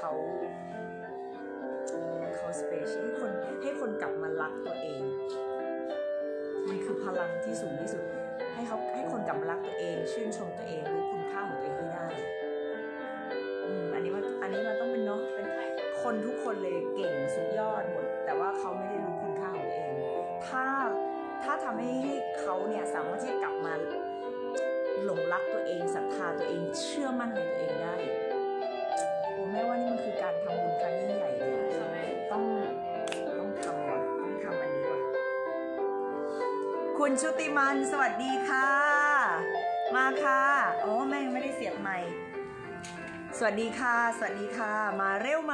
เขาสเปเชียลให้คนกลับมารักตัวเองมันคือพลังที่สูงที่สุดให้คนกลับมารักตัวเองชื่นชมตัวเองรู้คุณค่าของตัวเองให้ได้อันนี้มันต้องเป็นเนาะเป็นคนทุกคนเลยเก่งสุดยอดหมดแต่ว่าเขาไม่ได้รู้คุณค่าของตัวเองถ้าทำให้เขาเนี่ยสามารถที่จะกลับมาหลงรักตัวเองศรัทธาตัวเองเชื่อมั่นในตัวเองได้โอ้แม่ว่านี่มันคือการทำบุญครั้งยิ่งใหญ่เลยต้องทำว่ะต้องทำอันนี้ว่ะคุณชุติมันสวัสดีค่ะมาค่ะโอ้แม่ไม่ได้เสียบไมค์สวัสดีค่ะสวัสดีค่ะมาเร็ว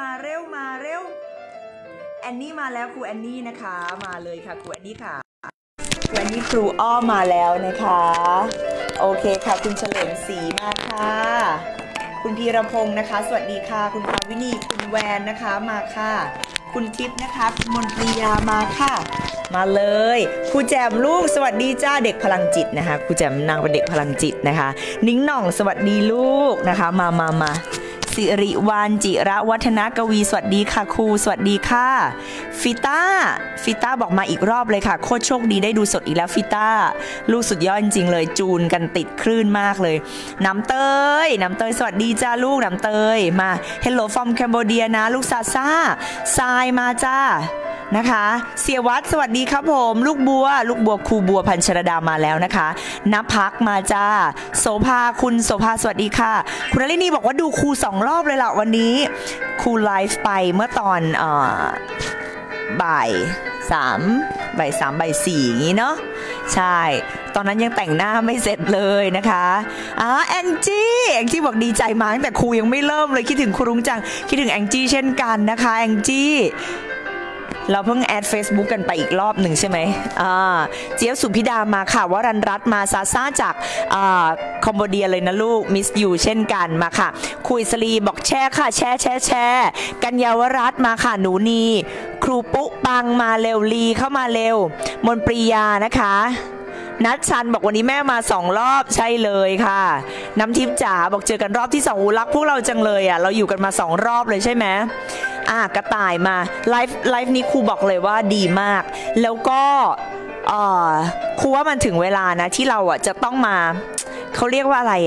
แอนนี่มาแล้วครูแอนนี่นะคะมาเลยค่ะครูแอนนี่ค่ะครูแอนนี่ครูอ้อมมาแล้วนะคะโอเคค่ะคุณเฉลิมศรีมาค่ะคุณพีรพงศ์นะคะสวัสดีค่ะคุณภาวินีคุณแวนนะคะมาค่ะคุณทิพย์นะคะคุณมนตรียามาค่ะมาเลยครูแจมลูกสวัสดีจ้าเด็กพลังจิตนะคะครูแจมนางเป็นเด็กพลังจิตนะคะนิ้งหน่องสวัสดีลูกนะคะมาสิริวรรณจิระวัฒนกวีสวัสดีค่ะครูสวัสดีค่ะฟิต้าบอกมาอีกรอบเลยค่ะโคตรโชคดีได้ดูสดอีกแล้วฟิต้าลูกสุดยอดจริงเลยจูนกันติดคลื่นมากเลยน้ำเตยสวัสดีจ้าลูกน้ำเตยมา Hello from Cambodia นะลูกซาทรายมาจ้านะคะเสียวัดสวัสดีครับผมลูกบัวครูบัวพันชรดามาแล้วนะคะณพักมาจ้าคุณโสภาสวัสดีค่ะคุณนลินีบอกว่าดูครู2 รอบเลยล่ะวันนี้ครูไลฟ์ไปเมื่อตอนบ่าย 3 บ่าย 4อย่างนี้เนาะใช่ตอนนั้นยังแต่งหน้าไม่เสร็จเลยนะคะแองจี้บอกดีใจมาตั้งแต่ครูยังไม่เริ่มเลยคิดถึงครูรุ้งจังคิดถึงแองจี้เช่นกันนะคะแองจี้เราเพิ่งแอด Facebook กันไปอีกรอบหนึ่งใช่ไหมเจี๊ยบสุพิดามาค่ะวรัญรัตน์มาซาซ่าจากคอมโบเดียเลยนะลูกมิสยูเช่นกันมาค่ะคุยสลีบอกแชร์ค่ะแชร์กัญญาวรัตน์มาค่ะหนูนีครูปุ๊ปังมาเร็วลีเข้ามาเร็วมนปรียานะคะนัดชันบอกวันนี้แม่มา2 รอบใช่เลยค่ะน้ำทิพย์จ๋าบอกเจอกันรอบที่2รักพวกเราจังเลยเราอยู่กันมา2 รอบเลยใช่ไหมกระต่ายมาไลฟ์นี้ครูบอกเลยว่าดีมากแล้วก็ครูว่ามันถึงเวลานะที่เราจะต้องมาเขาเรียกว่าอะไร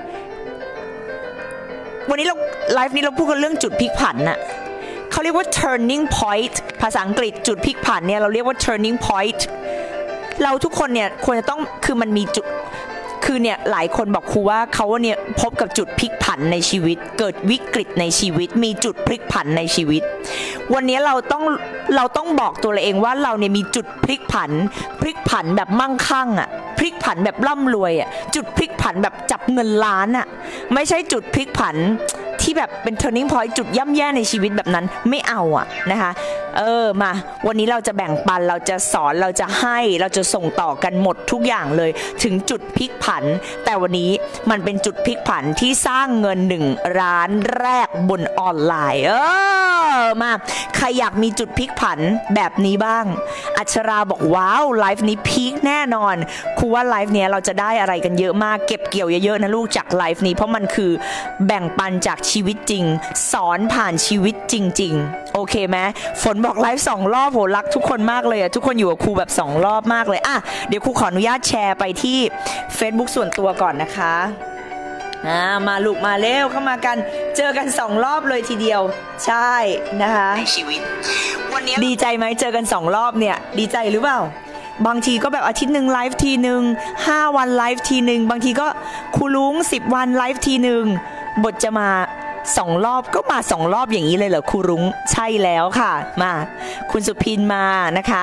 วันนี้เราไลฟ์นี้เราพูดกันเรื่องจุดพลิกผันเขาเรียกว่า turning point ภาษาอังกฤษจุดพลิกผันเนี่ยเราเรียกว่า turning point เราทุกคนเนี่ยควรจะต้องคือมันมีจุดคือเนี่ยหลายคนบอกครูว่าเขาเนี่ยพบกับจุดพลิกผันในชีวิตเกิดวิกฤตในชีวิตมีจุดพลิกผันในชีวิตวันนี้เราต้องบอกตัวเราเองว่าเราเนี่ยมีจุดพลิกผันแบบมั่งคั่งพลิกผันแบบร่ำรวยจุดพลิกผันแบบจับเงินล้านไม่ใช่จุดพลิกผันที่แบบเป็น turning point จุดย่ำแย่ในชีวิตแบบนั้นไม่เอานะคะมาวันนี้เราจะแบ่งปันเราจะสอนเราจะให้เราจะส่งต่อกันหมดทุกอย่างเลยถึงจุดพลิกผันแต่วันนี้มันเป็นจุดพลิกผันที่สร้างเงิน1 ล้านแรกบนออนไลน์มาใครอยากมีจุดพลิกผันแบบนี้บ้างอัชราบอกว้าวไลฟ์นี้พีคแน่นอนครูว่าไลฟ์เนี้ยเราจะได้อะไรกันเยอะมากเก็บเกี่ยวเยอะๆนะลูกจากไลฟ์นี้เพราะมันคือแบ่งปันจากชีวิตจริงสอนผ่านชีวิตจริงๆโอเคไหมฝนบอกไลฟ์2 รอบโหรักทุกคนมากเลยทุกคนอยู่กับครูแบบ2 รอบมากเลยเดี๋ยวครูขออนุญาตแชร์ไปที่ Facebook ส่วนตัวก่อนนะคะมาลูกมาเร็วเข้ามากันเจอกัน2 รอบเลยทีเดียวใช่นะคะในชีวิตวันนี้ดีใจไหมเจอกัน2 รอบเนี่ยดีใจหรือเปล่าบางทีก็แบบอาทิตย์หนึ่งไลฟ์ทีหนึ่ง5 วันไลฟ์ทีหนึ่งบางทีก็ครูลุง10 วันไลฟ์ทีหนึ่งบทจะมา2 รอบก็มา2 รอบอย่างนี้เลยเหรอครูรุ้งใช่แล้วค่ะมาคุณสุพินมานะคะ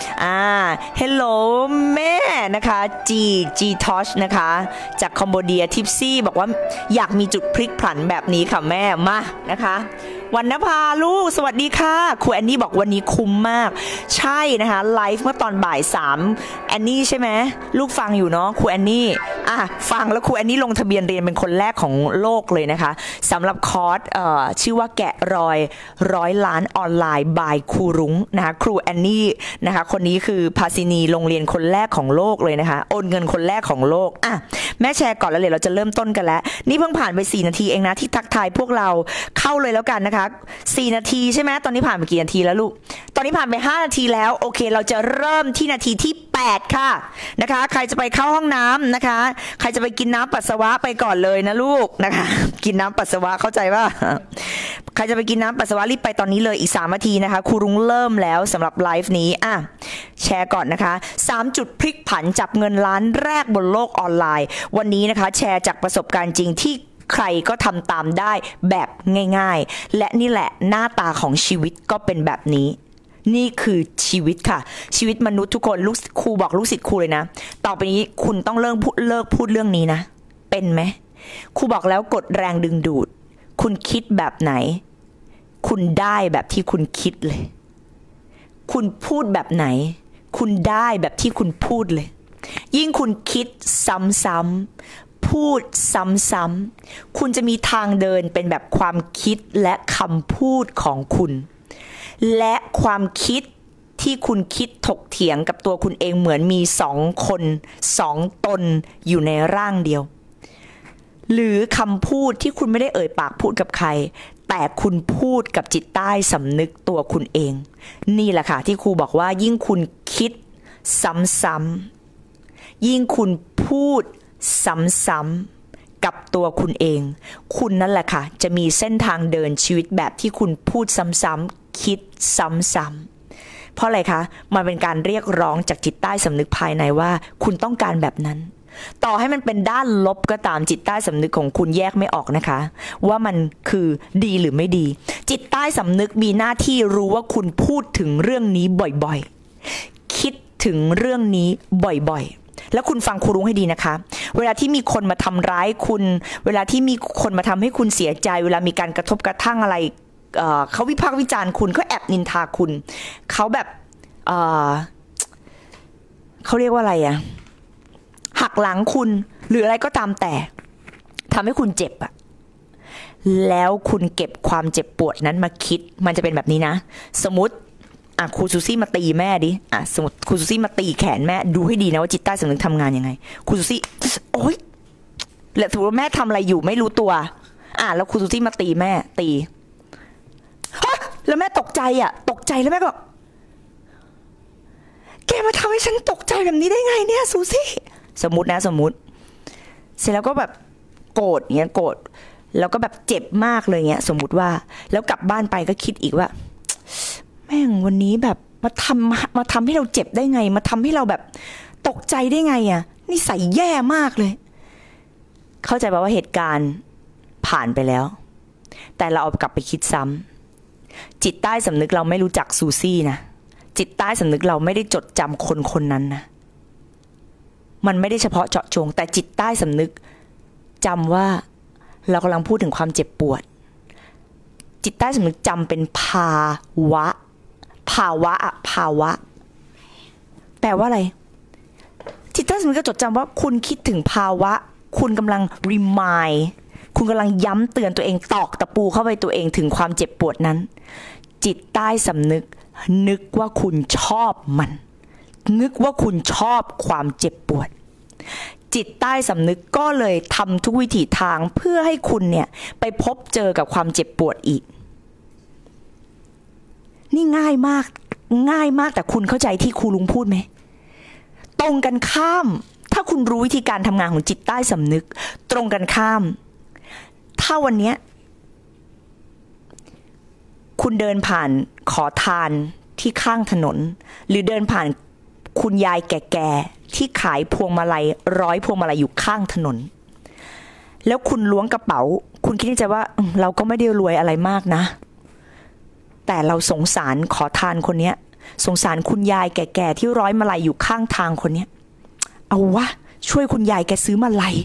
Hello แม่นะคะจีทอชนะคะจากคอมโบเดียทิปซี่บอกว่าอยากมีจุดพลิกผันแบบนี้ค่ะแม่มานะคะวรรณภาลูกสวัสดีค่ะครูแอนนี่บอกวันนี้คุ้มมากใช่นะคะไลฟ์เมื่อตอนบ่าย 3แอนนี่ใช่ไหมลูกฟังอยู่เนาะครูแอนนี่ฟังแล้วครูแอนนี่ลงทะเบียนเรียนเป็นคนแรกของโลกเลยนะคะสำหรับคอร์สชื่อว่าแกะรอย100 ล้านออนไลน์บายครูรุ้งนะคะครูแอนนี่นะคะคนนี้คือภาสินีโรงเรียนคนแรกของโลกเลยนะคะโอนเงินคนแรกของโลกแม่แชร์ก่อนแล้วเลยเราจะเริ่มต้นกันแล้วนี่เพิ่งผ่านไป4 นาทีเองนะที่ทักทายพวกเราเข้าเลยแล้วกันนะคะนะคะ4 นาทีใช่ไหมตอนนี้ผ่านไปกี่นาทีแล้วลูกตอนนี้ผ่านไป5 นาทีแล้วโอเคเราจะเริ่มที่นาทีที่8ค่ะนะคะใครจะไปเข้าห้องน้ำนะคะใครจะไปกินน้ำปัสสาวะไปก่อนเลยนะลูกนะคะกินน้ำปัสสาวะเข้าใจป่ะใครจะไปกินน้ำปัสสาวะรีบไปตอนนี้เลยอีก3 นาทีนะคะครูรุ้งเริ่มแล้วสำหรับไลฟ์นี้แชร์ก่อนนะคะ3 จุดพลิกผันจับเงินล้านแรกบนโลกออนไลน์วันนี้นะคะแชร์จากประสบการณ์จริงที่ใครก็ทำตามได้แบบง่ายๆและนี่แหละหน้าตาของชีวิตก็เป็นแบบนี้นี่คือชีวิตค่ะชีวิตมนุษย์ทุกคนครูบอกลูกศิษย์ครูเลยนะต่อไปนี้คุณต้องเลิกพูดเรื่องนี้นะเป็นไหมครูบอกแล้วกฎแรงดึงดูดคุณคิดแบบไหนคุณได้แบบที่คุณคิดเลยคุณพูดแบบไหนคุณได้แบบที่คุณพูดเลยยิ่งคุณคิดซ้ำๆพูดซ้ำๆคุณจะมีทางเดินเป็นแบบความคิดและคำพูดของคุณและความคิดที่คุณคิดถกเถียงกับตัวคุณเองเหมือนมี2 คน2 ตนอยู่ในร่างเดียวหรือคำพูดที่คุณไม่ได้เอ่ยปากพูดกับใครแต่คุณพูดกับจิตใต้สำนึกตัวคุณเองนี่แหละค่ะที่ครูบอกว่ายิ่งคุณคิดซ้ำๆยิ่งคุณพูดซ้ำๆกับตัวคุณเองคุณนั่นแหละค่ะจะมีเส้นทางเดินชีวิตแบบที่คุณพูดซ้ำๆคิดซ้ำๆเพราะอะไรคะมันเป็นการเรียกร้องจากจิตใต้สำนึกภายในว่าคุณต้องการแบบนั้นต่อให้มันเป็นด้านลบก็ตามจิตใต้สำนึกของคุณแยกไม่ออกนะคะว่ามันคือดีหรือไม่ดีจิตใต้สำนึกมีหน้าที่รู้ว่าคุณพูดถึงเรื่องนี้บ่อยๆคิดถึงเรื่องนี้บ่อยๆแล้วคุณฟังครูรุ้งให้ดีนะคะเวลาที่มีคนมาทำร้ายคุณเวลาที่มีคนมาทำให้คุณเสียใจเวลามีการกระทบกระทั่งอะไรเขาวิพากษ์วิจารณ์คุณเขาแอบนินทาคุณเขาแบบเขาเรียกว่าอะไรอะหักหลังคุณหรืออะไรก็ตามแต่ทำให้คุณเจ็บอะแล้วคุณเก็บความเจ็บปวดนั้นมาคิดมันจะเป็นแบบนี้นะสมมติครูซูซี่มาตีแม่ดิสมมติครูซูซี่มาตีแขนแม่ดูให้ดีนะว่าจิตใต้สำนึกทำงานยังไงครูซูซี่โอ๊ยแล้วถือว่าแม่ทำอะไรอยู่ไม่รู้ตัวแล้วครูซูซี่มาตีแม่ตีแล้วแม่ตกใจแล้วแม่ก็แกมาทำให้ฉันตกใจแบบนี้ได้ไงเนี่ยซูซี่สมมติเสร็จแล้วก็แบบโกรธเงี้ยโกรธแล้วก็แบบเจ็บมากเลยเงี้ยสมมติว่าแล้วกลับบ้านไปก็คิดอีกว่าแม่งวันนี้แบบมาทำให้เราเจ็บได้ไงมาทำให้เราแบบตกใจได้ไงนิสัยแย่มากเลยเข้าใจป่ะว่าเหตุการณ์ผ่านไปแล้วแต่เราเอากลับไปคิดซ้ำจิตใต้สำนึกเราไม่รู้จักซูซี่นะจิตใต้สำนึกเราไม่ได้จดจำคนนั้นนะมันไม่ได้เฉพาะเจาะจงแต่จิตใต้สำนึกจำว่าเรากำลังพูดถึงความเจ็บปวดจิตใต้สำนึกจำเป็นภาวะแปลว่าอะไรจิตใต้สำนึกก็จดจำว่าคุณคิดถึงภาวะคุณกำลัง remind คุณกำลังย้ำเตือนตัวเองตอกตะปูเข้าไปตัวเองถึงความเจ็บปวดนั้นจิตใต้สำนึกนึกว่าคุณชอบมันนึกว่าคุณชอบความเจ็บปวดจิตใต้สำนึกก็เลยทำทุกวิถีทางเพื่อให้คุณเนี่ยไปพบเจอกับความเจ็บปวดอีกนี่ง่ายมากแต่คุณเข้าใจที่ครูลุงพูดไหมตรงกันข้ามถ้าคุณรู้วิธีการทำงานของจิตใต้สำนึกตรงกันข้ามถ้าวันนี้คุณเดินผ่านขอทานที่ข้างถนนหรือเดินผ่านคุณยายแก่ๆที่ขายพวงมาลัย100 พวงมาลัยอยู่ข้างถนนแล้วคุณล้วงกระเป๋าคุณคิดในใจว่าเราก็ไม่ได้รวยอะไรมากนะแต่เราสงสารขอทานคนนี้สงสารคุณยายแก่ๆที่ร้อยมาลัยอยู่ข้างทางคนนี้เอาวะช่วยคุณยายแกซื้อมาลัย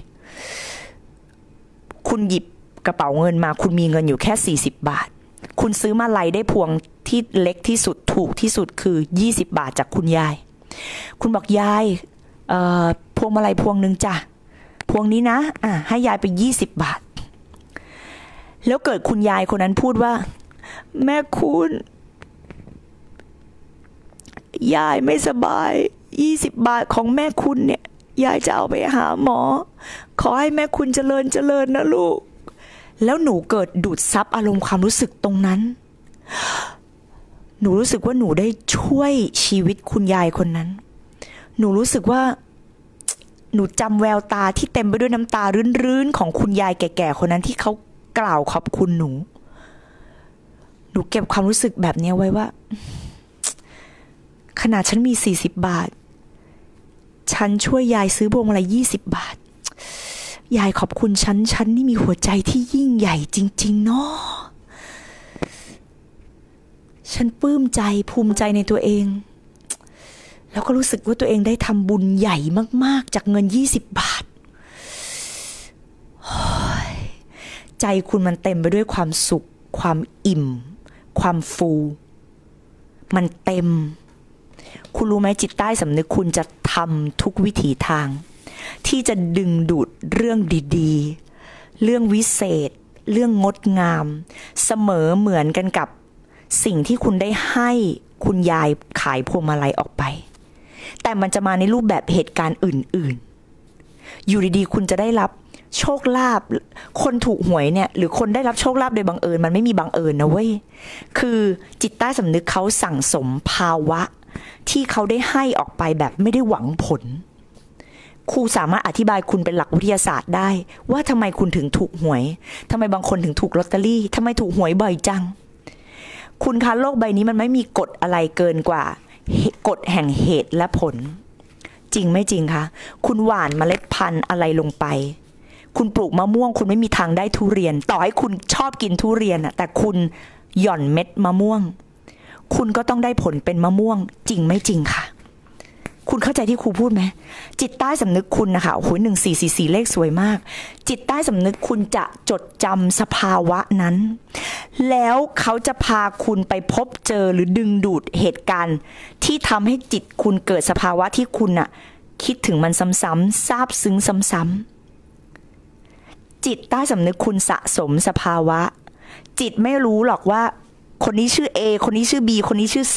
คุณหยิบกระเป๋าเงินมาคุณมีเงินอยู่แค่40 บาทคุณซื้อมาลัยได้พวงที่เล็กที่สุดถูกที่สุดคือ20 บาทจากคุณยายคุณบอกยายพวงมาลัยพวงนึงจ้ะพวงนี้นะให้ยายไป20 บาทแล้วเกิดคุณยายคนนั้นพูดว่าแม่คุณยายไม่สบาย20 บาทของแม่คุณเนี่ยยายจะเอาไปหาหมอขอให้แม่คุณเจริญนะลูกแล้วหนูเกิดดูดซับอารมณ์ความรู้สึกตรงนั้นหนูรู้สึกว่าหนูได้ช่วยชีวิตคุณยายคนนั้นหนูรู้สึกว่าหนูจำแววตาที่เต็มไปด้วยน้ำตารื้นๆของคุณยายแก่ๆคนนั้นที่เขากล่าวขอบคุณหนูเก็บความรู้สึกแบบนี้ไว้ว่าขนาดฉันมี40 บาทฉันช่วยยายซื้อพวงมาลัย20 บาทยายขอบคุณฉันนี่มีหัวใจที่ยิ่งใหญ่จริงๆเนาะฉันปลื้มใจภูมิใจในตัวเองแล้วก็รู้สึกว่าตัวเองได้ทำบุญใหญ่มากๆจากเงิน20 บาทใจคุณมันเต็มไปด้วยความสุขความอิ่มความฟูมันเต็มคุณรู้ไหมจิตใต้สำนึกคุณจะทำทุกวิถีทางที่จะดึงดูดเรื่องดีๆเรื่องวิเศษเรื่องงดงามเสมอเหมือนกันกับสิ่งที่คุณได้ให้คุณยายขายพวงมาลัยออกไปแต่มันจะมาในรูปแบบเหตุการณ์อื่นๆอยู่ดีๆคุณจะได้รับโชคลาภคนถูกหวยเนี่ยหรือคนได้รับโชคลาภโดยบังเอิญมันไม่มีบังเอิญนะเว้ยคือจิตใต้สำนึกเขาสั่งสมภาวะที่เขาได้ให้ออกไปแบบไม่ได้หวังผลครูสามารถอธิบายคุณเป็นหลักวิทยาศาสตร์ได้ว่าทำไมคุณถึงถูกหวยทำไมบางคนถึงถูกลอตเตอรี่ทำไมถูกหวยบ่อยจังคุณคะโลกใบนี้มันไม่มีกฎอะไรเกินกว่ากฎแห่งเหตุและผลจริงไม่จริงคะคุณหว่านเมล็ดพันธุ์อะไรลงไปคุณปลูกมะม่วงคุณไม่มีทางได้ทุเรียนต่อให้คุณชอบกินทุเรียนแต่คุณหย่อนเม็ดมะม่วงคุณก็ต้องได้ผลเป็นมะม่วงจริงไม่จริงค่ะคุณเข้าใจที่ครูพูดไหมจิตใต้สำนึกคุณนะคะโอ้โห1444เลขสวยมากจิตใต้สำนึกคุณจะจดจำสภาวะนั้นแล้วเขาจะพาคุณไปพบเจอหรือดึงดูดเหตุการณ์ที่ทำให้จิตคุณเกิดสภาวะที่คุณคิดถึงมันซ้ำๆซาบซึ้งซ้ำๆจิตใต้สำนึกคุณสะสมสภาวะจิตไม่รู้หรอกว่าคนนี้ชื่อ A คนนี้ชื่อ B คนนี้ชื่อ C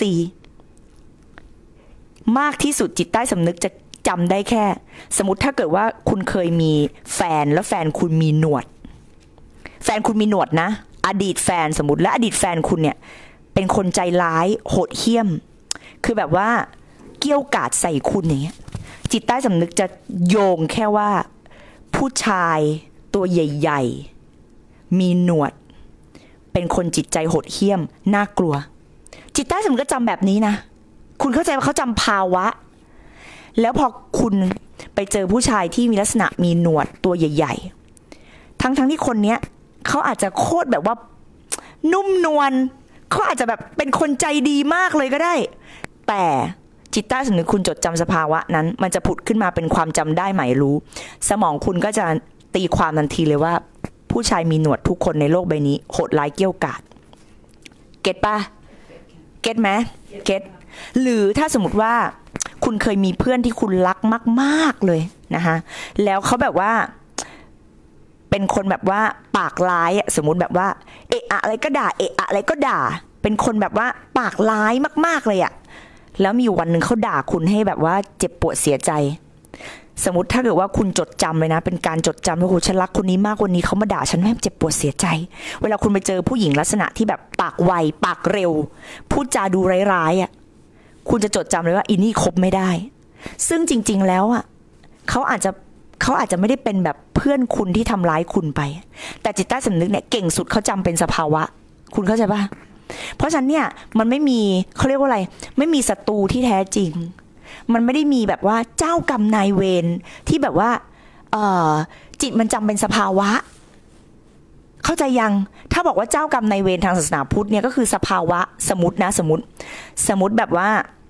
มากที่สุดจิตใต้สำนึกจะจำได้แค่สมมติถ้าเกิดว่าคุณเคยมีแฟนแล้วแฟนคุณมีหนวดแฟนคุณมีหนวดนะอดีตแฟนสมมติและอดีตแฟนคุณเนี่ยเป็นคนใจร้ายโหดเหี้ยมคือแบบว่าเกี้ยวกาดใส่คุณอย่างเงี้ยจิตใต้สำนึกจะโยงแค่ว่าผู้ชายตัวใหญ่ๆมีหนวดเป็นคนจิตใจโหดเหี้ยมน่ากลัวจิตใต้สำนึกก็จำแบบนี้นะคุณเข้าใจว่าเขาจำภาวะแล้วพอคุณไปเจอผู้ชายที่มีลักษณะมีหนวดตัวใหญ่ๆทั้งที่คนเนี้ยเขาอาจจะโคตรแบบว่านุ่มนวลเขาอาจจะแบบเป็นคนใจดีมากเลยก็ได้แต่จิตใต้สำนึกคุณจดจำสภาวะนั้นมันจะผุดขึ้นมาเป็นความจำได้หมายรู้สมองคุณก็จะตีความทันทีเลยว่าผู้ชายมีหนวดทุกคนในโลกใบนี้โหดร้ายเกี้ยวกาดเก็ตปะเก็ตไหมเก็ตหรือถ้าสมมติว่าคุณเคยมีเพื่อนที่คุณรักมากๆเลยนะคะแล้วเขาแบบว่าเป็นคนแบบว่าปากร้ายสมมติแบบว่าเอะอะอะไรก็ด่าเอะอะอะไรก็ด่าเป็นคนแบบว่าปากร้ายมากๆเลยแล้วมีวันหนึ่งเขาด่าคุณให้แบบว่าเจ็บปวดเสียใจสมมติถ้าเกิดว่าคุณจดจำเลยนะเป็นการจดจำว่าคุณฉันรักคนนี้มากวันนี้เขามาด่าฉันให้เจ็บปวดเสียใจเวลาคุณไปเจอผู้หญิงลักษณะที่แบบปากไวปากเร็วพูดจาดูร้ายคุณจะจดจำเลยว่าอีนี่คบไม่ได้ซึ่งจริงๆแล้วเขาอาจจะไม่ได้เป็นแบบเพื่อนคุณที่ทำร้ายคุณไปแต่จิตใต้สำนึกเนี่ยเก่งสุดเขาจำเป็นสภาวะคุณเข้าใจปะเพราะฉะนั้นเนี่ยมันไม่มีเขาเรียกว่าอะไรไม่มีศัตรูที่แท้จริงมันไม่ได้มีแบบว่าเจ้ากรรมนายเวรที่แบบว่าจิตมันจำเป็นสภาวะเข้าใจยังถ้าบอกว่าเจ้ากรรมนายเวรทางศาสนาพุทธเนี่ยก็คือสภาวะสมมติแบบว่า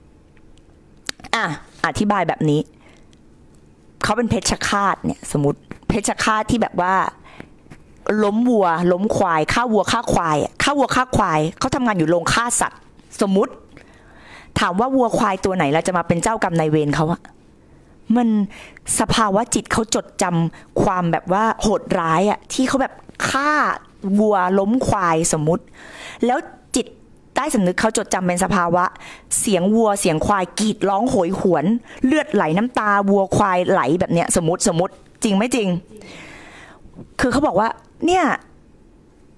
อธิบายแบบนี้เขาเป็นเพชฌฆาตเนี่ยสมมติเพชฌฆาตที่แบบว่าล้มวัวล้มควายฆ่าวัวฆ่าควายฆ่าวัวฆ่าควายเขาทำงานอยู่โรงฆ่าสัตว์สมมุติถามว่าวัวควายตัวไหนเราจะมาเป็นเจ้ากรรมนายเวรเขามันสภาวะจิตเขาจดจำความแบบว่าโหดร้ายที่เขาแบบฆ่าวัวล้มควายสมมุติแล้วจิตใต้สำนึกเขาจดจำเป็นสภาวะเสียงวัวเสียงควายกรีดร้องโหยหวนเลือดไหลน้ำตาวัวควายไหลแบบเนี้ยสมมติจริงไม่จริงคือเขาบอกว่าเนี่ย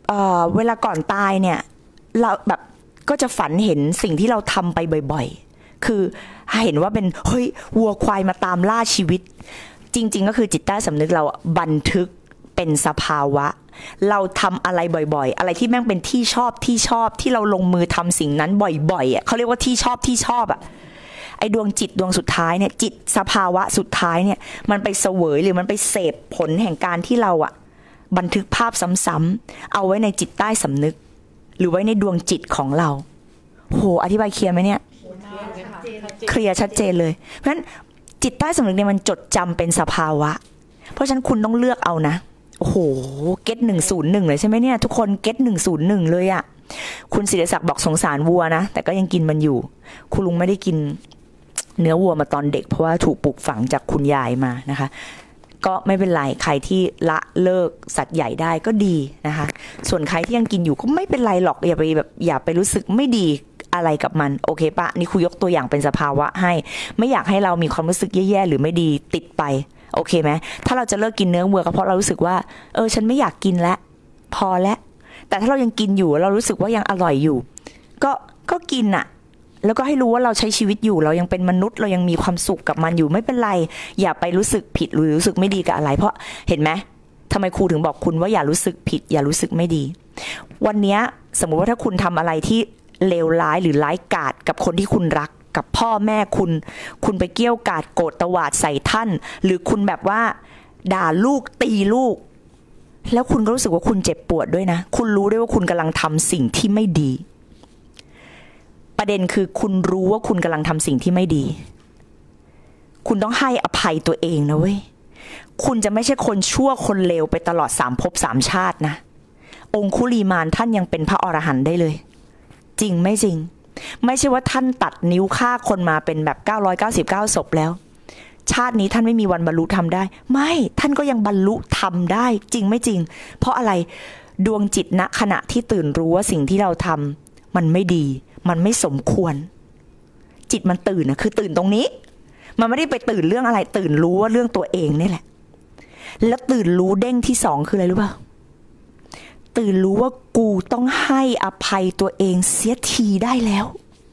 เวลาก่อนตายเนี่ยเราแบบก็จะฝันเห็นสิ่งที่เราทำไปบ่อยๆคือเห็นว่าเป็นเฮ้ยวัวควายมาตามล่าชีวิตจริงๆก็คือจิตใต้สำนึกเราบันทึกเป็นสภาวะเราทำอะไรบ่อยๆอะไรที่แม่งเป็นที่ชอบที่เราลงมือทำสิ่งนั้นบ่อยๆเขาเรียกว่าที่ชอบไอ้ดวงจิตดวงสุดท้ายเนี่ยจิตสภาวะสุดท้ายเนี่ยมันไปเสวยหรือมันไปเสพผลแห่งการที่เราบันทึกภาพซ้ำๆเอาไว้ในจิตใต้สำนึกหรือไว้ในดวงจิตของเราโหอธิบายเคลียร์ไหมเนี่ยเคลียร์ชัดเจนเลยเพราะฉะนั้นจิตใต้สำนึกเนี่ยมันจดจำเป็นสภาวะเพราะฉะนั้นคุณต้องเลือกเอานะโอ้โหเก็ต101เลยใช่ไหมเนี่ยทุกคนเก็ต101เลยอะคุณศิริศักดิ์บอกสงสารวัวนะแต่ก็ยังกินมันอยู่คุณลุงไม่ได้กินเนื้อวัวมาตอนเด็กเพราะว่าถูกปลูกฝังจากคุณยายมานะคะก็ไม่เป็นไรใครที่ละเลิกสัตว์ใหญ่ได้ก็ดีนะคะส่วนใครที่ยังกินอยู่ก็ไม่เป็นไรหรอกอย่าไปรู้สึกไม่ดีอะไรกับมันโอเคปะนี่ครูยกตัวอย่างเป็นสภาวะให้ไม่อยากให้เรามีความรู้สึกแย่ๆหรือไม่ดีติดไปโอเคไหมถ้าเราจะเลิกกินเนื้อวัวก็เพราะเรารู้สึกว่าฉันไม่อยากกินแล้วพอแล้วแต่ถ้าเรายังกินอยู่เรารู้สึกว่ายังอร่อยอยู่ก็กินอะแล้วก็ให้รู้ว่าเราใช้ชีวิตอยู่เรายังเป็นมนุษย์เรายังมีความสุขกับมันอยู่ไม่เป็นไรอย่าไปรู้สึกผิดหรือรู้สึกไม่ดีกับอะไรเพราะเห็นไหมทำไมครูถึงบอกคุณว่าอย่ารู้สึกผิดอย่ารู้สึกไม่ดีวันนี้สมมุติว่าถ้าคุณทำอะไรที่เลวร้ายหรือร้ายกาจกับคนที่คุณรักกับพ่อแม่คุณไปเกี้ยวกาดโกรธตวาดใส่ท่านหรือคุณแบบว่าด่าลูกตีลูกแล้วคุณก็รู้สึกว่าคุณเจ็บปวดด้วยนะคุณรู้ด้วยว่าคุณกำลังทำสิ่งที่ไม่ดีประเด็นคือคุณรู้ว่าคุณกำลังทำสิ่งที่ไม่ดีคุณต้องให้อภัยตัวเองนะเว้ยคุณจะไม่ใช่คนชั่วคนเลวไปตลอด3 ภพ 3 ชาตินะองคุลีมานท่านยังเป็นพระอรหันต์ได้เลยจริงไม่จริงไม่ใช่ว่าท่านตัดนิ้วฆ่าคนมาเป็นแบบ999ศพแล้วชาตินี้ท่านไม่มีวันบรรลุธรรมได้ไม่ท่านก็ยังบรรลุธรรมได้จริงไม่จริงเพราะอะไรดวงจิตณขณะที่ตื่นรู้ว่าสิ่งที่เราทำมันไม่ดีมันไม่สมควรจิตมันตื่นนะคือตื่นตรงนี้มันไม่ได้ไปตื่นเรื่องอะไรตื่นรู้ว่าเรื่องตัวเองนี่แหละแล้วตื่นรู้เด้งที่2คืออะไรรู้ป่ะตื่นรู้ว่ากูต้องให้อภัยตัวเองเสียทีได้แล้ว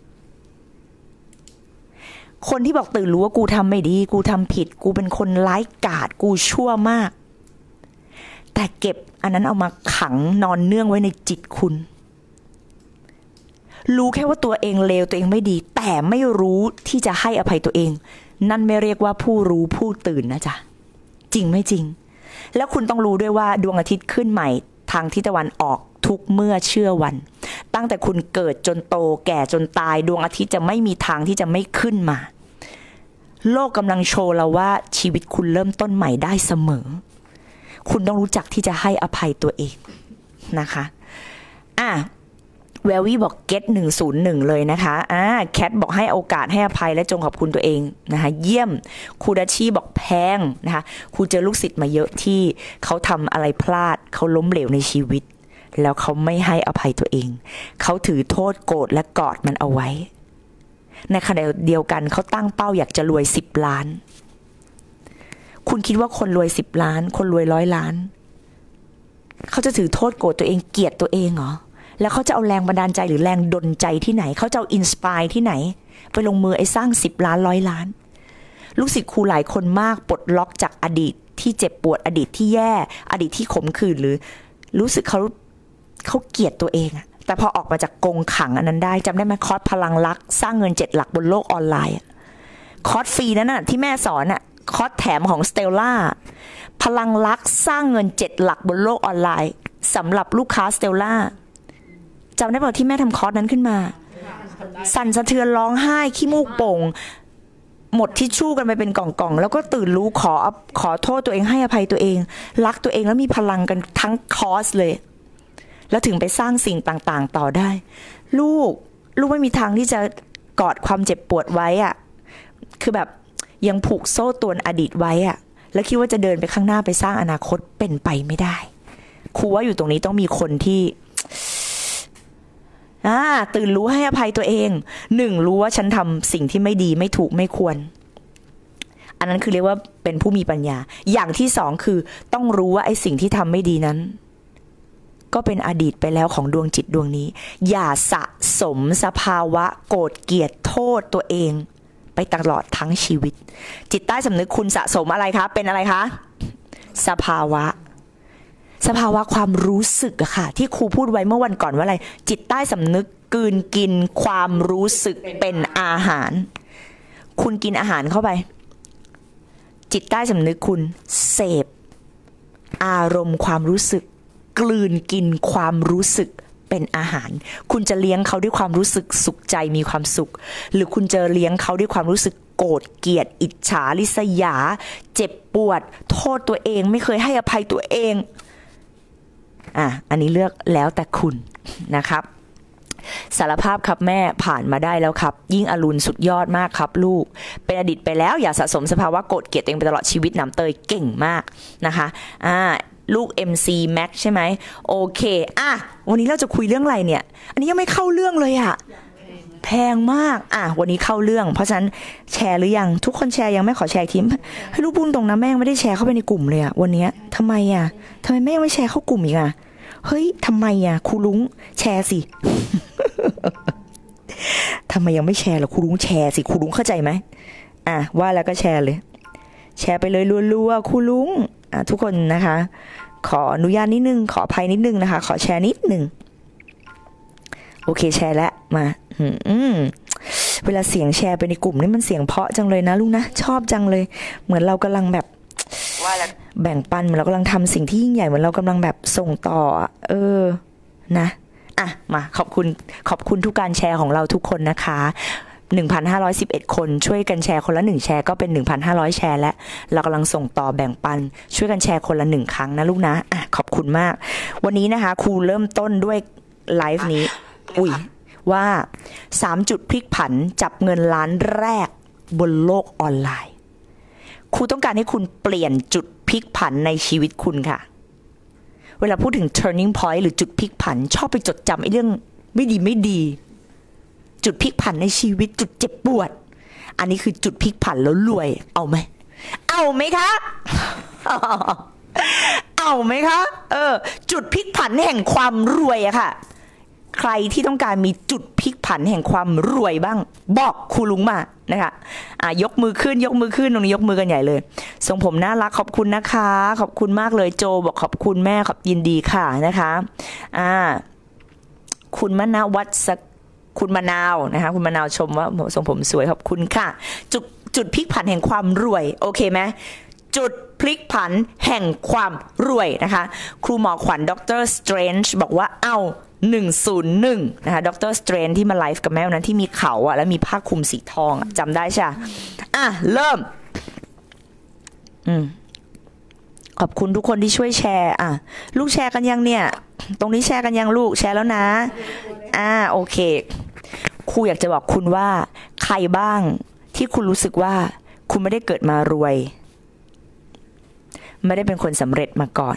คนที่บอกตื่นรู้ว่ากูทำไม่ดีกูทำผิดกูเป็นคนร้ายกาจกูชั่วมากแต่เก็บอันนั้นเอามาขังนอนเนื่องไว้ในจิตคุณรู้แค่ว่าตัวเองเลวตัวเองไม่ดีแต่ไม่รู้ที่จะให้อภัยตัวเองนั่นไม่เรียกว่าผู้รู้ผู้ตื่นนะจ๊ะจริงไม่จริงแล้วคุณต้องรู้ด้วยว่าดวงอาทิตย์ขึ้นใหม่ทางทิศตะวันออกทุกเมื่อเชื่อวันตั้งแต่คุณเกิดจนโตแก่จนตายดวงอาทิตย์จะไม่มีทางที่จะไม่ขึ้นมาโลกกำลังโชว์เราว่าชีวิตคุณเริ่มต้นใหม่ได้เสมอคุณต้องรู้จักที่จะให้อภัยตัวเองนะคะแวววี่บอกเก็ต101เลยนะคะแคทบอกให้โอกาสให้อภัยและจงขอบคุณตัวเองนะคะเยี่ยมครูดัชชี่บอกแพงนะคะครูเจอลูกศิษย์มาเยอะที่เขาทำอะไรพลาดเขาล้มเหลวในชีวิตแล้วเขาไม่ให้อภัยตัวเองเขาถือโทษโกรธและกอดมันเอาไว้ในขณะเดียวกันเขาตั้งเป้าอยากจะรวย10 ล้านคุณคิดว่าคนรวย10 ล้านคนรวย100 ล้านเขาจะถือโทษโกรธตัวเองเกลียดตัวเองเหรอแล้วเขาจะเอาแรงบันดาลใจหรือแรงดลใจที่ไหนเขาจะเอาอินสปายที่ไหนไปลงมือสร้าง10 ล้าน100 ล้านลูกศิษย์ครูหลายคนมากปลดล็อกจากอดีตที่เจ็บปวดอดีตที่แย่อดีตที่ขมขื่นหรือรู้สึกเขาเกลียดตัวเองแต่พอออกมาจากกรงขังอันนั้นได้จำได้ไหมคอร์สพลังลักษณ์สร้างเงิน7 หลักบนโลกออนไลน์คอร์สฟรีนั่นน่ะที่แม่สอนน่ะคอร์สแถมของสเตลล่าพลังลักษณ์สร้างเงิน7 หลักบนโลกออนไลน์สำหรับลูกค้าสเตลล่าจำได้ป่ะที่แม่ทำคอร์สนั้นขึ้นมาสั่นสะเทือนร้องไห้ขี้มูกโป่งหมดทิชชู่กันไปเป็นกล่องๆแล้วก็ตื่นรู้ขอโทษตัวเองให้อภัยตัวเองรักตัวเองแล้วมีพลังกันทั้งคอร์สเลยแล้วถึงไปสร้างสิ่งต่างๆต่อได้ลูกไม่มีทางที่จะกอดความเจ็บปวดไว้อะคือแบบยังผูกโซ่ตรวนอดีตไว้อะแล้วคิดว่าจะเดินไปข้างหน้าไปสร้างอนาคตเป็นไปไม่ได้ครูว่าอยู่ตรงนี้ต้องมีคนที่ตื่นรู้ให้อภัยตัวเอง1รู้ว่าฉันทำสิ่งที่ไม่ดีไม่ถูกไม่ควรอันนั้นคือเรียกว่าเป็นผู้มีปัญญาอย่างที่2คือต้องรู้ว่าไอ้สิ่งที่ทำไม่ดีนั้นก็เป็นอดีตไปแล้วของดวงจิตดวงนี้อย่าสะสมสภาวะโกรธเกลียดโทษตัวเองไปตลอดทั้งชีวิตจิตใต้สำนึกคุณสะสมอะไรคะเป็นอะไรคะสภาวะความรู้สึกอะค่ะที่ครูพูดไว้เมื่อวันก่อนว่าอะไรจิตใต้สำนึกกลืนกินความรู้สึกเป็นอาหารคุณกินอาหารเข้าไปจิตใต้สำนึกคุณเสพอารมณ์ความรู้สึกกลืนกินความรู้สึกเป็นอาหารคุณจะเลี้ยงเขาด้วยความรู้สึกสุขใจมีความสุขหรือคุณจะเลี้ยงเขาด้วยความรู้สึกโกรธเกลียดอิจฉาริษยาเจ็บปวดโทษตัวเองไม่เคยให้อภัยตัวเองอันนี้เลือกแล้วแต่คุณนะครับสารภาพครับแม่ผ่านมาได้แล้วครับยิ่งอรุณสุดยอดมากครับลูกเป็นอดีตไปแล้วอย่าสะสมสภาวะโกรธเกลียดตัวเองไปตลอดชีวิตน้ำเตยเก่งมากนะคะลูก MC Max ใช่ไหมโอเควันนี้เราจะคุยเรื่องอะไรเนี่ยอันนี้ยังไม่เข้าเรื่องเลยแพงมากวันนี้เข้าเรื่องเพราะฉะนั้นแชร์หรือยังทุกคนแชร์ยังไม่ขอแชร์ทีมให้ลูกพูดตรงนะแม่ไม่ได้แชร์เข้าไปในกลุ่มเลยวันนี้ทำไมแม่ยังไม่แชร์เข้ากลุ่มอีกเฮ้ยทำไมครูลุงแชร์สิ ทำไมยังไม่แชร์ล่ะครูลุงแชร์สิครูลุงเข้าใจไหมว่าแล้วก็แชร์เลยแชร์ไปเลยรัวๆครูลุงทุกคนนะคะขออนุญาตนิดนึงขออภัยนิดนึงนะคะขอแชร์นิดนึงโอเคแชร์แล้วมาเวลาเสียงแชร์ไปในกลุ่มนี่มันเสียงเพราะจังเลยนะลุงนะชอบจังเลยเหมือนเรากำลังแบบแบ่งปันเหมือนเรากำลังทำสิ่งที่ยิ่งใหญ่เหมือนเรากำลังแบบส่งต่อนะมาขอบคุณทุกการแชร์ของเราทุกคนนะคะ 1,511 คนช่วยกันแชร์คนละ1แชร์ก็เป็น 1,500 แชร์และเรากำลังส่งต่อแบ่งปันช่วยกันแชร์คนละ1ครั้งนะลูกนะขอบคุณมากวันนี้นะคะครูเริ่มต้นด้วยไลฟ์นี้ว่า3จุดพลิกผันจับเงินล้านแรกบนโลกออนไลน์ครูต้องการให้คุณเปลี่ยนจุดพลิกผันในชีวิตคุณค่ะเวลาพูดถึง turning point หรือจุดพลิกผันชอบไปจดจำไอ้เรื่องไม่ดีจุดพลิกผันในชีวิตจุดเจ็บปวดอันนี้คือจุดพลิกผันแล้วรวยเอาไหมคะ เอาไหมคะจุดพลิกผันแห่งความรวยอะค่ะใครที่ต้องการมีจุดพลิกผันแห่งความรวยบ้างบอกครูลุงมานะคะยกมือขึ้นตรงนี้ยกมือกันใหญ่เลยทรงผมน่ารักขอบคุณนะคะขอบคุณมากเลยโจบอกขอบคุณแม่ขอบยินดีค่ะนะคะคุณมณวัฒน์คุณมะนาวนะคะคุณมะนาวชมว่าทรงผมสวยขอบคุณค่ะจุดพลิกผันแห่งความรวยโอเคไหมจุดพลิกผันแห่งความรวยนะคะครูหมอขวัญดรสเตรนจ์บอกว่า101นะคะดรสเตรนที่มาไลฟ์กับแม่วันนั้นที่มีเขาแล้วมีผ้าคลุมสีทองจำได้ใช่เริ่มขอบคุณทุกคนที่ช่วยแชร์ลูกแชร์กันยังเนี่ยตรงนี้แชร์กันยังลูกแชร์แล้วนะโอเคครูอยากจะบอกคุณว่าใครบ้างที่คุณรู้สึกว่าคุณไม่ได้เกิดมารวยไม่ได้เป็นคนสำเร็จมาก่อน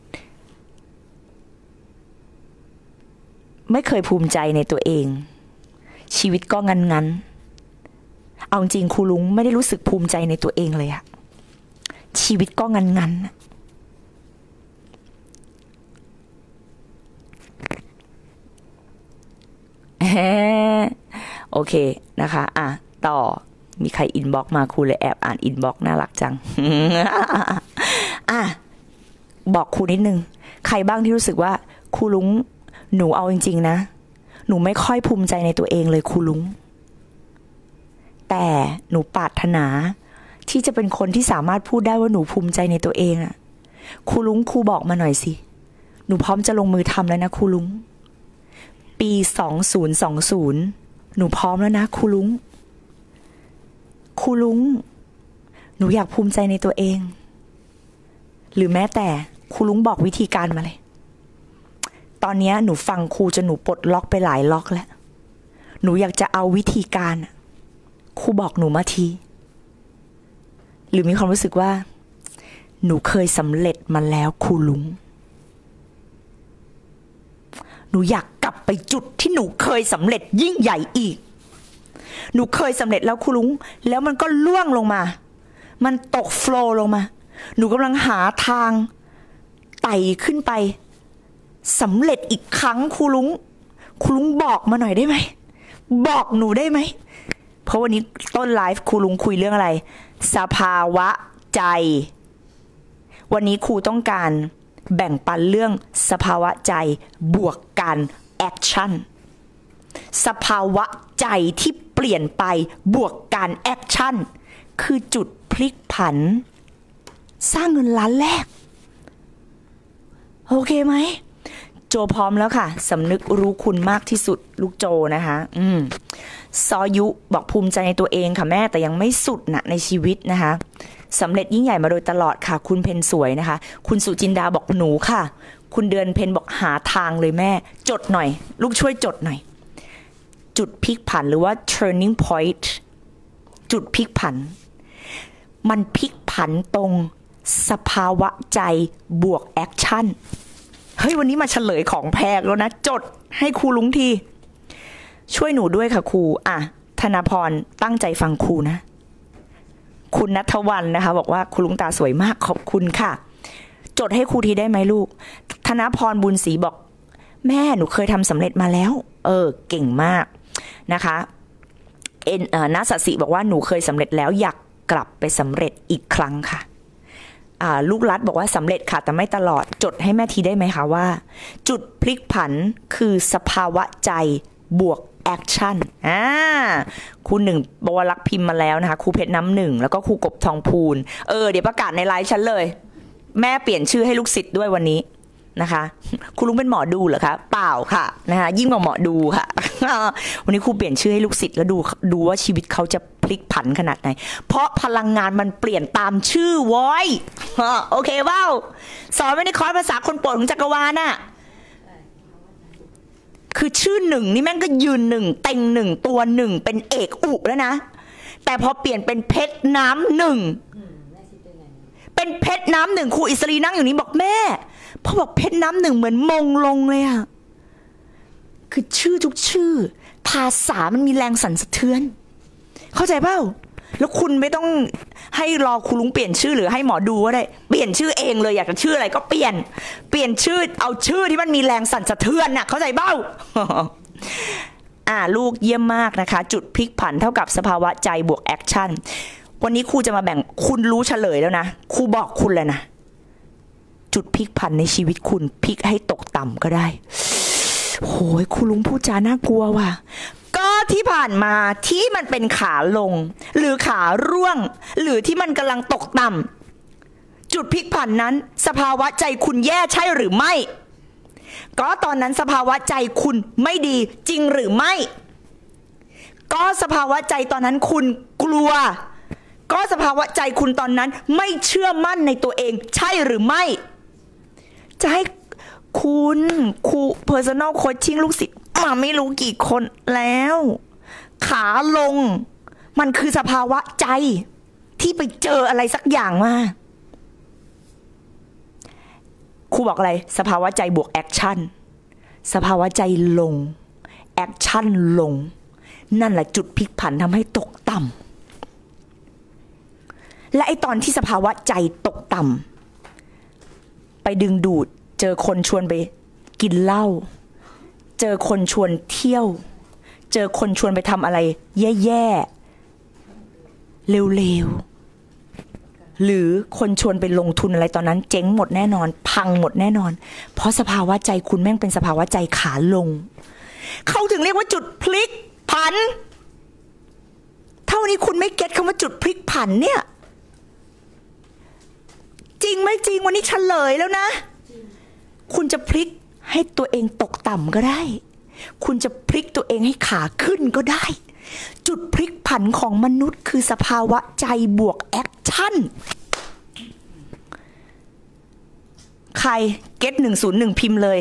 ไม่เคยภูมิใจในตัวเองชีวิตก็งันเอาจริงครูลุงไม่ได้รู้สึกภูมิใจในตัวเองเลยชีวิตก็งันโอเคนะคะต่อมีใครอินบ็อกมาครูเลยแอบอ่านอินบ็อกน่ารักจัง บอกครูนิดนึงใครบ้างที่รู้สึกว่าครูลุงหนูเอาจริงๆนะหนูไม่ค่อยภูมิใจในตัวเองเลยครูลุงแต่หนูปรารถนาที่จะเป็นคนที่สามารถพูดได้ว่าหนูภูมิใจในตัวเองครูลุงครูบอกมาหน่อยสิหนูพร้อมจะลงมือทำแล้วนะครูลุงปี2020หนูพร้อมแล้วนะครูลุงหนูอยากภูมิใจในตัวเองหรือแม้แต่ครูลุงบอกวิธีการมาเลยตอนนี้หนูฟังครูจนหนูปลดล็อกไปหลายล็อกแล้วหนูอยากจะเอาวิธีการครูบอกหนูมาทีหรือมีความรู้สึกว่าหนูเคยสำเร็จมาแล้วครูลุงหนูอยากกลับไปจุดที่หนูเคยสำเร็จยิ่งใหญ่อีกหนูเคยสำเร็จแล้วครูลุงแล้วมันก็ล่วงลงมามันตกโฟลว์ลงมาหนูกำลังหาทางไต่ขึ้นไปสำเร็จอีกครั้งครูลุงบอกมาหน่อยได้ไหมบอกหนูได้ไหมเพราะวันนี้ต้นไลฟ์ครูลุงคุยเรื่องอะไรสภาวะใจวันนี้ครูต้องการแบ่งปันเรื่องสภาวะใจบวกการแอคชั่นสภาวะใจที่เปลี่ยนไปบวกการแอคชั่นคือจุดพลิกผันสร้างเงินล้านแรกโอเคไหมโจพร้อมแล้วค่ะสำนึกรู้คุณมากที่สุดลูกโจนะคะซอยุบอกภูมิใจในตัวเองค่ะแม่แต่ยังไม่สุดนะในชีวิตนะคะสำเร็จยิ่งใหญ่มาโดยตลอดค่ะคุณเพนสวยนะคะคุณสุจินดาบอกหนูค่ะคุณเดือนเพนบอกหาทางเลยแม่จดหน่อยลูกช่วยจดหน่อยจุดพลิกผันหรือว่า turning point จุดพลิกผันมันพลิกผันตรงสภาวะใจบวกแอคชั่นเฮ้ยวันนี้มาเฉลยของแพงแล้วนะจดให้ครูลุงทีช่วยหนูด้วยค่ะครูธนาพรตั้งใจฟังครูนะคุณณัฐวรรณนะคะบอกว่าครูลุงตาสวยมากขอบคุณค่ะจดให้ครูทีได้ไหมลูกธนพรบุญศรีบอกแม่หนูเคยทำสำเร็จมาแล้วเก่งมากนะคะณสัสิบอกว่าหนูเคยสำเร็จแล้วอยากกลับไปสำเร็จอีกครั้งค่ะลูกรัฐบอกว่าสำเร็จค่ะแต่ไม่ตลอดจดให้แม่ทีได้ไหมคะว่าจุดพลิกผันคือสภาวะใจบวกแอคชั่นครูหนึ่งบวรลักษ์พิมพ์มาแล้วนะคะครูเพชรน้ำหนึ่งแล้วก็ครูกบทองพูนเดี๋ยวประกาศในไลฟ์ฉันเลยแม่เปลี่ยนชื่อให้ลูกศิษย์ด้วยวันนี้นะคะครูลุงเป็นหมอดูเหรอคะเปล่าค่ะนะคะยิ่งกว่าหมอดูค่ะ วันนี้ครูเปลี่ยนชื่อให้ลูกศิษย์แล้วดูว่าชีวิตเขาจะพลิกผันขนาดไหนเพราะพลังงานมันเปลี่ยนตามชื่อไว้โอเคเปล่าสอนไว้ในคอร์สภาษาคนโปรดของจักรวาลน่ะคือชื่อหนึ่งนี่แม่งก็ยืนหนึ่งเต็งหนึ่งตัวหนึ่งเป็นเอกอุแล้วนะแต่พอเปลี่ยนเป็นเพชรน้ำหนึ่งเป็นเพชรน้ำหนึ่งครูอิสรีนั่งอยู่นี้บอกแม่พ่อบอกเพชรน้ำหนึ่งเหมือนมงลงเลยอะคือชื่อทุกชื่อภาษามันมีแรงสั่นสะเทือนเข้าใจเปล่าแล้วคุณไม่ต้องให้รอครูลุงเปลี่ยนชื่อหรือให้หมอดูก็ได้เปลี่ยนชื่อเองเลยอยากจะชื่ออะไรก็เปลี่ยนชื่อเอาชื่อที่มันมีแรงสั่นสะเทือนน่ะเข้าใจเปล่า ลูกเยี่ยมมากนะคะจุดพลิกผันเท่ากับสภาวะใจบวกแอคชั่นวันนี้ครูจะมาแบ่งคุณรู้เฉลยแล้วนะครูบอกคุณเลยนะจุดพลิกผันในชีวิตคุณพลิกให้ตกต่ำก็ได้โหยครูลุงพูดจาน่ากลัวว่ะก็ที่ผ่านมาที่มันเป็นขาลงหรือขาร่วงหรือที่มันกำลังตกต่ำจุดพลิกผันนั้นสภาวะใจคุณแย่ใช่หรือไม่ก็ตอนนั้นสภาวะใจคุณไม่ดีจริงหรือไม่ก็สภาวะใจตอนนั้นคุณกลัวก็สภาวะใจคุณตอนนั้นไม่เชื่อมั่นในตัวเองใช่หรือไม่จะให้คุณครู personal coaching ลูกศิษย์มาไม่รู้กี่คนแล้วขาลงมันคือสภาวะใจที่ไปเจออะไรสักอย่างมาครูบอกอะไรสภาวะใจบวกแอคชั่นสภาวะใจลงแอคชั่นลงนั่นแหละจุดพลิกผันทำให้ตกต่ำและไอตอนที่สภาวะใจตกต่ำไปดึงดูดเจอคนชวนไปกินเหล้าเจอคนชวนเที่ยวเจอคนชวนไปทำอะไรแย่ๆเร็วๆหรือคนชวนไปลงทุนอะไรตอนนั้นเจ๊งหมดแน่นอนพังหมดแน่นอนเพราะสภาวะใจคุณแม่งเป็นสภาวะใจขาลงเขาถึงเรียกว่าจุดพลิกผันเท่านี้คุณไม่เก็ตคำว่าจุดพลิกผันเนี่ยจริงไม่จริงวันนี้เฉลยแล้วนะคุณจะพลิกให้ตัวเองตกต่ำก็ได้คุณจะพลิกตัวเองให้ขาขึ้นก็ได้จุดพลิกผันของมนุษย์คือสภาวะใจบวกแอคชั่นใครเก็ต101พิมพ์เลย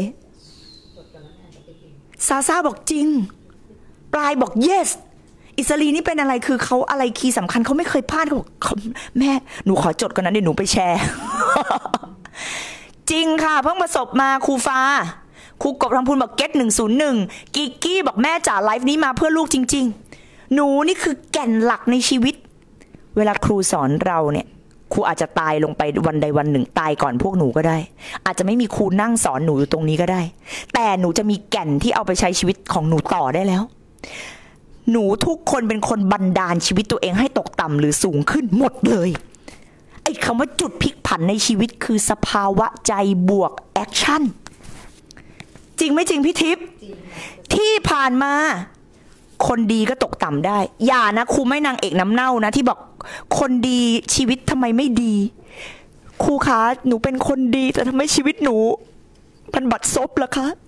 ซาซาบอกจริงปลายบอก yes อิสรีนี่เป็นอะไรคือเขาอะไรคีย์สำคัญเขาไม่เคยพลาดเขาบอกแม่หนูขอจดก่อนนะเดี๋ยวหนูไปแชร์ จริงค่ะเพิ่งประสบมาครูฟ้าครูกบทำพูนบอกเก็ต101กิกกี้บอกแม่จ๋าไลฟ์นี้มาเพื่อลูกจริงๆหนูนี่คือแก่นหลักในชีวิตเวลาครูสอนเราเนี่ยครูอาจจะตายลงไปวันใดวันหนึ่งตายก่อนพวกหนูก็ได้อาจจะไม่มีครูนั่งสอนหนูอยู่ตรงนี้ก็ได้แต่หนูจะมีแก่นที่เอาไปใช้ชีวิตของหนูต่อได้แล้วหนูทุกคนเป็นคนบันดาลชีวิตตัวเองให้ตกต่ำหรือสูงขึ้นหมดเลยไอ้คำว่าจุดพลิกผันในชีวิตคือสภาวะใจบวกแอคชั่นจริงไม่จริงพี่ทิพย์ที่ผ่านมาคนดีก็ตกต่ำได้อย่านะครูไม่นางเอกน้ำเน่านะที่บอกคนดีชีวิตทำไมไม่ดีครูคะหนูเป็นคนดีแต่ทำไมชีวิตหนูมันบัดซบล่ะคะ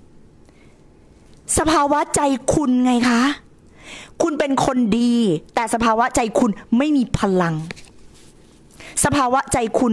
สภาวะใจคุณไงคะคุณเป็นคนดีแต่สภาวะใจคุณไม่มีพลังสภาวะใจคุณ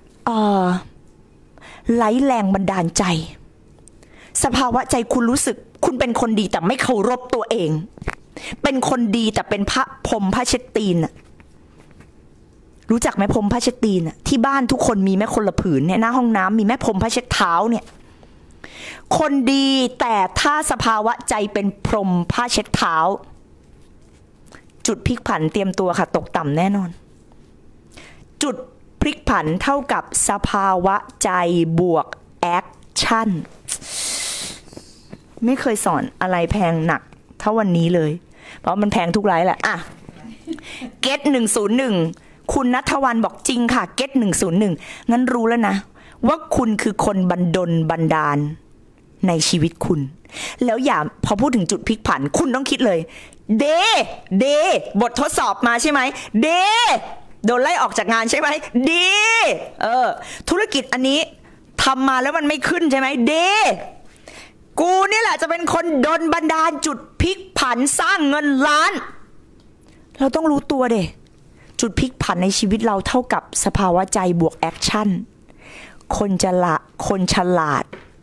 ไร้แรงบันดาลใจสภาวะใจคุณรู้สึกคุณเป็นคนดีแต่ไม่เคารพตัวเองเป็นคนดีแต่เป็นพระพรหมพระเช็ดตีนน่ะรู้จักไหมพรหมพระเช็ดตีนน่ะที่บ้านทุกคนมีแม่คนละผืนเนี่ยหน้าห้องน้ำมีแม่พรหมพระเช็ดเท้าเนี่ยคนดีแต่ถ้าสภาวะใจเป็นพรหมพระเช็ดเท้าจุดพลิกผันเตรียมตัวค่ะตกต่ำแน่นอนจุดพลิกผันเท่ากับสภาวะใจบวกแอคชั่นไม่เคยสอนอะไรแพงหนักเท่าวันนี้เลยเพราะมันแพงทุกไลฟ์แหละอ่ะเก็ต101คุณณัฐวรรณบอกจริงค่ะเก็ต101งั้นรู้แล้วนะว่าคุณคือคนบันดาลในชีวิตคุณแล้วอย่าพอพูดถึงจุดพลิกผันคุณต้องคิดเลยเดบททดสอบมาใช่ไหมเดโดนไล่ออกจากงานใช่ไหมดีธุรกิจอันนี้ทำมาแล้วมันไม่ขึ้นใช่ไหมเดกูนี่แหละจะเป็นคนดลบันดาลจุดพลิกผันสร้างเงินล้านเราต้องรู้ตัวเดจุดพลิกผันในชีวิตเราเท่ากับสภาวะใจบวกแอคชั่นคนฉลาด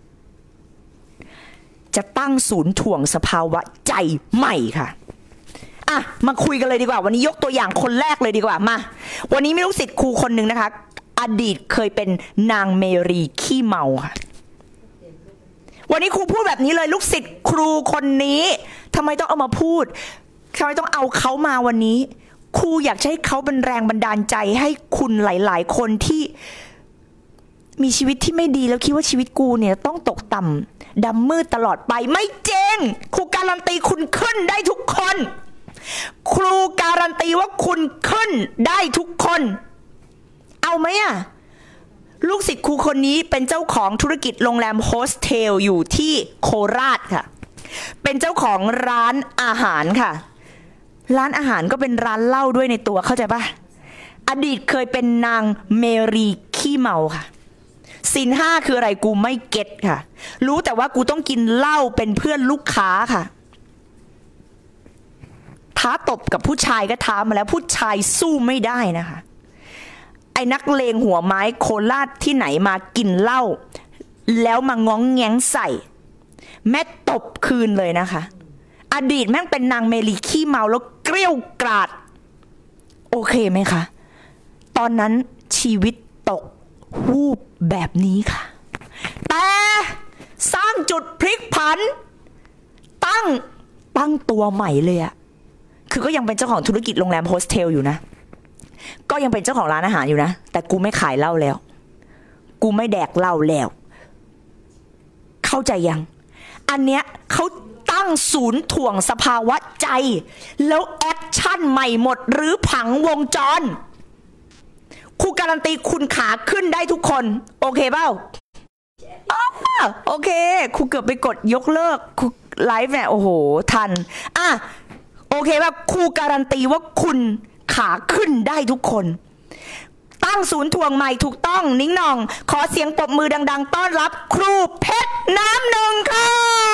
จะตั้งศูนย์ถ่วงสภาวะใจใหม่ค่ะอ่ะมาคุยกันเลยดีกว่าวันนี้ยกตัวอย่างคนแรกเลยดีกว่ามาวันนี้มีลูกศิษย์ครูคนหนึ่งนะคะอดีตเคยเป็นนางเมรีขี้เมาค่ะวันนี้ครูพูดแบบนี้เลยลูกศิษย์ครูคนนี้ทำไมต้องเอามาพูดทำไมต้องเอาเขามาวันนี้ครูอยากให้เขาเป็นแรงบันดาลใจให้คุณหลายๆคนที่มีชีวิตที่ไม่ดีแล้วคิดว่าชีวิตกูเนี่ยต้องตกต่ำดำมืดตลอดไปไม่จริงครูการันตีคุณขึ้นได้ทุกคนครูการันตีว่าคุณขึ้นได้ทุกคนเอาไหมอะลูกศิษย์ครูคนนี้เป็นเจ้าของธุรกิจโรงแรมโฮสเทลอยู่ที่โคราชค่ะเป็นเจ้าของร้านอาหารค่ะร้านอาหารก็เป็นร้านเหล้าด้วยในตัวเข้าใจปะอดีตเคยเป็นนางเมรีขี้เมาค่ะศีลห้าคืออะไรกูไม่เก็ตค่ะรู้แต่ว่ากูต้องกินเหล้าเป็นเพื่อนลูกค้าค่ะท้าตบกับผู้ชายก็ท้ามาแล้วผู้ชายสู้ไม่ได้นะคะไอ้นักเลงหัวไม้โคราชที่ไหนมากินเหล้าแล้วมาง้องแง้งใส่แม่ตบคืนเลยนะคะอดีตแม่งเป็นนางเมรีขี้เมาแล้วเกรี้ยวกราดโอเคไหมคะตอนนั้นชีวิตตกวูบแบบนี้ค่ะแต่สร้างจุดพลิกผันตั้งตัวใหม่เลยอะคือก็ยังเป็นเจ้าของธุรกิจโรงแรมโฮสเทลอยู่นะก็ยังเป็นเจ้าของร้านอาหารอยู่นะแต่กูไม่ขายเหล้าแล้วกูไม่แดกเหล้าแล้วเข้าใจยังอันเนี้ยเขาตั้งศูนย์ถ่วงสภาวะใจแล้วแอคชั่นใหม่หมดหรือผังวงจรครูการันตีคุณขาขึ้นได้ทุกคนโอเคเปล่าโอเคครูเกือบไปกดยกเลิกครูไลฟ์เนี่ยโอ้โหทันโอเคป่ะครูการันตีว่าคุณขาขึ้นได้ทุกคนตั้งศูนย์ถ่วงใหม่ถูกต้องนิ้งหน่องขอเสียงปรบมือดังๆต้อนรับครูเพชรน้ำหนึ่งค่ะ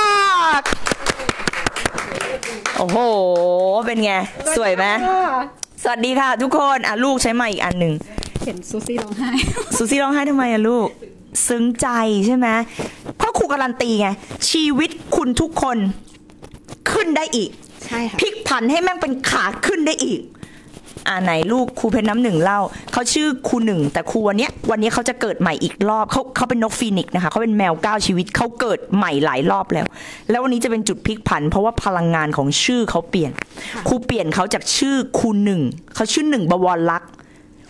โอ้โหเป็นไงสวยไหมสวัสดีค่ะทุกคนลูกใช้ไมค์อีกอันหนึ่งเห็นซูซี่ร้องไห้ซูซี่ร้องไห้ทำไมลูกซึ้งใจใช่ไหมเพราะครูการันตีไงชีวิตคุณทุกคนขึ้นได้อีกใช่ค่ะพลิกผันให้แม่งเป็นขาขึ้นได้อีกไหนลูกครูเพชรน้ำหนึ่งเล่าเขาชื่อครูหนึ่งแต่ครูวันนี้เขาจะเกิดใหม่อีกรอบเขาเป็นนกฟีนิกซ์นะคะเขาเป็นแมว9ชีวิตเขาเกิดใหม่หลายรอบแล้ววันนี้จะเป็นจุดพลิกผันเพราะว่าพลังงานของชื่อเขาเปลี่ยนครูเปลี่ยนเขาจากชื่อครูหนึ่งเขาชื่อหนึ่งบวรลักษณ์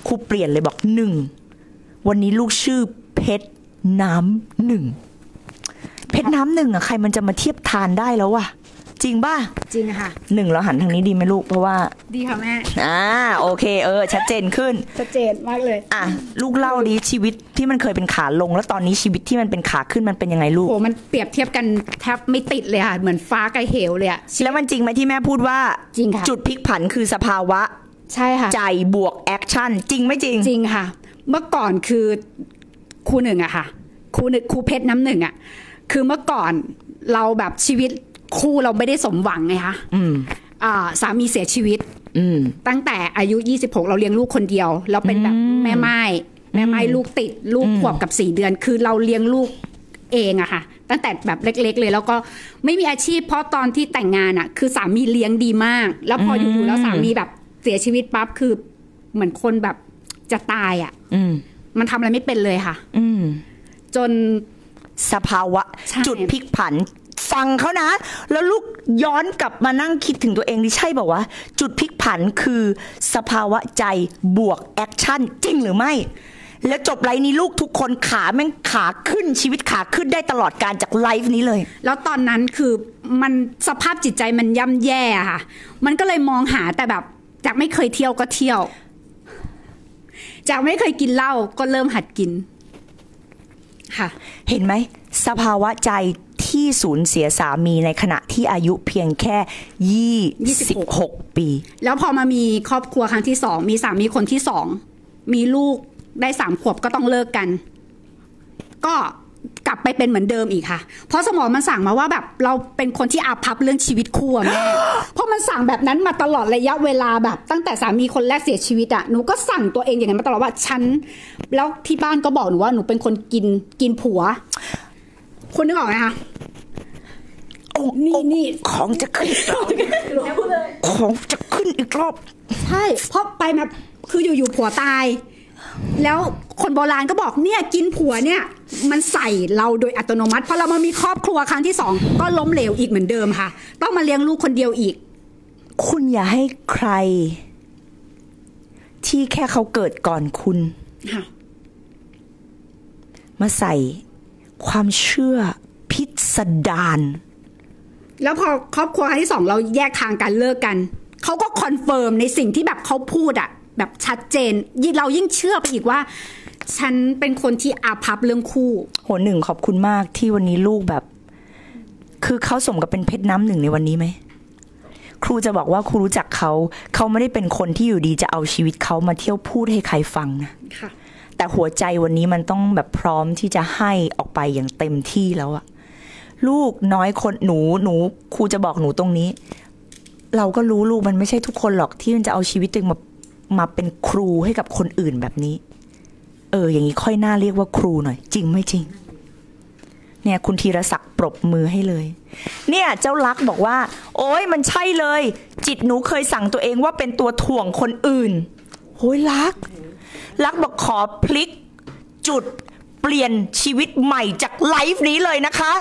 ครูเปลี่ยนเลยบอกหนึ่งวันนี้ลูกชื่อเพชรน้ำหนึ่งเพชรน้ำหนึ่งอะใครมันจะมาเทียบทานได้แล้ววะจริงป่ะจริงค่ะหนึ่งเราหันทางนี้ดีไหมลูกเพราะว่าดีค่ะแม่โอเคชัดเจนขึ้นชัดเจนมากเลยลูกเล่าดิชีวิตที่มันเคยเป็นขาลงแล้วตอนนี้ชีวิตที่มันเป็นขาขึ้นมันเป็นยังไงลูกโอ้มันเปรียบเทียบกันแทบไม่ติดเลยค่ะเหมือนฟ้ากับเหวเลยอะแล้วมันจริงไหมที่แม่พูดว่าจริงค่ะจุดพลิกผันคือสภาวะใช่ค่ะใจบวกแอคชั่นจริงไม่จริงจริงค่ะเมื่อก่อนคือครูหนึ่งอะค่ะครูเพชรน้ำหนึ่งอะคือเมื่อก่อนเราแบบชีวิตคู่เราไม่ได้สมหวังไงคะสามีเสียชีวิตตั้งแต่อายุ26เราเลี้ยงลูกคนเดียวเราเป็นแบบแม่ไม้ลูกติดลูกขวบกับ4 เดือนคือเราเลี้ยงลูกเองอะค่ะตั้งแต่แบบเล็กๆเลยแล้วก็ไม่มีอาชีพเพราะตอนที่แต่งงานอะคือสามีเลี้ยงดีมากแล้วพออยู่ๆแล้วสามีแบบเสียชีวิตปั๊บคือเหมือนคนแบบจะตายอะมันทำอะไรไม่เป็นเลยค่ะจนสภาวะจุดพลิกผันฟังเขานะแล้วลูกย้อนกลับมานั่งคิดถึงตัวเองดิใช่บอกว่าจุดพลิกผันคือสภาวะใจบวกแอคชั่นจริงหรือไม่แล้วจบไลฟ์นี้ลูกทุกคนขาแม่งขาขึ้นชีวิตขาขึ้นได้ตลอดการจากไลฟ์นี้เลยแล้วตอนนั้นคือมันสภาพจิตใจมันย่ำแย่ค่ะมันก็เลยมองหาแต่แบบจากไม่เคยเที่ยวก็เที่ยวจากไม่เคยกินเหล้าก็เริ่มหัดกินค่ะเห็นไหมสภาวะใจที่สูญเสียสามีในขณะที่อายุเพียงแค่26 ปีแล้วพอมามีครอบครัวครั้งที่2มีสามีคนที่2มีลูกได้3 ขวบก็ต้องเลิกกันก็กลับไปเป็นเหมือนเดิมอีกค่ะเพราะสมองมันสั่งมาว่าแบบเราเป็นคนที่อาภัพเรื่องชีวิตคู่แม่ เพราะมันสั่งแบบนั้นมาตลอดระยะเวลาแบบตั้งแต่สามีคนแรกเสียชีวิตอะหนูก็สั่งตัวเองอย่างนั้นมาตลอดว่าฉันแล้วที่บ้านก็บอกหนูว่าหนูเป็นคนกินผัวคุณนึกออกไหมคะนี่ของจะขึ้นของจะขึ้นอีกรอบใช่เพราะไปมาคืออยู่ผัวตายแล้วคนโบราณก็บอกเนี่ยกินผัวเนี่ยมันใส่เราโดยอัตโนมัติพอเรามามีครอบครัวครั้งที่2ก็ล้มเหลวอีกเหมือนเดิมค่ะต้องมาเลี้ยงลูกคนเดียวอีกคุณอย่าให้ใครที่แค่เขาเกิดก่อนคุณมาใส่ความเชื่อพิสดารแล้วพอครอบครัวครั้งที่2เราแยกทางกันเลิกกันเขาก็คอนเฟิร์มในสิ่งที่แบบเขาพูดอะแบบชัดเจนเรายิ่งเชื่อไปอีกว่าฉันเป็นคนที่อาภัพเรื่องคู่โหหนึ่งขอบคุณมากที่วันนี้ลูกแบบคือเขาสมกับเป็นเพชรน้ำหนึ่งในวันนี้ไหมครูจะบอกว่าครูรู้จักเขาไม่ได้เป็นคนที่อยู่ดีจะเอาชีวิตเขามาเที่ยวพูดให้ใครฟังนะแต่หัวใจวันนี้มันต้องแบบพร้อมที่จะให้ออกไปอย่างเต็มที่แล้วอะลูกน้อยคนหนูครูจะบอกหนูตรงนี้เราก็รู้ลูกมันไม่ใช่ทุกคนหรอกที่มันจะเอาชีวิตตัวเองมาเป็นครูให้กับคนอื่นแบบนี้อย่างนี้ค่อยน่าเรียกว่าครูหน่อยจริงไม่จริงเนี่ยคุณธีรศักดิ์ปรบมือให้เลยเนี่ยเจ้าลักษณ์บอกว่าโอ๊ยมันใช่เลยจิตหนูเคยสั่งตัวเองว่าเป็นตัวถ่วงคนอื่นโอ้ยลักษณ์บอกขอพลิกจุดเปลี่ยนชีวิตใหม่จากไลฟ์นี้เลยนะคะ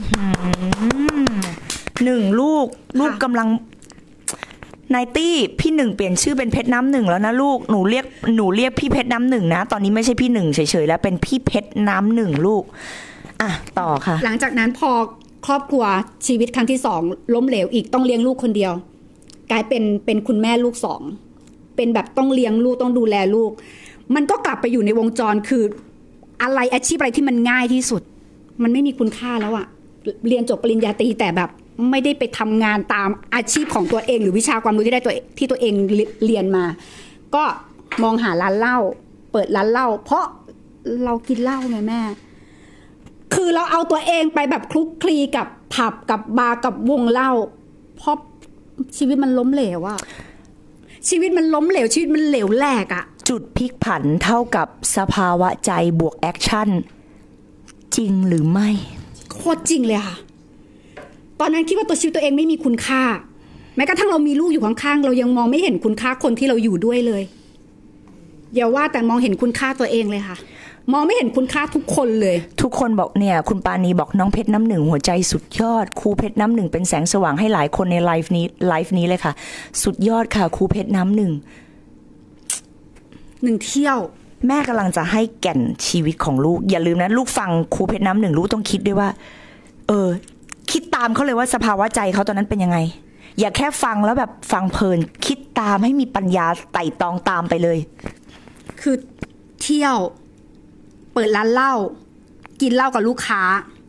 หนึ่งลูกกำลังนายตี้พี่หนึ่งเปลี่ยนชื่อเป็นเพชรน้ำหนึ่งแล้วนะลูกหนูเรียกพี่เพชรน้ำหนึ่งนะตอนนี้ไม่ใช่พี่หนึ่งเฉยๆแล้วเป็นพี่เพชรน้ำหนึ่งลูกต่อค่ะหลังจากนั้นพอครอบครัวชีวิตครั้งที่2ล้มเหลวอีกต้องเลี้ยงลูกคนเดียวกลายเป็นคุณแม่ลูก2เป็นแบบต้องเลี้ยงลูกต้องดูแลลูกมันก็กลับไปอยู่ในวงจรคืออะไรอาชีพอะไรที่มันง่ายที่สุดมันไม่มีคุณค่าแล้วอะเรียนจบปริญญาตรีแต่แบบไม่ได้ไปทำงานตามอาชีพของตัวเองหรือวิชาความรู้ที่ตัวเองเรียนมาก็มองหาร้านเหล้าเปิดร้านเหล้าเพราะเรากินเหล้าไงแม่คือเราเอาตัวเองไปแบบคลุกคลีกับผับกับบาร์กับวงเหล้าเพราะชีวิตมันล้มเหลวอะชีวิตมันล้มเหลวชีวิตมันเหลวแหลกอะจุดพลิกผันเท่ากับสภาวะใจบวกแอคชั่นจริงหรือไม่โคตรจริงเลยค่ะตอนนั้นคิดว่าตัวชีวิตตัวเองไม่มีคุณค่าแม้กระทั่งเรามีลูกอยู่ข้างๆเรายังมองไม่เห็นคุณค่าคนที่เราอยู่ด้วยเลยอย่าว่าแต่มองเห็นคุณค่าตัวเองเลยค่ะมองไม่เห็นคุณค่าทุกคนเลยทุกคนบอกเนี่ยคุณปานีบอกน้องเพชรน้ำหนึ่งหัวใจสุดยอดครูเพชรน้ำหนึ่งเป็นแสงสว่างให้หลายคนในไลฟ์นี้เลยค่ะสุดยอดค่ะครูเพชรน้ำหนึ่ง 1 เที่ยวแม่กำลังจะให้แก่นชีวิตของลูกอย่าลืมนะลูกฟังครูเพชรน้ำหนึ่งลูกต้องคิดด้วยว่าคิดตามเขาเลยว่าสภาวะใจเขาตอนนั้นเป็นยังไงอย่าแค่ฟังแล้วแบบฟังเพลินคิดตามให้มีปัญญาไต่ตองตามไปเลยคือเที่ยวเปิดร้านเหล้ากินเหล้ากับลูกค้า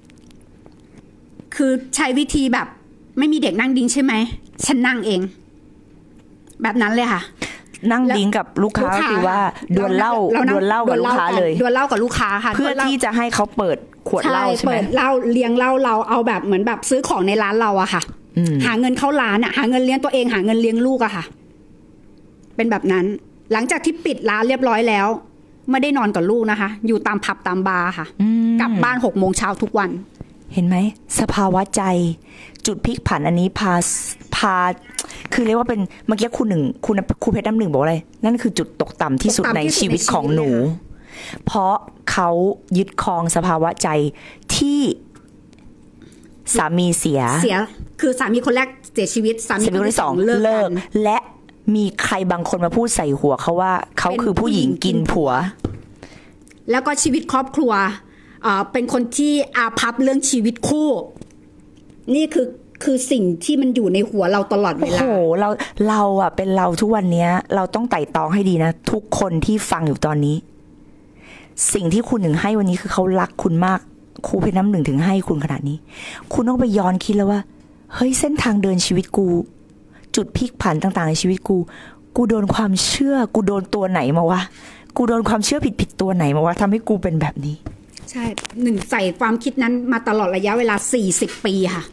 คือใช้วิธีแบบไม่มีเด็กนั่งดิ้งใช่ไหมฉันนั่งเองแบบนั้นเลยค่ะนั่งดิ้งกับลูกค้าคือว่าดวลเหล้ากับลูกค้าเลยดวลเหล้ากับลูกค้าค่ะเพื่อที่จะให้เขาเปิดขวดเหล้าใช่ไหมเปิดเหล้าเลี้ยงเหล้าเราเอาแบบเหมือนแบบซื้อของในร้านเราอะค่ะหาเงินเข้าร้านอะหาเงินเลี้ยงตัวเองหาเงินเลี้ยงลูกอะค่ะเป็นแบบนั้นหลังจากที่ปิดร้านเรียบร้อยแล้วไม่ได้นอนกับลูกนะคะอยู่ตามผับตามบาร์ค่ะกลับบ้าน6 โมงเช้าทุกวันเห็นไหมสภาวะใจจุดพลิกผันอันนี้พาคือเรียกว่าเป็นเมื่อกี้ครูเพชรน้ำหนึ่งบอกอะไรนั่นคือจุดตกต่ำที่สุดในชีวิตของหนูเพราะเขายึดครองสภาวะใจที่สามีเสียคือสามีคนแรกเสียชีวิตสามีคนที่สองเลิกและมีใครบางคนมาพูดใส่หัวเขาว่าเขาคือผู้หญิงกินผัวแล้วก็ชีวิตครอบครัวเป็นคนที่อาภัพเรื่องชีวิตคู่นี่คือสิ่งที่มันอยู่ในหัวเราตลอดเวลาโอ้โหเราอ่ะเป็นเราทุกวันนี้เราต้องไต่ตองให้ดีนะทุกคนที่ฟังอยู่ตอนนี้สิ่งที่คุณหนึ่งให้วันนี้คือเขารักคุณมากครูเพชรน้ำหนึ่งถึงให้คุณขนาดนี้คุณต้องไปย้อนคิดแล้วว่าเฮ้ยเส้นทางเดินชีวิตกูจุดพลิกผันต่างๆในชีวิตกูโดนความเชื่อกูโดนตัวไหนมาวะกูโดนความเชื่อผิดตัวไหนมาวะทำให้กูเป็นแบบนี้ใช่หนึ่งใส่ความคิดนั้นมาตลอดระยะเวลา40 ปีค่ะ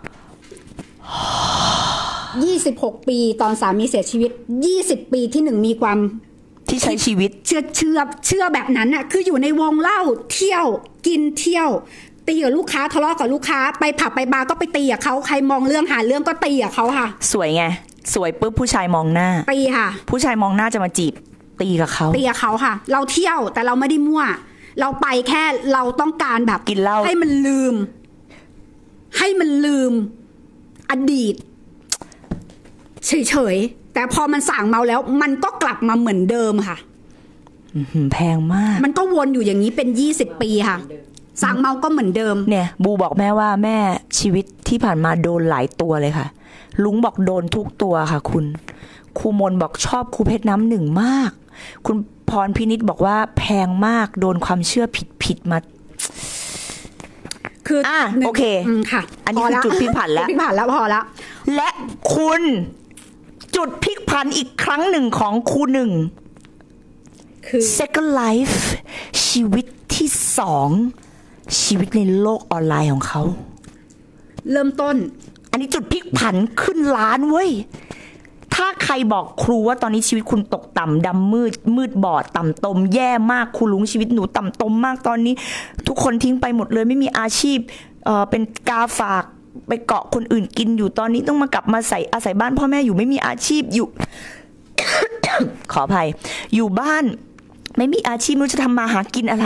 26 ปีตอนสามีเสียชีวิต20 ปีที่หนึ่งมีความที่ใช้ชีวิตเชื่อแบบนั้นน่ะคืออยู่ในวงเล่าเที่ยวกินเที่ยวตีกับลูกค้าทะเลาะกับลูกค้าไปผับไปบาร์ก็ไปตีกับเขาใครมองเรื่องหาเรื่องก็ตีกับเขาค่ะสวยไงสวยปุ๊บผู้ชายมองหน้าตีค่ะผู้ชายมองหน้าจะมาจีบตีกับเขาค่ะเราเที่ยวแต่เราไม่ได้มั่วเราไปแค่เราต้องการแบบกินเหล้าให้มันลืมอดีตเฉยๆแต่พอมันส่างเมาแล้วมันก็กลับมาเหมือนเดิมค่ะแพงมากมันก็วนอยู่อย่างนี้เป็น20 ปีค่ะส่างเมาก็เหมือนเดิมเนี่ยบูบอกแม่ว่าแม่ชีวิตที่ผ่านมาโดนหลายตัวเลยค่ะลุงบอกโดนทุกตัวค่ะคุณครูมนบอกชอบครูเพชรน้ำหนึ่งมากคุณพรพินิจบอกว่าแพงมากโดนความเชื่อผิดมาคือโอเคค่ะอันนี้คือจุดพลิกผันแล้วพอแล้วและคุณจุดพลิกผันอีกครั้งหนึ่งของครูหนึ่งคือ Second Life ชีวิตที่2ชีวิตในโลกออนไลน์ของเขาเริ่มต้นอันนี้จุดพลิกผันขึ้นล้านเว้ยถ้าใครบอกครูว่าตอนนี้ชีวิตคุณตกต่ำดำมืดบอดต่ำตมแย่มากครูลุงชีวิตหนูต่ำตมมากตอนนี้ทุกคนทิ้งไปหมดเลยไม่มีอาชีพเป็นกาฝากไปเกาะคนอื่นกินอยู่ตอนนี้ต้องมากลับมาอาศัยบ้านพ่อแม่อยู่ไม่มีอาชีพอยู่ ขออภัยอยู่บ้านไม่มีอาชีพไม่รู้จะทำมาหากินอะไร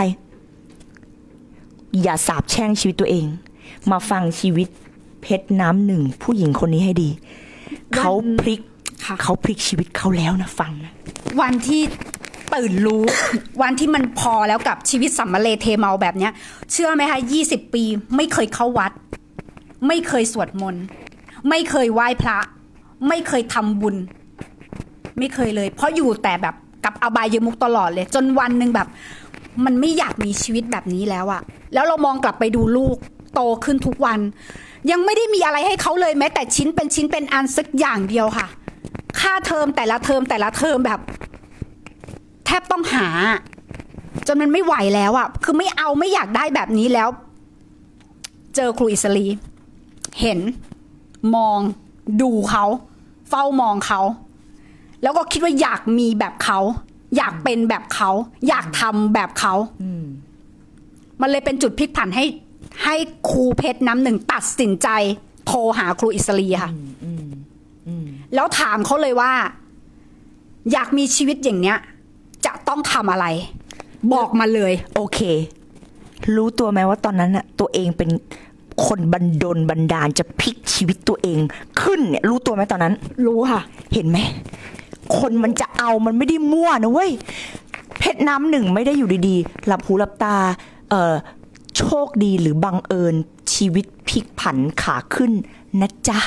อย่าสาปแช่งชีวิตตัวเองมาฟังชีวิตเพชรน้ำหนึ่งผู้หญิงคนนี้ให้ดีเขาพลิกชีวิตเขาแล้วนะฟังนะวันที่ตื่นรู้ วันที่มันพอแล้วกับชีวิตสัมมาเลเทเมาแบบเนี้ยเชื่อไหมคะ20 ปีไม่เคยเข้าวัดไม่เคยสวดมนต์ไม่เคยไหว้พระไม่เคยทำบุญไม่เคยเลยเพราะอยู่แต่แบบกับอบายมุขตลอดเลยจนวันนึงแบบมันไม่อยากมีชีวิตแบบนี้แล้วอะแล้วเรามองกลับไปดูลูกโตขึ้นทุกวันยังไม่ได้มีอะไรให้เขาเลยแม้แต่ชิ้นเป็นอันสักอย่างเดียวค่ะค่าเทอมแต่ละเทอมแบบแทบต้องหาจนมันไม่ไหวแล้วอะคือไม่อยากได้แบบนี้แล้วเจอครูอิสรีเห็นมองดูเขาเฝ้ามองเขาแล้วก็คิดว่าอยากมีแบบเขาอยากเป็นแบบเขาอยากทำแบบเขามันเลยเป็นจุดพลิกผันให้ครูเพชรน้ำหนึ่งตัดสินใจโทรหาครูอิสรีค่ะแล้วถามเขาเลยว่าอยากมีชีวิตอย่างเนี้ยจะต้องทำอะไรบอกมาเลยโอเครู้ตัวไหมว่าตอนนั้นน่ะตัวเองเป็นคนบันดาลจะพลิกชีวิตตัวเองขึ้นเนี่ยรู้ตัวไหมตอนนั้นรู้ค่ะเห็นไหมคนมันจะเอามันไม่ได้มั่วนะเว้ยเพชรน้ำหนึ่งไม่ได้อยู่ดีๆหลับหูหลับตาโชคดีหรือบังเอิญชีวิตพลิกผันขาขึ้นนะจ๊ะ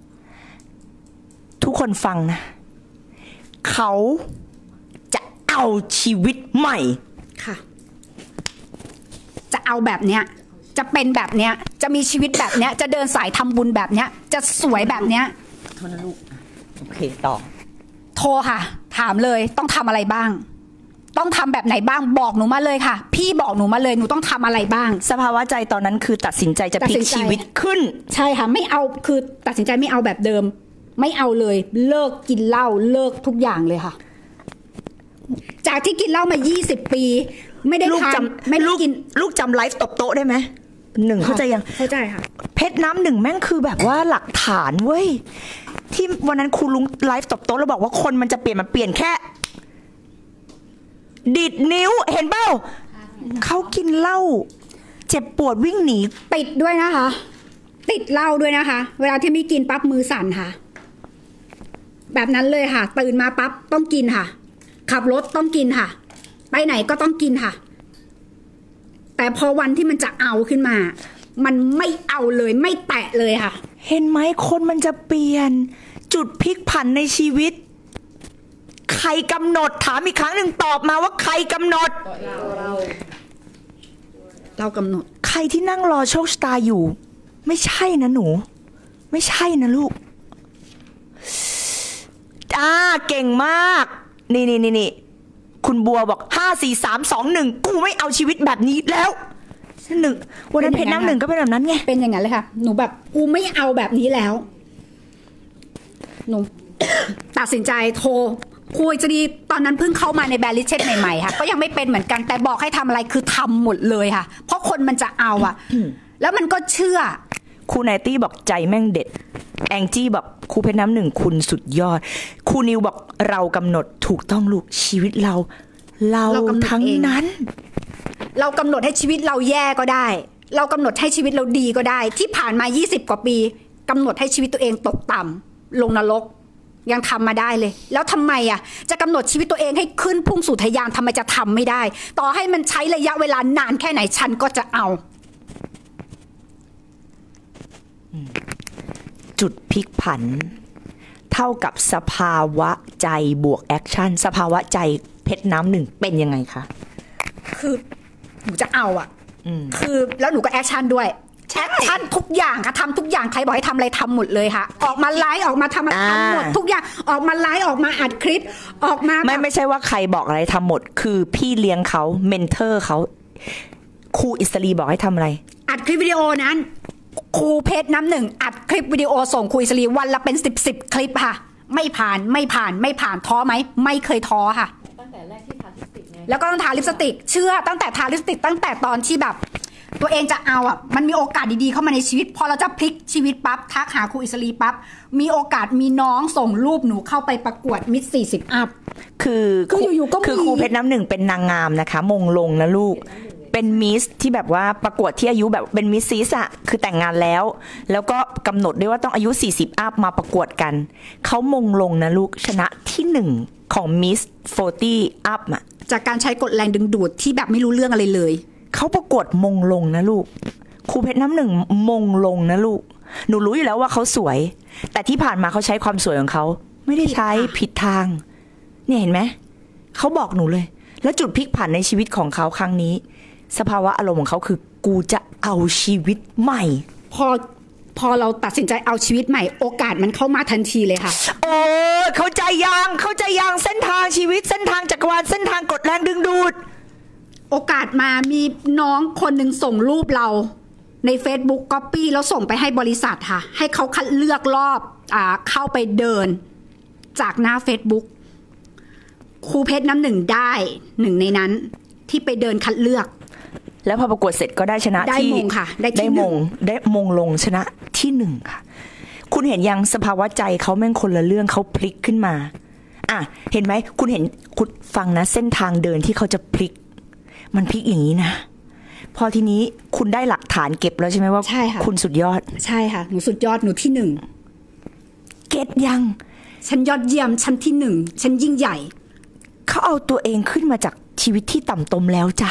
ทุกคนฟังนะเขาจะเอาชีวิตใหม่ค่ะจะเอาแบบเนี้ยจะเป็นแบบเนี้ยจะมีชีวิตแบบเนี้ยจะเดินสายทำบุญแบบเนี้ยจะสวยแบบเนี้ยโทษนะลูกโอเคต่อโทรค่ะถามเลยต้องทำอะไรบ้างต้องทำแบบไหนบ้างบอกหนูมาเลยค่ะพี่บอกหนูมาเลยหนูต้องทำอะไรบ้างสภาวะใจตอนนั้นคือตัดสินใจจะพลิกชีวิตขึ้นใช่ค่ะไม่เอาคือตัดสินใจไม่เอาแบบเดิมไม่เอาเลยเลิกกินเหล้าเลิกทุกอย่างเลยค่ะจากที่กินเหล้ามา20 ปีไม่ได้ทานไม่ได้กินลูกจำไลฟ์ตบโต๊ะได้ไหมหนึ่งเข้าใจยังเข้าใจค่ะเพชรน้ำหนึ่งแม่งคือแบบว่าหลักฐานเว้ยที่วันนั้นครูลุงไลฟ์ตบโต๊ะแล้วบอกว่าคนมันจะเปลี่ยนมันเปลี่ยนแค่ดิดนิ้วเห็นเปล่าเขากินเหล้าเจ็บปวดวิ่งหนีติดด้วยนะคะติดเหล้าด้วยนะคะเวลาที่ไม่กินปั๊บมือสั่นค่ะแบบนั้นเลยค่ะตื่นมาปั๊บต้องกินค่ะขับรถต้องกินค่ะไปไหนก็ต้องกินค่ะแต่พอวันที่มันจะเอาขึ้นมามันไม่เอาเลยไม่แตะเลยค่ะเห็นไหมคนมันจะเปลี่ยนจุดพลิกผันในชีวิตใครกำหนดถามอีกครั้งหนึ่งตอบมาว่าใครกำหนดเรากำหนดใครที่นั่งรอโชคชะตาอยู่ไม่ใช่นะหนูไม่ใช่นะลูกเก่งมากนี่คุณบัวบอก5 4 3 2 1กูไม่เอาชีวิตแบบนี้แล้วหนึ่งวันนั้นเพชรน้ำหนึ่งก็เป็นแบบนั้นไงเป็นอย่างนั้นเลยค่ะหนูแบบกูไม่เอาแบบนี้แล้วหนู ตัดสินใจโทรคุยจะดีตอนนั้นเพิ่งเข้ามาในแบรนด์ลิเชตใหม่ๆค่ะก็ยังไม่เป็นเหมือนกันแต่บอกให้ทำอะไรคือทำหมดเลยค่ะเพราะคนมันจะเอาอ่ะ แล้วมันก็เชื่อครูไนตี้บอกใจแม่งเด็ดแองจี้บอกครูเพชรน้ำหนึ่งคุณสุดยอดครูนิวบอกเรากำหนดถูกต้องลูกชีวิตเราทั้งนั้นเรากำหนดให้ชีวิตเราแย่ก็ได้เรากำหนดให้ชีวิตเราดีก็ได้ที่ผ่านมา20 กว่าปีกำหนดให้ชีวิตตัวเองตกต่ำลงนรกยังทำมาได้เลยแล้วทำไมอ่ะจะกำหนดชีวิตตัวเองให้ขึ้นพุ่งสู่ทะยานทำไมจะทำไม่ได้ต่อให้มันใช้ระยะเวลานานแค่ไหนฉันก็จะเอาจุดพลิกผันเท่ากับสภาวะใจบวกแอคชั่นสภาวะใจเพชรน้ำหนึ่งเป็นยังไงคะคือหนูจะเอาอ่ะคือแล้วหนูก็แอคชั่นด้วยแอคชั่นทุกอย่างค่ะทำทุกอย่างใครบอกให้ทำอะไรทำหมดเลยค่ะออกมาไลฟ์ออกมาทำหมดทุกอย่างออกมาไลฟ์ออกมาอัดคลิปออกมาไม่ใช่ว่าใครบอกอะไรทำหมดคือพี่เลี้ยงเขาเมนเทอร์เขาครูอิสรีบอกให้ทำอะไรอัดคลิปวิดีโอนั้นครูเพชรน้ำหนึ่งอัดคลิปวิดีโอส่งครูอิสรีวันละเป็น10คลิปค่ะไม่ผ่านท้อไหมไม่เคยท้อค่ะตั้งแต่แรกที่ทาลิปสติกไงแล้วก็ต้องทาลิปสติกเชื่อตั้งแต่ทาลิปสติกตั้งแต่ตอนที่แบบตัวเองจะเอาอ่ะมันมีโอกาสดีๆเข้ามาในชีวิตพอเราจะพลิกชีวิตปั๊บทักหาครูอิสรีปั๊บมีโอกาสมีน้องส่งรูปหนูเข้าไปประกวดมิส40อัพคืออยู่ๆก็คือครูเพชรน้ำหนึ่งเป็นนางงามนะคะมงลงนะลูกเป็นมิสที่แบบว่าประกวดที่อายุแบบเป็นมิสซีสอะคือแต่งงานแล้วก็กำหนดด้วยว่าต้องอายุ40อัพมาประกวดกันเขามงลงนะลูกชนะที่1ของมิส40อัพอะจากการใช้กฎแรงดึงดูดที่แบบไม่รู้เรื่องอะไรเลยเขาประกวดมงลงนะลูกครูเพชรน้ำหนึ่งมงลงนะลูกหนูรู้อยู่แล้วว่าเขาสวยแต่ที่ผ่านมาเขาใช้ความสวยของเขาไม่ได้ใช้ผิดทางเนี่ยเห็นไหมเขาบอกหนูเลยแล้วจุดพลิกผันในชีวิตของเขาครั้งนี้สภาวะอารมณ์ของเขาคือกูจะเอาชีวิตใหม่พอเราตัดสินใจเอาชีวิตใหม่โอกาสมันเข้ามาทันทีเลยค่ะโอ้เข้าใจยังเส้นทางชีวิตเส้นทางจักรวาลเส้นทางกดแรงดึงดูดโอกาสมามีน้องคนหนึ่งส่งรูปเราใน Facebook Copy แล้วส่งไปให้บริษัทค่ะให้เขาคัดเลือกรอบเข้าไปเดินจากหน้า Facebook ครูเพชรน้ำหนึ่งได้หนึ่งในนั้นที่ไปเดินคัดเลือกแล้วพอประกวดเสร็จก็ได้ชนะได้มงค่ะได้มงลงชนะที่1ค่ะคุณเห็นยังสภาวะใจเขาแม่งคนละเรื่องเขาพลิกขึ้นมาเห็นไหมคุณเห็นคุณฟังนะเส้นทางเดินที่เขาจะพลิกมันพลิกอย่างนี้นะพอทีนี้คุณได้หลักฐานเก็บแล้วใช่ไหมว่าคุณสุดยอดใช่ค่ะหนูสุดยอดหนูที่1 เก็ตยังฉันยอดเยี่ยมฉันที่1ฉันยิ่งใหญ่เขาเอาตัวเองขึ้นมาจากชีวิตที่ต่ำตมแล้วจ้ะ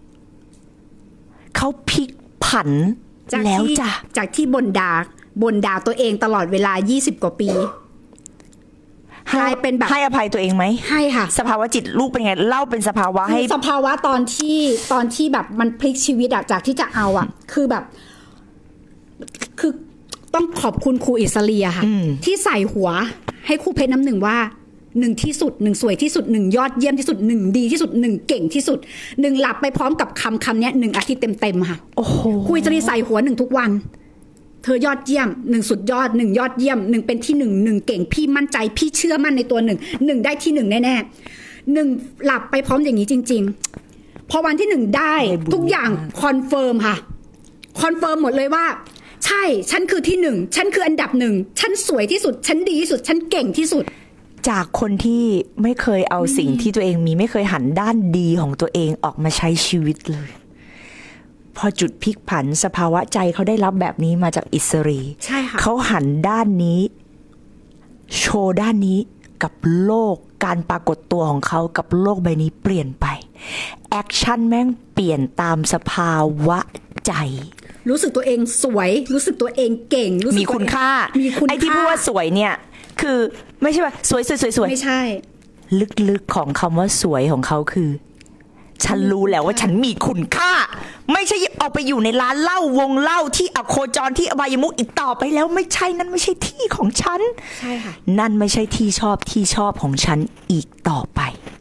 เขาพลิกผันแล้วจ้ะจากที่บ่นด่าตัวเองตลอดเวลา20กว่าปีกลายเป็นแบบให้อภัยตัวเองไหมให้ค่ะสภาวะจิตลูกเป็นไงเล่าเป็นสภาวะให้สภาวะตอนที่แบบมันพลิกชีวิตอะจากที่จะเอาอะคือแบบคือต้องขอบคุณครูอิสเลียค่ะที่ใส่หัวให้ครูเพชรน้ำหนึ่งว่า1ที่สุด1สวยที่สุด1ยอดเยี่ยมที่สุด1ดีที่สุด1เก่งที่สุด1หลับไปพร้อมกับคำนี้1อาทิตย์เต็มๆค่ะโอ้โหครูอิสเลียใส่หัว1ทุกวันเธอยอดเยี่ยม1สุดยอด1ยอดเยี่ยม1เป็นที่1เก่งพี่มั่นใจพี่เชื่อมั่นในตัว1ได้ที่1แน่ๆ1หลับไปพร้อมอย่างนี้จริงๆพอวันที่1ได้ทุกอย่างคอนเฟิร์มค่ะคอนเฟิร์มหมดเลยว่าใช่ฉันคือที่1ฉันคืออันดับ1ฉันสวยที่สุดฉันดีที่สุดฉันเก่งที่สุดจากคนที่ไม่เคยเอาสิ่งที่ตัวเองมีไม่เคยหันด้านดีของตัวเองออกมาใช้ชีวิตเลยพอจุดพลิกผันสภาวะใจเขาได้รับแบบนี้มาจากอิสรีใช่ค่ะเขาหันด้านนี้โชว์ด้านนี้กับโลกการปรากฏตัวของเขากับโลกใบนี้เปลี่ยนไปแอคชั่นแม่งเปลี่ยนตามสภาวะใจรู้สึกตัวเองสวยรู้สึกตัวเองเก่งรู้สึกมีคุณค่าไอ้ที่พูดว่าสวยเนี่ยคือไม่ใช่ว่าสวยไม่ใช่ลึกๆของคำว่าสวยของเขาคือฉันรู้แล้วว่าฉันมีคุณค่าไม่ใช่เอาไปอยู่ในร้านเหล้าวงเหล้าที่อโคจรที่อบายมุขอีกต่อไปแล้วไม่ใช่นั่นไม่ใช่ที่ของฉันใช่ค่ะนั่นไม่ใช่ที่ชอบของฉันอีกต่อไป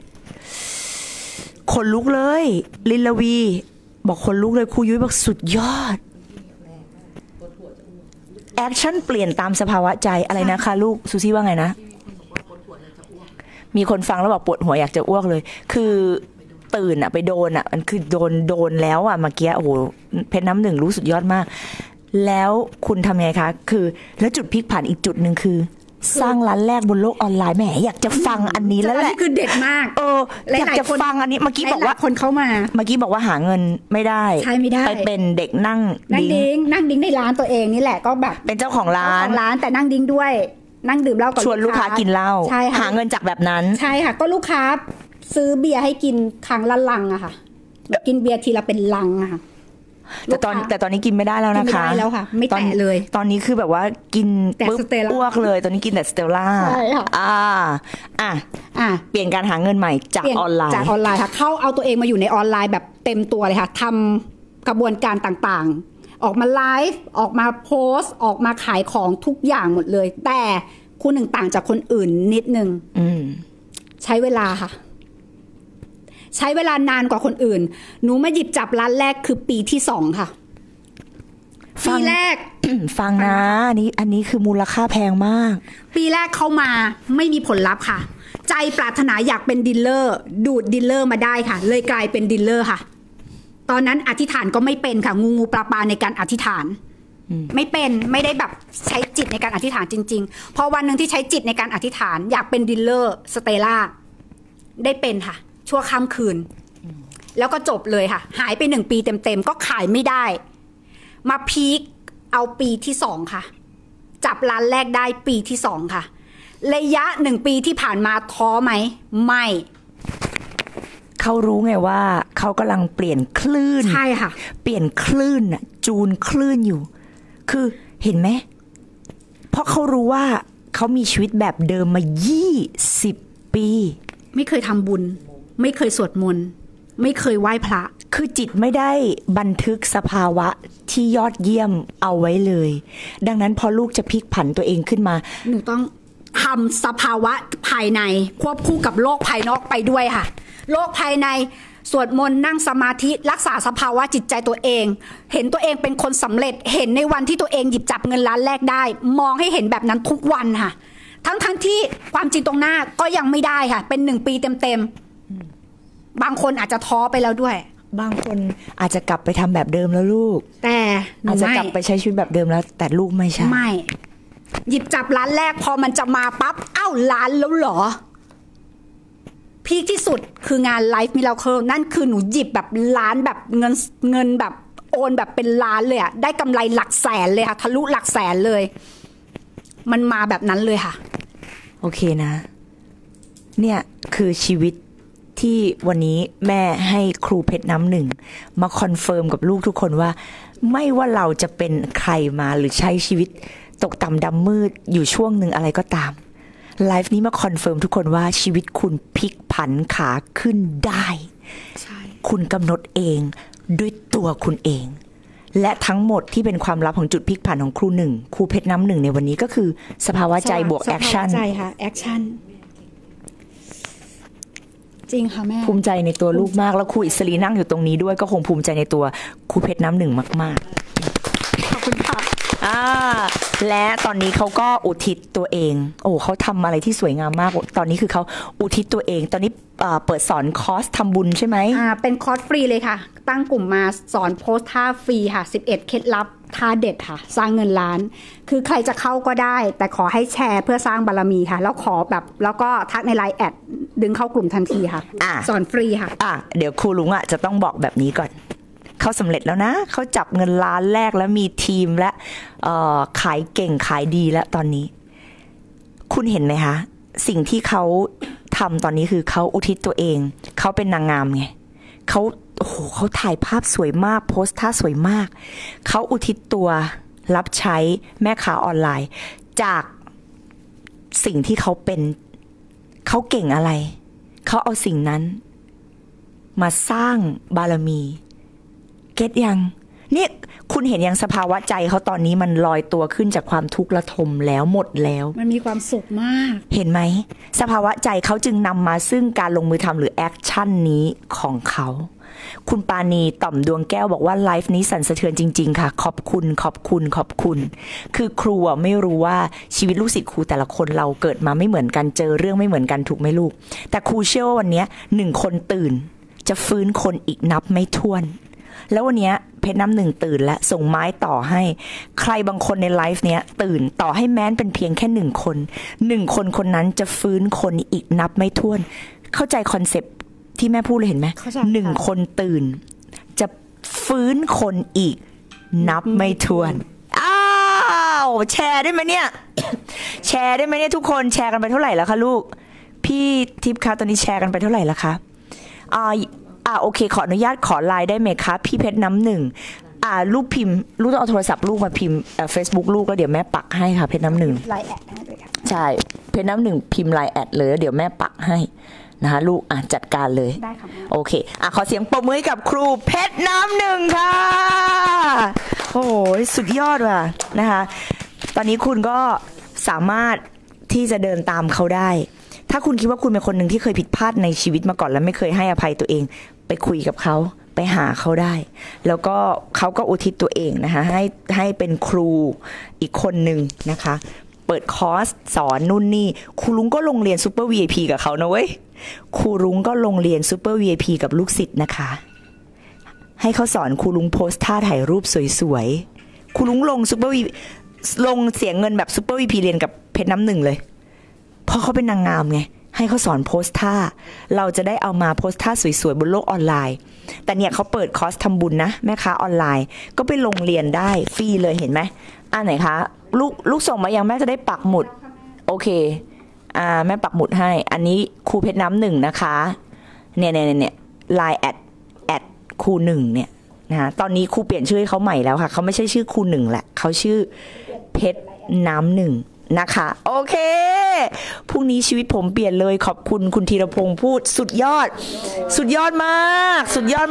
คนลุกเลยลินลวีบอกคนลุกเลยครูยุ้ยบอกสุดยอดแอคชั่นเปลี่ยนตามสภาวะใจอะไรนะคะลูกซูซี่ว่าไงนะมีคนฟังแล้วบอกปวดหัวอยากจะอ้วกเลยคือตื่นอะไปโดนอะมันคือโดนแล้วอะเมื่อกี้โอ้โหเพชรน้ำหนึ่งรู้สุดยอดมากแล้วคุณทำไงคะคือแล้วจุดพลิกผันอีกจุดหนึ่งคือสร้างร้านแรกบนโลกออนไลน์แหมอยากจะฟังอันนี้แล้วแหละคือเด็ดมากอยากจะฟังอันนี้เมื่อกี้บอกว่าคนเข้ามาเมื่อกี้บอกว่าหาเงินไม่ได้ใช่ไม่ได้ไปเป็นเด็กนั่งดิ้งในร้านตัวเองนี่แหละก็แบบเป็นเจ้าของร้านแต่นั่งดิ้งด้วยนั่งดื่มเหล้ากับชวนลูกค้ากินเหล้าหาเงินจากแบบนั้นใช่ค่ะก็ลูกค้าซื้อเบียร์ให้กินครั้งละลังอะค่ะกินเบียร์ทีละเป็นลังอะค่ะแต่ตอนนี้กินไม่ได้แล้วนะคะไม่ได้แล้วค่ะไม่แตะเลยตอนนี้คือแบบว่ากินปุ๊บอ้วกเลยตอนนี้กินแต่สเตลล่าใช่ค่ะเปลี่ยนการหาเงินใหม่จากออนไลน์ค่ะเข้าเอาตัวเองมาอยู่ในออนไลน์แบบเต็มตัวเลยค่ะทำกระบวนการต่างๆออกมาไลฟ์ออกมาโพสต์ออกมาขายของทุกอย่างหมดเลยแต่คุณหนึ่งต่างจากคนอื่นนิดนึงใช้เวลาค่ะใช้เวลานานกว่าคนอื่นหนูมาหยิบจับร้านแรกคือปีที่2ค่ะปีแรกฟังนะอันนี้คือมูลค่าแพงมากปีแรกเข้ามาไม่มีผลลัพธ์ค่ะใจปรารถนาอยากเป็นดีลเลอร์ดูดดีลเลอร์มาได้ค่ะเลยกลายเป็นดีลเลอร์ค่ะตอนนั้นอธิษฐานก็ไม่เป็นค่ะงูปลาในการอธิษฐานไม่ได้แบบใช้จิตในการอธิษฐานจริงๆพอวันนึงที่ใช้จิตในการอธิษฐานอยากเป็นดีลเลอร์สเตล่าได้เป็นค่ะชั่วข้ามคืนแล้วก็จบเลยค่ะหายไป1 ปีเต็มๆก็ขายไม่ได้มาพีคเอาปีที่2ค่ะจับร้านแรกได้ปีที่2ค่ะระยะ1 ปีที่ผ่านมาท้อไหมไม่เขารู้ไงว่าเขากำลังเปลี่ยนคลื่นใช่ค่ะเปลี่ยนคลื่นน่ะจูนคลื่นอยู่คือเห็นไหมเพราะเขารู้ว่าเขามีชีวิตแบบเดิมมา20 ปีไม่เคยทำบุญไม่เคยสวดมนต์ไม่เคยไหว้พระคือจิตไม่ได้บันทึกสภาวะที่ยอดเยี่ยมเอาไว้เลยดังนั้นพอลูกจะพลิกผันตัวเองขึ้นมาหนูต้องทำสภาวะภายในควบคู่กับโลกภายนอกไปด้วยค่ะโลกภายในสวดมนต์นั่งสมาธิรักษาสภาวะจิตใจตัวเองเห็นตัวเองเป็นคนสำเร็จเห็นในวันที่ตัวเองหยิบจับเงินล้านแรกได้มองให้เห็นแบบนั้นทุกวันค่ะทั้งที่ความจริงตรงหน้าก็ยังไม่ได้ค่ะเป็น1 ปีเต็มบางคนอาจจะท้อไปแล้วด้วยบางคนอาจจะกลับไปทำแบบเดิมแล้วลูกแต่อาจจะกลับไปใช้ชีวิตแบบเดิมแล้วแต่ลูกไม่ใช่ไม่หยิบจับร้านแรกพอมันจะมาปั๊บร้านแล้วเหรอพีคที่สุดคืองาน Life Miracle นั่นคือหนูหยิบแบบล้านแบบเงินแบบโอนแบบเป็นล้านเลยอะได้กำไรหลักแสนเลยค่ะทะลุหลักแสนเลยมันมาแบบนั้นเลยค่ะโอเคนะเนี่ยคือชีวิตทที่วันนี้แม่ให้ครูเพชรน้ำหนึ่งมาคอนเฟิร์มกับลูกทุกคนว่าไม่ว่าเราจะเป็นใครมาหรือใช้ชีวิตตกต่ำดำมืดอยู่ช่วงหนึ่งอะไรก็ตามไลฟ์นี้มาคอนเฟิร์มทุกคนว่าชีวิตคุณพลิกผันขาขึ้นได้คุณกำหนดเองด้วยตัวคุณเองและทั้งหมดที่เป็นความลับของจุดพลิกผันของครูหนึ่งครูเพชรน้ำหนึ่งในวันนี้ก็คือสภาวะใจบวกแอคชั่นใจค่ะแอคชั่นจริงค่ะแม่ภูมิใจในตัวลูกมากแล้วครูอิสรีนั่งอยู่ตรงนี้ด้วยก็คงภูมิใจในตัวครูเพชรน้ำหนึ่งมากๆขอบคุณค่ะและตอนนี้เขาก็อุทิศตัวเองโอ้เขาทำอะไรที่สวยงามมากตอนนี้คือเขาอุทิศตัวเองตอนนี้เปิดสอนคอร์สทำบุญใช่ไหมเป็นคอร์สฟรีเลยค่ะตั้งกลุ่มมาสอนโพสท่าฟรีค่ะ11เคล็ดลับท่าเด็ดค่ะสร้างเงินล้านคือใครจะเข้าก็ได้แต่ขอให้แชร์เพื่อสร้างบารมีค่ะแล้วขอแบบแล้วก็ทักในไลน์แอดดึงเข้ากลุ่มทันทีค่ะสอนฟรีค่ะเดี๋ยวครูลุงจะต้องบอกแบบนี้ก่อนเขาสำเร็จแล้วนะเขาจับเงินล้านแรกแล้วมีทีมและขายเก่งขายดีแล้วตอนนี้คุณเห็นไหมคะสิ่งที่เขาทำตอนนี้คือเขาอุทิศตัวเองเขาเป็นนางงามไงเขาถ่ายภาพสวยมากโพสท่าสวยมากเขาอุทิศตัวรับใช้แม่ค้าออนไลน์จากสิ่งที่เขาเป็นเขาเก่งอะไรเขาเอาสิ่งนั้นมาสร้างบารมีเก็ตยังนี่คุณเห็นยังสภาวะใจเขาตอนนี้มันลอยตัวขึ้นจากความทุกข์ระทมแล้วหมดแล้วมันมีความสุขมากเห็นไหมสภาวะใจเขาจึงนำมาซึ่งการลงมือทำหรือแอคชั่นนี้ของเขาคุณปาณีต่อมดวงแก้วบอกว่าไลฟ์นี้สั่นสะเทือนจริงๆค่ะขอบคุณคือครูไม่รู้ว่าชีวิตลูกศิษย์ครูแต่ละคนเราเกิดมาไม่เหมือนกันเจอเรื่องไม่เหมือนกันถูกไหมลูกแต่ครูเชื่อว่าวันนี้1 คนตื่นจะฟื้นคนอีกนับไม่ถ้วนแล้ววันนี้เพชรน้ำหนึ่งตื่นและส่งไม้ต่อให้ใครบางคนในไลฟ์เนี้ยตื่นต่อให้แม้นเป็นเพียงแค่1 คนคนนั้นจะฟื้นคนอีกนับไม่ถ้วนเข้าใจคอนเซปต์ที่แม่พูดเลยเห็นไหม1 คนตื่นจะฟื้นคนอีกนับไม่ถ้วนแชร์ได้ไหมเนี่ย แชร์ได้ไหมเนี่ยทุกคนแชร์กันไปเท่าไหร่แล้วคะลูกพี่ทิพย์คะตอนนี้แชร์กันไปเท่าไหร่แล้วคะโอเคขออนุญาตขอไลน์ได้ไหมคะพี่เพชรน้ำหนึ่งลูกพิมพ์ลูกต้องเอาโทรศัพท์ลูกมาพิมพ์Facebook ลูกแล้วเดี๋ยวแม่ปักให้ค่ะเพชรน้ำหนึ่งไลน์แอดให้ด้วยค่ะใช่เพชรน้ำหนึ่งพิมพ์ไลน์แอดเลยแล้วเดี๋ยวแม่ปักให้นะคะลูกจัดการเลยได้ค่ะโอเคขอเสียงปรบมือให้กับครูเพชรน้ำหนึ่งค่ะโอ้โหสุดยอดว่ะนะคะตอนนี้คุณก็สามารถที่จะเดินตามเขาได้ถ้าคุณคิดว่าคุณเป็นคนหนึ่งที่เคยผิดพลาดในชีวิตมาก่อนแล้วไม่เคยให้อภัยตัวเองไปคุยกับเขาไปหาเขาได้แล้วก็เขาก็อุทิศตัวเองนะคะให้เป็นครูอีกคนหนึ่งนะคะเปิดคอร์สสอนนู่นนี่ครูลุงก็ลงเรียนซูเปอร์ VIP กับเขานะเว้ยครูลุงก็ลงเรียนซูเปอร์ VIP กับลูกศิษย์นะคะให้เขาสอนครูลุงโพสท่าถ่ายรูปสวยๆครูลุงลงซูเปอร์ VIP ลงเสียเงินแบบซูเปอร์ VIP เรียนกับเพชรน้ำหนึ่งเลยเพราะเขาเป็นนางงามไงให้เขาสอนโพสท่าเราจะได้เอามาโพสท่าสวยๆบนโลกออนไลน์แต่เนี่ยเขาเปิดคอร์สทำบุญนะแม่ค้าออนไลน์ก็ไปลงเรียนได้ฟรีเลยเห็นไหมไหนคะลูกส่งมายังแม่จะได้ปักหมุดโอเคแม่ปักหมุดให้อันนี้ครูเพชรน้ำหนึ่งนะคะเนี่ยไลน์แอดครูหนึ่งเนี่ยนะตอนนี้ครูเปลี่ยนชื่อให้เขาใหม่แล้วค่ะเขาไม่ใช่ชื่อครูหนึ่งแหละเขาชื่อเพชรน้ำหนึ่งนะคะโอเคพรุ่งนี้ชีวิตผมเปลี่ยนเลยขอบคุณคุณธีรพงษ์พูดสุดยอดมาก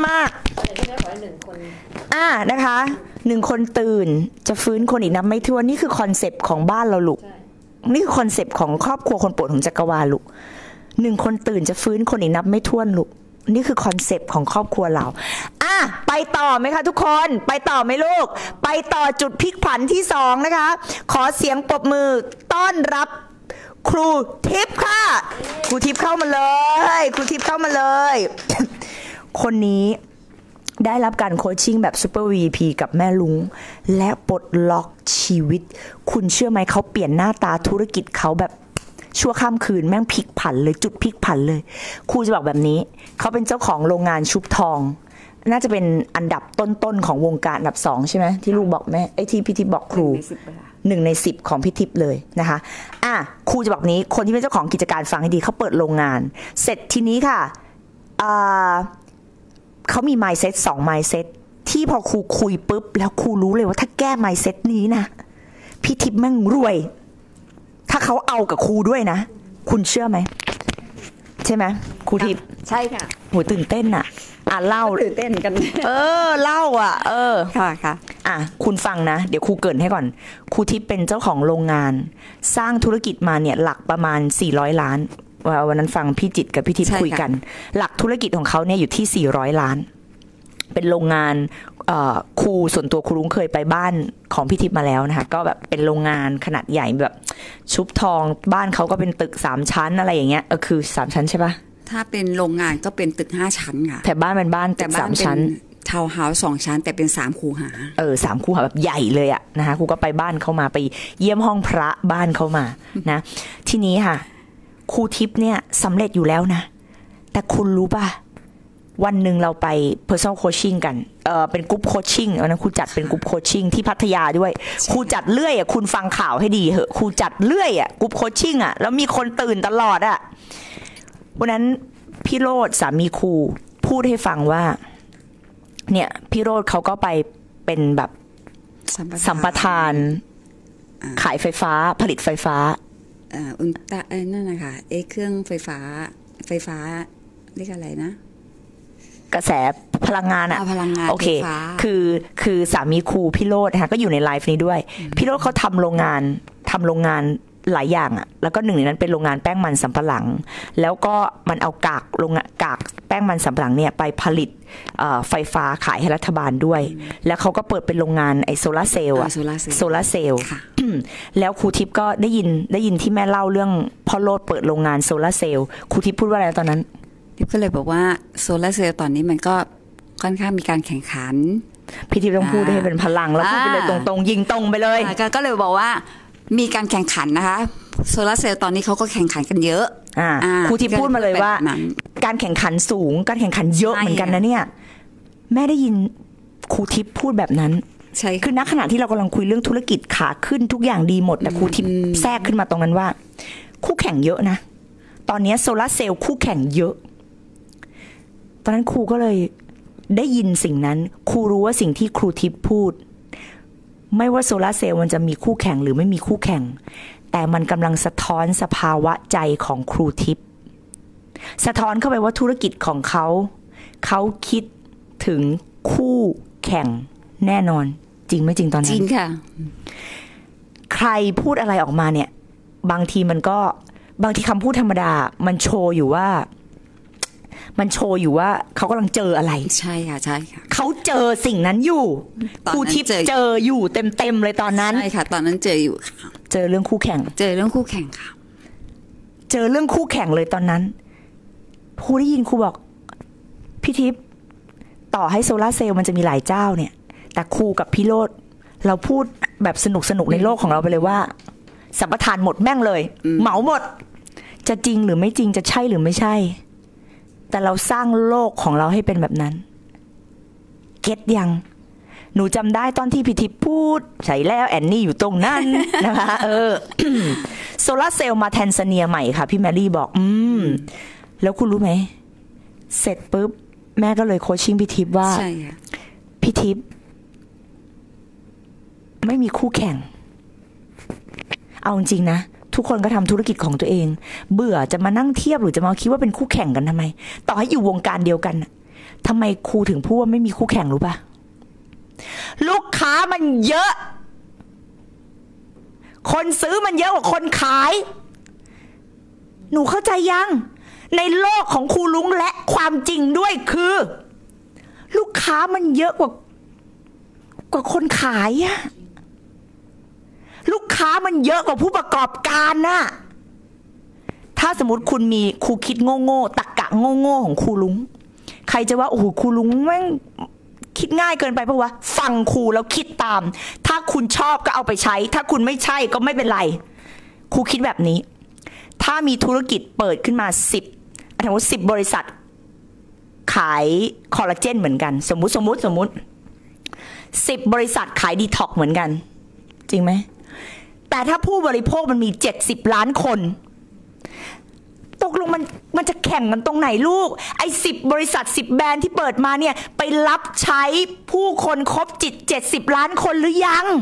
นะคะ1 คนตื่นจะฟื้นคนอีกนับไม่ถ้วนนี่คือคอนเซปต์ของบ้านเราลูกนี่คือคอนเซปต์ของครอบครัวคนโปรดของจักรวาลลูก1 คนตื่นจะฟื้นคนอีกนับไม่ถ้วนลูกนี่คือคอนเซปต์ของครอบครัวเราไปต่อไหมคะทุกคนไปต่อไหมลูกไปต่อจุดพลิกผันที่2นะคะขอเสียงปรบมือต้อนรับครูทิพย์ค่ะครูทิพย์เข้ามาเลยคนนี้ได้รับการโคชชิ่งแบบซูเปอร์ VIP กับแม่ลุงและปลดล็อกชีวิตคุณเชื่อไหมเขาเปลี่ยนหน้าตาธุรกิจเขาแบบชั่วข้ามคืนแม่งพลิกผันเลยจุดพลิกผันเลยครูจะบอกแบบนี้เขาเป็นเจ้าของโรงงานชุบทองน่าจะเป็นอันดับต้นๆของวงการอันดับ2ใช่ไหมที่ลูกบอกแม่ที่พี่ทิพย์บอกครู1 ใน 10ของพี่ทิพย์เลยนะคะครูจะบอกนี้คนที่เป็นเจ้าของกิจการฟังให้ดีเขาเปิดโรงงานเสร็จทีนี้ค่ะเขามี mindset 2 mindset ที่พอครูคุยปุ๊บแล้วครูรู้เลยว่าถ้าแก้ mindset นี้นะพี่ทิพย์แม่งรวยถ้าเขาเอากับครูด้วยนะคุณเชื่อไหมใช่ไหมครูทิพย์ใช่ค่ะโหตื่นเต้นอ่ะเล่าตื่นเต้นกันเล่าค่ะคุณฟังนะเดี๋ยวครูเกริ่นให้ก่อนครูทิพย์เป็นเจ้าของโรงงานสร้างธุรกิจมาเนี่ยหลักประมาณ400 ล้านวันนั้นฟังพี่จิตกับพี่ทิพย์คุยกันหลักธุรกิจของเขาเนี่ยอยู่ที่400 ล้านเป็นโรงงานครูส่วนตัวครูรุ้งเคยไปบ้านของพี่ทิพย์มาแล้วนะคะก็แบบเป็นโรงงานขนาดใหญ่แบบชุบทองบ้านเขาก็เป็นตึก3 ชั้นอะไรอย่างเงี้ยคือ3 ชั้นใช่ปะถ้าเป็นโรงงานก็เป็นตึก5 ชั้นค่ะแต่บ้านเป็นบ้านตึก3 ชั้นทาวน์เฮาส์2 ชั้นแต่เป็น3 คูหา 3 คูหาแบบใหญ่เลยอะนะคะครูก็ไปบ้านเขามาไปเยี่ยมห้องพระบ้านเขามานะทีนี้ค่ะครูทิพย์เนี่ยสำเร็จอยู่แล้วนะแต่คุณรู้ป่ะวันหนึ่งเราไป personal coaching กันเป็นกรุ๊ปโคชชิ่งวันนั้นครูจัดเป็นกรุ๊ปโคชชิ่งที่พัทยาด้วยครูจัดเรื่อยอ่ะคุณฟังข่าวให้ดีเหอะครูจัดเรื่อยอ่ะกรุ๊ปโคชชิ่งอ่ะแล้วมีคนตื่นตลอดอ่ะวันนั้นพี่โรจน์สามีครูพูดให้ฟังว่าเนี่ยพี่โรจน์เขาก็ไปเป็นแบบสัมปทานขายไฟฟ้าผลิตไฟฟ้าอุลตร้านั่นนะคะเครื่องไฟฟ้าเรียกอะไรนะกระแสพลังงานอะพลังงานโอเคคือสามีครูพี่โรจน์นะคะก็อยู่ในไลฟ์นี้ด้วยพี่โรจน์เขาทำโรงงานหลายอย่างอะแล้วก็หนึ่งในนั้นเป็นโรงงานแป้งมันสำปะหลังแล้วก็มันเอากากแป้งมันสำปะหลังเนี่ยไปผลิตไฟฟ้าขายให้รัฐบาลด้วยแล้วเขาก็เปิดเป็นโรงงานไอโซลาเซลล์อะโซลาเซลล์แล้วครูทิพย์ก็ได้ยินที่แม่เล่าเรื่องพ่อโรจน์เปิดโรงงานโซลาเซลล์ครูทิพย์พูดว่าอะไรตอนนั้นทิพย์ก็เลยบอกว่าโซลาร์เซลล์ตอนนี้มันก็ค่อนข้างมีการแข่งขันพี่ทิพย์ต้องพูดให้เป็นพลังแล้วพูดไปเลยตรงๆยิงตรงไปเลยก็เลยบอกว่ามีการแข่งขันนะคะโซลาร์เซลล์ตอนนี้เขาก็แข่งขันกันเยอะครูทิพย์พูดมาเลยว่าการแข่งขันสูงการแข่งขันเยอะเหมือนกันนะเนี่ยแม่ได้ยินครูทิพย์พูดแบบนั้นใช่คือณขณะที่เรากำลังคุยเรื่องธุรกิจขาขึ้นทุกอย่างดีหมดแต่ครูทิพย์แทรกขึ้นมาตรงนั้นว่าคู่แข่งเยอะนะตอนนี้โซลาร์เซลล์คู่แข่งเยอะตอนนั้นครูก็เลยได้ยินสิ่งนั้นครูรู้ว่าสิ่งที่ครูทิพย์พูดไม่ว่าโซลาร์เซลล์มันจะมีคู่แข่งหรือไม่มีคู่แข่งแต่มันกำลังสะท้อนสภาวะใจของครูทิพย์สะท้อนเข้าไปว่าธุรกิจของเขาคิดถึงคู่แข่งแน่นอนจริงไม่จริงตอนนั้นจริงค่ะใครพูดอะไรออกมาเนี่ยบางทีคำพูดธรรมดามันโชว์อยู่ว่าเขากำลังเจออะไรใช่ค่ะใช่ค่ะเขาเจอสิ่งนั้นอยู่ครูทิพย์เจออยู่เต็มเลยตอนนั้นใช่ค่ะตอนนั้นเจออยู่เจอเรื่องคู่แข่งค่ะเจอเรื่องคู่แข่งเลยตอนนั้นครูได้ยินครูบอกพี่ทิพย์ต่อให้โซลาร์เซลล์มันจะมีหลายเจ้าเนี่ยแต่ครูกับพี่โรจน์เราพูดแบบสนุกในโลกของเราไปเลยว่าสัมปทานหมดแม่งเลยเหมาหมดจะจริงหรือไม่จริงจะใช่หรือไม่ใช่แต่เราสร้างโลกของเราให้เป็นแบบนั้นเก็ตยังหนูจำได้ตอนที่พี่ทิพย์พูดใช่แล้วแอนนี่อยู่ตรงนั้นนะคะโซลาร์เซลล์มาแทนซาเนียใหม่ค่ะพี่แมรี่บอกแล้วคุณรู้ไหมเสร็จปุ๊บแม่ก็เลยโคชชิ่งพี่ทิพย์ว่าพี่ทิพย์ไม่มีคู่แข่งเอาจริงนะทุกคนก็ทำธุรกิจของตัวเองเบื่อจะมานั่งเทียบหรือจะมาคิดว่าเป็นคู่แข่งกันทำไมต่อให้อยู่วงการเดียวกันทำไมครูถึงพูดว่าไม่มีคู่แข่งรู้ป่ะลูกค้ามันเยอะคนซื้อมันเยอะกว่าคนขายหนูเข้าใจยังในโลกของครูลุงและความจริงด้วยคือลูกค้ามันเยอะกว่าคนขายอะลูกค้ามันเยอะกว่าผู้ประกอบการน่ะถ้าสมมติคุณมีครูคิดโง่ๆตรรกะโง่ๆของครูลุงใครจะว่าโอ้โหครูลุงแม่งคิดง่ายเกินไปเพราะว่าฟังครูแล้วคิดตามถ้าคุณชอบก็เอาไปใช้ถ้าคุณไม่ใช่ก็ไม่เป็นไรครูคิดแบบนี้ถ้ามีธุรกิจเปิดขึ้นมา10 บริษัทขายคอลลาเจนเหมือนกันสมมุติ10 บริษัทขายดีท็อกเหมือนกันจริงไหมแต่ถ้าผู้บริโภคมันมี70 ล้านคนตกลงมันจะแข่งกันตรงไหนลูกไอ้10 บริษัท10 แบรนด์ที่เปิดมาเนี่ยไปรับใช้ผู้คนครบจิต70 ล้านคนหรือยัง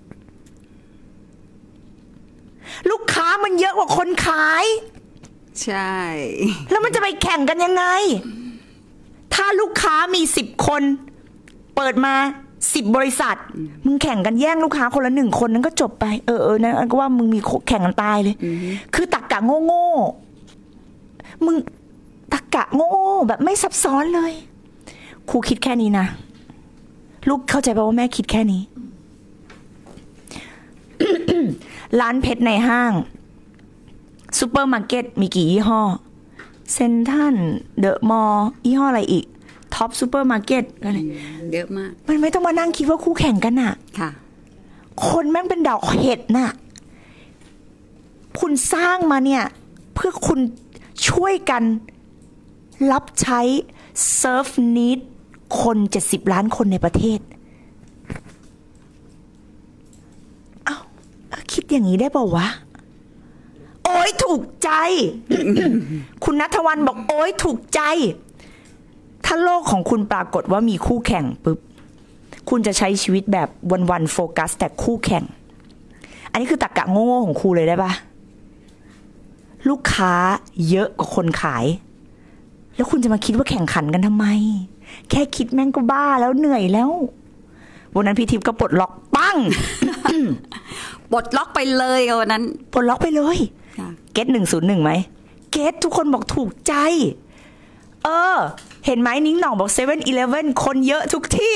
ลูกค้ามันเยอะกว่าคนขายใช่แล้วมันจะไปแข่งกันยังไงถ้าลูกค้ามี10 คนเปิดมา10 บริษัทมึงแข่งกันแย่งลูกค้าคนละ1 คนนั้นก็จบไปนั่นก็ว่ามึงมีแข่งกันตายเลยคือตรรกะโง่มึงตรรกะโง่แบบไม่ซับซ้อนเลยครูคิดแค่นี้นะลูกเข้าใจป่ะว่าแม่คิดแค่นี้ ร้านเพชรในห้างซูเปอร์มาร์เก็ตมีกี่ยี่ห้อเซ็นทรัลเดอะมอลล์ยี่ห้ออะไรอีกท็อปซูเปอร์มาร์เก็ตอะไรเยอะมากมันไม่ต้องมานั่งคิดว่าคู่แข่งกันน่ะค่ะคนแม่งเป็นดอกเห็ดน่ะคุณสร้างมาเนี่ยเพื่อคุณช่วยกันรับใช้เซิร์ฟนีดคน70 ล้านคนในประเทศอ้าวคิดอย่างนี้ได้เปล่าวะโอ้ยถูกใจ คุณณัฐวรรณบอกโอ้ยถูกใจถ้าโลกของคุณปรากฏว่ามีคู่แข่งปุ๊บคุณจะใช้ชีวิตแบบวันๆโฟกัสแต่คู่แข่งอันนี้คือตรรกะโง่ๆของครูเลยได้ปะลูกค้าเยอะกว่าคนขายแล้วคุณจะมาคิดว่าแข่งขันกันทำไมแค่คิดแม่งก็บ้าแล้วเหนื่อยแล้ววันนั้นพี่ทิพย์ก็ปลดล็อกปั้งปลดล็อกไปเลยวันนั้นปลดล็อกไปเลยเก็ต101ไหมเก็ตทุกคนบอกถูกใจเห็นไหมนิ้งหน่องบอก7-Eleven คนเยอะทุกที่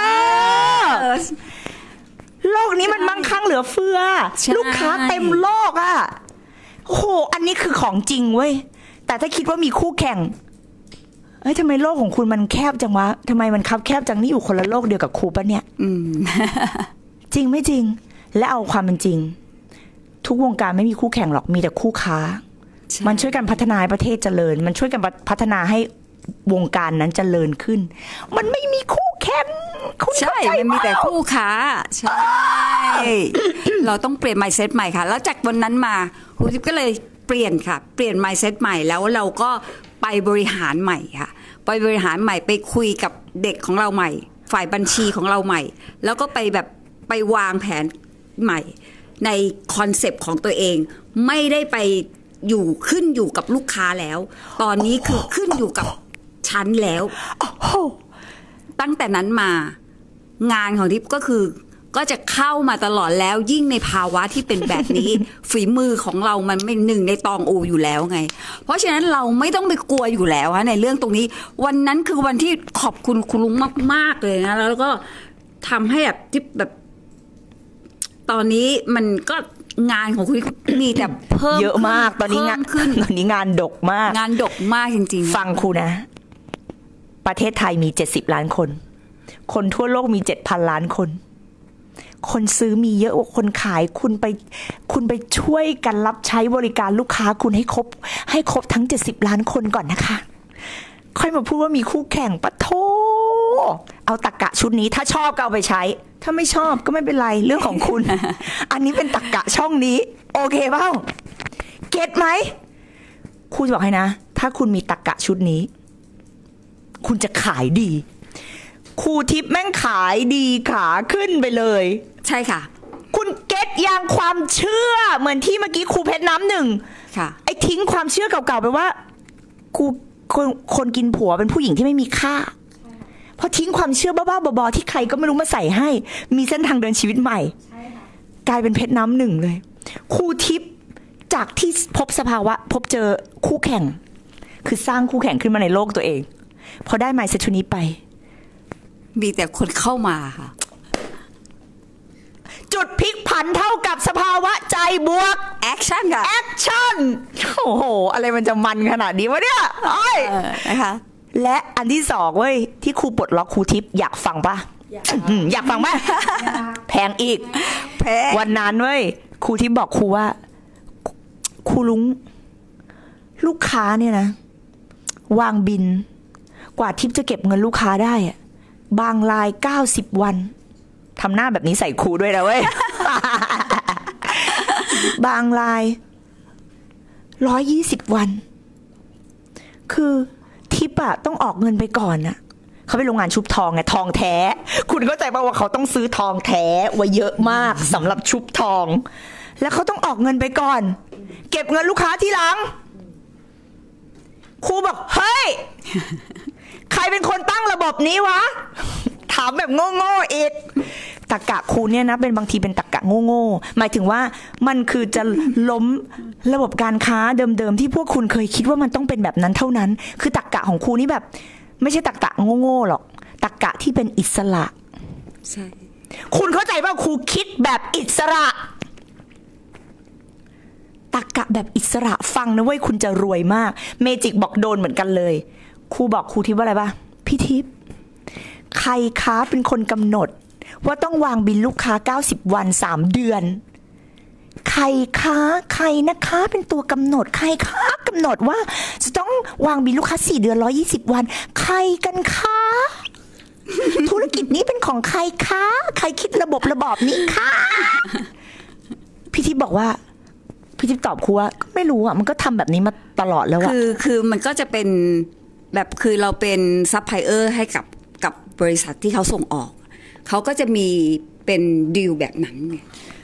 โลกนี้มันมั่งคั่งเหลือเฟือลูกค้าเต็มโลกอ่ะโอ้โหอันนี้คือของจริงเว้ยแต่ถ้าคิดว่ามีคู่แข่งทำไมโลกของคุณมันแคบจังวะทำไมมันคับแคบจังนี่อยู่คนละโลกเดียวกับครูปะเนี่ย จริงไม่จริงและเอาความเป็นจริงทุกวงการไม่มีคู่แข่งหรอกมีแต่คู่ค้ามันช่วยกันพัฒนาให้ประเทศเจริญมันช่วยกันพัฒนาให้วงการนั้นเจริญขึ้นมันไม่มีคู่แข่งใช่มันมีแต่คู่ค้าใช่ เราต้องเปลี่ยน mindset ใหม่ค่ะแล้วจากวันนั้นมาครูทิพย์ก็เลยเปลี่ยนค่ะเปลี่ยน mindset ใหม่แล้วเราก็ไปบริหารใหม่ค่ะไปบริหารใหม่ไปคุยกับเด็กของเราใหม่ฝ่ายบัญชีของเราใหม่แล้วก็ไปวางแผนใหม่ในคอนเซปต์ของตัวเองไม่ได้ไปขึ้นอยู่กับลูกค้าแล้วตอนนี้คือขึ้นอยู่กับฉันแล้วตั้งแต่นั้นมางานของทิพย์ก็จะเข้ามาตลอดแล้วยิ่งในภาวะที่เป็นแบบนี้ ฝีมือของเรามันเป็นหนึ่งในตองอูอยู่แล้วไงเพราะฉะนั้นเราไม่ต้องไปกลัวอยู่แล้วในเรื่องตรงนี้วันนั้นคือวันที่ขอบคุณคุณลุงมากๆเลยนะแล้วก็ทำให้แบบตอนนี้มันก็งานของคุณมีแต่เพิ่มเยอะมากตอนนี้งานขึ้นตอนนี้งานดกมากงานดกมากจริงๆฟังครูนะประเทศไทยมี70 ล้านคนคนทั่วโลกมี 7,000 ล้านคนคนซื้อมีเยอะกว่าคนขายคุณไปช่วยกันรับใช้บริการลูกค้าคุณให้ครบทั้ง70 ล้านคนก่อนนะคะค่อยมาพูดว่ามีคู่แข่งปะโถเอาตรรกะชุดนี้ถ้าชอบก็เอาไปใช้ถ้าไม่ชอบก็ไม่เป็นไรเรื่องของคุณ อันนี้เป็นตรรกะช่องนี้โอเคเปล่าเก็ตไหมครูจะบอกให้นะถ้าคุณมีตรรกะชุดนี้คุณจะขายดีครูทิพย์แม่งขายดีขาขึ้นไปเลยใช่ค่ะคุณเก็ตอย่างความเชื่อเหมือนที่เมื่อกี้ครูเพชรน้ำหนึ่งค่ะไอ้ทิ้งความเชื่อเก่าๆไปว่าครูคนกินผัวเป็นผู้หญิงที่ไม่มีค่าพอทิ้งความเชื่อบ้าๆบอๆที่ใครก็ไม่รู้มาใส่ให้มีเส้นทางเดินชีวิตใหม่กลายเป็นเพชรน้ำหนึ่งเลยครูทิพย์จากที่พบสภาวะพบเจอคู่แข่งคือสร้างคู่แข่งขึ้นมาในโลกตัวเองพอได้ไมซ์เซ็ตนี้ไปมีแต่คนเข้ามาค่ะจุดพลิกผันเท่ากับสภาวะใจบวกแอคชั่นค่ะแอคชั่นโอ้โหอะไรมันจะมันขนาดนี้วะเนี่ยนะคะและอันที่สองเว้ยที่ครูปลดล็อกครูทิพย์อยากฟังปะอยากฟังปะแพงอีกแพงวันนั้นเว้ยครูทิพย์บอกครูว่าครูลุงลูกค้าเนี่ยนะวางบินกว่าทิพย์จะเก็บเงินลูกค้าได้อะบางราย90 วันทำหน้าแบบนี้ใส่ครูด้วยนะเว้ย บางราย120 วันคือทิปอะต้องออกเงินไปก่อนอะเขาไปโรงงานชุบทองไงทองแท้คุณเข้าใจป่ะว่าเขาต้องซื้อทองแท้ไว้เยอะมากสำหรับชุบทองแล้วเขาต้องออกเงินไปก่อนเก็บเงินลูกค้าทีหลังครูบอกเฮ้ยใครเป็นคนตั้งระบบนี้วะถามแบบโง่ๆอีกตรรกะครูเนี่ยนะเป็นบางทีเป็นตรรกะโง่ๆหมายถึงว่ามันคือจะล้มระบบการค้าเดิมๆที่พวกคุณเคยคิดว่ามันต้องเป็นแบบนั้นเท่านั้นคือตรรกะของครูนี่แบบไม่ใช่ตรรกะโง่ๆหรอกตรรกะที่เป็นอิสระใช่คุณเข้าใจป่ะครูคิดแบบอิสระตรรกะแบบอิสระฟังนะเว้ยคุณจะรวยมากเมจิกบอกโดนเหมือนกันเลยครูบอกครูทิพย์ว่าอะไรป่ะพี่ทิพย์ใครค้าเป็นคนกำหนดว่าต้องวางบินลูกค้า90วัน3เดือนใครนะคะเป็นตัวกำหนดใครคะกำหนดว่าจะต้องวางบินลูกค้า4เดือน120วันใครกันคะธุรกิจนี้เป็นของใครคะใครคิดระบบนี้คะพี่ทิพย์บอกว่าพี่ทิพย์ตอบครูว่าไม่รู้อ่ะมันก็ทำแบบนี้มาตลอดแล้วอ่ะคือมันก็จะเป็นแบบคือเราเป็นซัพพลายเออร์ให้กับบริษัทที่เขาส่งออกเขาก็จะมีเป็นดีลแบบนั้นไง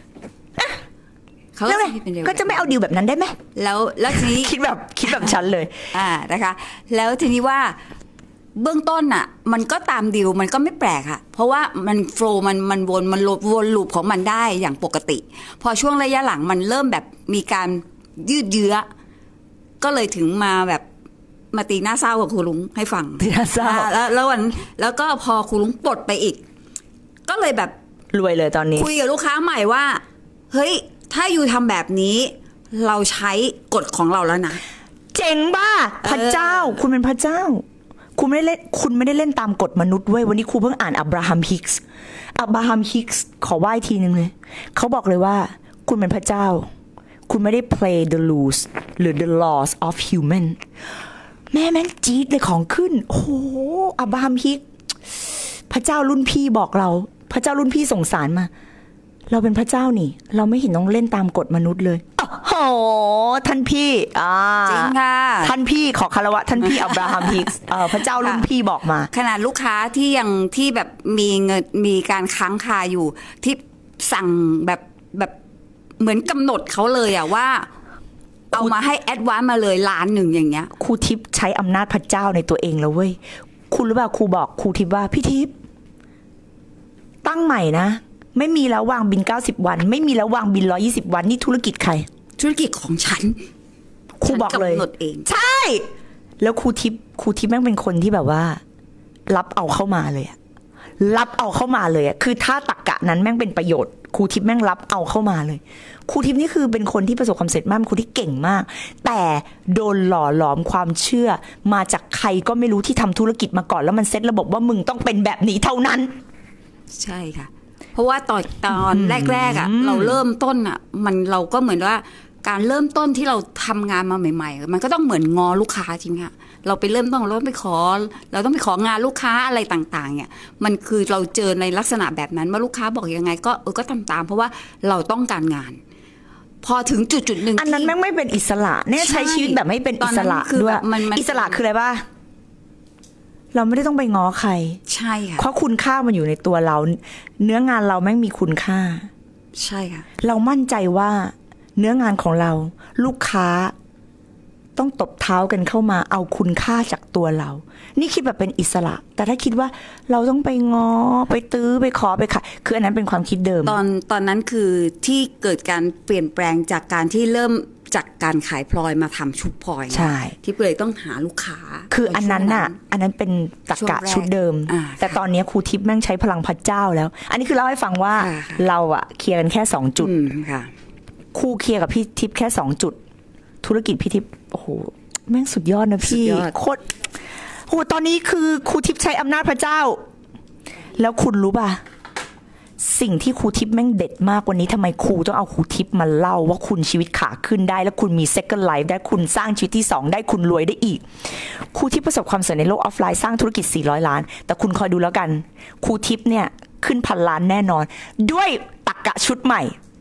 เขาก็จะไม่เอาดีลแบบนั้นได้ไหมแล้วทีนี้คิดแบบฉันเลยนะคะแล้วทีนี้ว่าเบื้องต้นอ่ะมันก็ตามดีลมันก็ไม่แปลกค่ะเพราะว่ามันโฟล์มันวนลูปของมันได้อย่างปกติพอช่วงระยะหลังมันเริ่มแบบมีการยืดเยื้อก็เลยถึงมาแบบมาตีหน้าเศร้ากับครูลุงให้ฟังตีหน้าเศร้าแล้วก็พอครูลุงปลดไปอีกก็เลยแบบรวยเลยตอนนี้คุยกับลูกค้าใหม่ว่าเฮ้ยถ้าอยู่ทำแบบนี้เราใช้กฎของเราแล้วนะเจ๋งบ้าพระเจ้าคุณเป็นพระเจ้าคุณไม่ได้เล่นตามกฎมนุษย์เว้ยวันนี้ครูเพิ่งอ่านอับราฮัมฮิกส์ขอไหว้ทีนึงเลยเขาบอกเลยว่าคุณเป็นพระเจ้าคุณไม่ได้ play the rules หรือ the laws of human แม่งจี๊ดเลยของขึ้นโอ้โหอับราฮัมฮิกส์พระเจ้ารุ่นพี่บอกเราพระเจ้ารุ่นพี่ส่งสารมาเราเป็นพระเจ้านี่เราไม่เห็นต้องเล่นตามกฎมนุษย์เลยโอ้โหท่านพี่จริงค่ะท่านพี่ขอคารวะท่านพี่อับราฮัมฮิกส์พระเจ้ารุ่นพี่บอกมาขนาดลูกค้าที่แบบมีเงินมีการค้างคาอยู่ที่สั่งแบบเหมือนกำหนดเขาเลยอะว่าเอามาให้แอดวานซ์มาเลย1,000,000อย่างเงี้ยครูทิพย์ใช้อำนาจพระเจ้าในตัวเองแล้วเว้ยคุณรู้ป่ะครูบอกครูทิพย์ว่าพี่ทิพย์ตั้งใหม่นะไม่มีแล้ววางบิน90วันไม่มีแล้ววางบิน120วันนี่ธุรกิจใครธุรกิจของฉันครูบอกเลยกำหนดเองใช่แล้วครูทิพย์แม่งเป็นคนที่แบบว่ารับเอาเข้ามาเลยรับเอาเข้ามาเลยคือถ้าตรรกะนั้นแม่งเป็นประโยชน์ครูทิพย์แม่งรับเอาเข้ามาเลยครูทิพย์นี่คือเป็นคนที่ประสบความสำเร็จมากเป็นคนที่เก่งมากแต่โดนหล่อหลอมความเชื่อมาจากใครก็ไม่รู้ที่ทำธุรกิจมาก่อนแล้วมันเซตระบบว่ามึงต้องเป็นแบบนี้เท่านั้นใช่ค่ะเพราะว่าตอนแรกๆอ่ะเราเริ่มต้นอ่ะเราก็เหมือนว่าการเริ่มต้นที่เราทำงานมาใหม่ๆมันก็ต้องเหมือนงอลูกค้าจริงค่ะเราไปเริ่มต้นเราต้องไปของานลูกค้าอะไรต่างๆเนี่ยมันคือเราเจอในลักษณะแบบนั้นว่าลูกค้าบอกยังไงก็ทำตามเพราะว่าเราต้องการงานพอถึงจุดหนึ่งอันนั้นแม่งไม่เป็นอิสระเนี่ยใช้ชีวิตแบบไม่เป็นอิสระด้วยอิสระคืออะไรบ้าเราไม่ได้ต้องไปง้อใครใช่ค่ะเพราะคุณค่ามันอยู่ในตัวเราเนื้องานเราแม่งมีคุณค่าใช่ค่ะเรามั่นใจว่าเนื้องานของเราลูกค้าต้องตบเท้ากันเข้ามาเอาคุณค่าจากตัวเรานี่คิดแบบเป็นอิสระแต่ถ้าคิดว่าเราต้องไปง้อไปตื้อไปขอไปขายคืออันนั้นเป็นความคิดเดิมตอนนั้นคือที่เกิดการเปลี่ยนแปลงจากการที่เริ่มจากการขายพลอยมาทำชุบพลอยใช่ที่เลยต้องหาลูกค้าคืออันนั้นน่ะอันนั้นเป็นตรรกะชุดเดิมแต่ตอนนี้ครูทิพย์แม่งใช้พลังพระเจ้าแล้วอันนี้คือเล่าให้ฟังว่าเราอะเคลียร์กันแค่2จุดครูเคลียร์กับพี่ทิพย์แค่2จุดธุรกิจพี่ทิพย์โอ้โหแม่งสุดยอดนะพี่โคตรโหตอนนี้คือครูทิพย์ใช้อำนาจพระเจ้าแล้วคุณรู้ป่ะสิ่งที่ครูทิพย์แม่งเด็ดมากวันนี้ทำไมครูต้องเอาครูทิพย์มาเล่าว่าคุณชีวิตขาขึ้นได้แล้วคุณมี second life ได้คุณสร้างชีวิตที่2ได้คุณรวยได้อีกครูทิพย์ประสบความสำเร็จในโลกออฟไลน์สร้างธุรกิจ400 ล้านแต่คุณคอยดูแล้วกันครูทิพย์เนี่ยขึ้น1,000 ล้านแน่นอนด้วยตรรกะชุดใหม่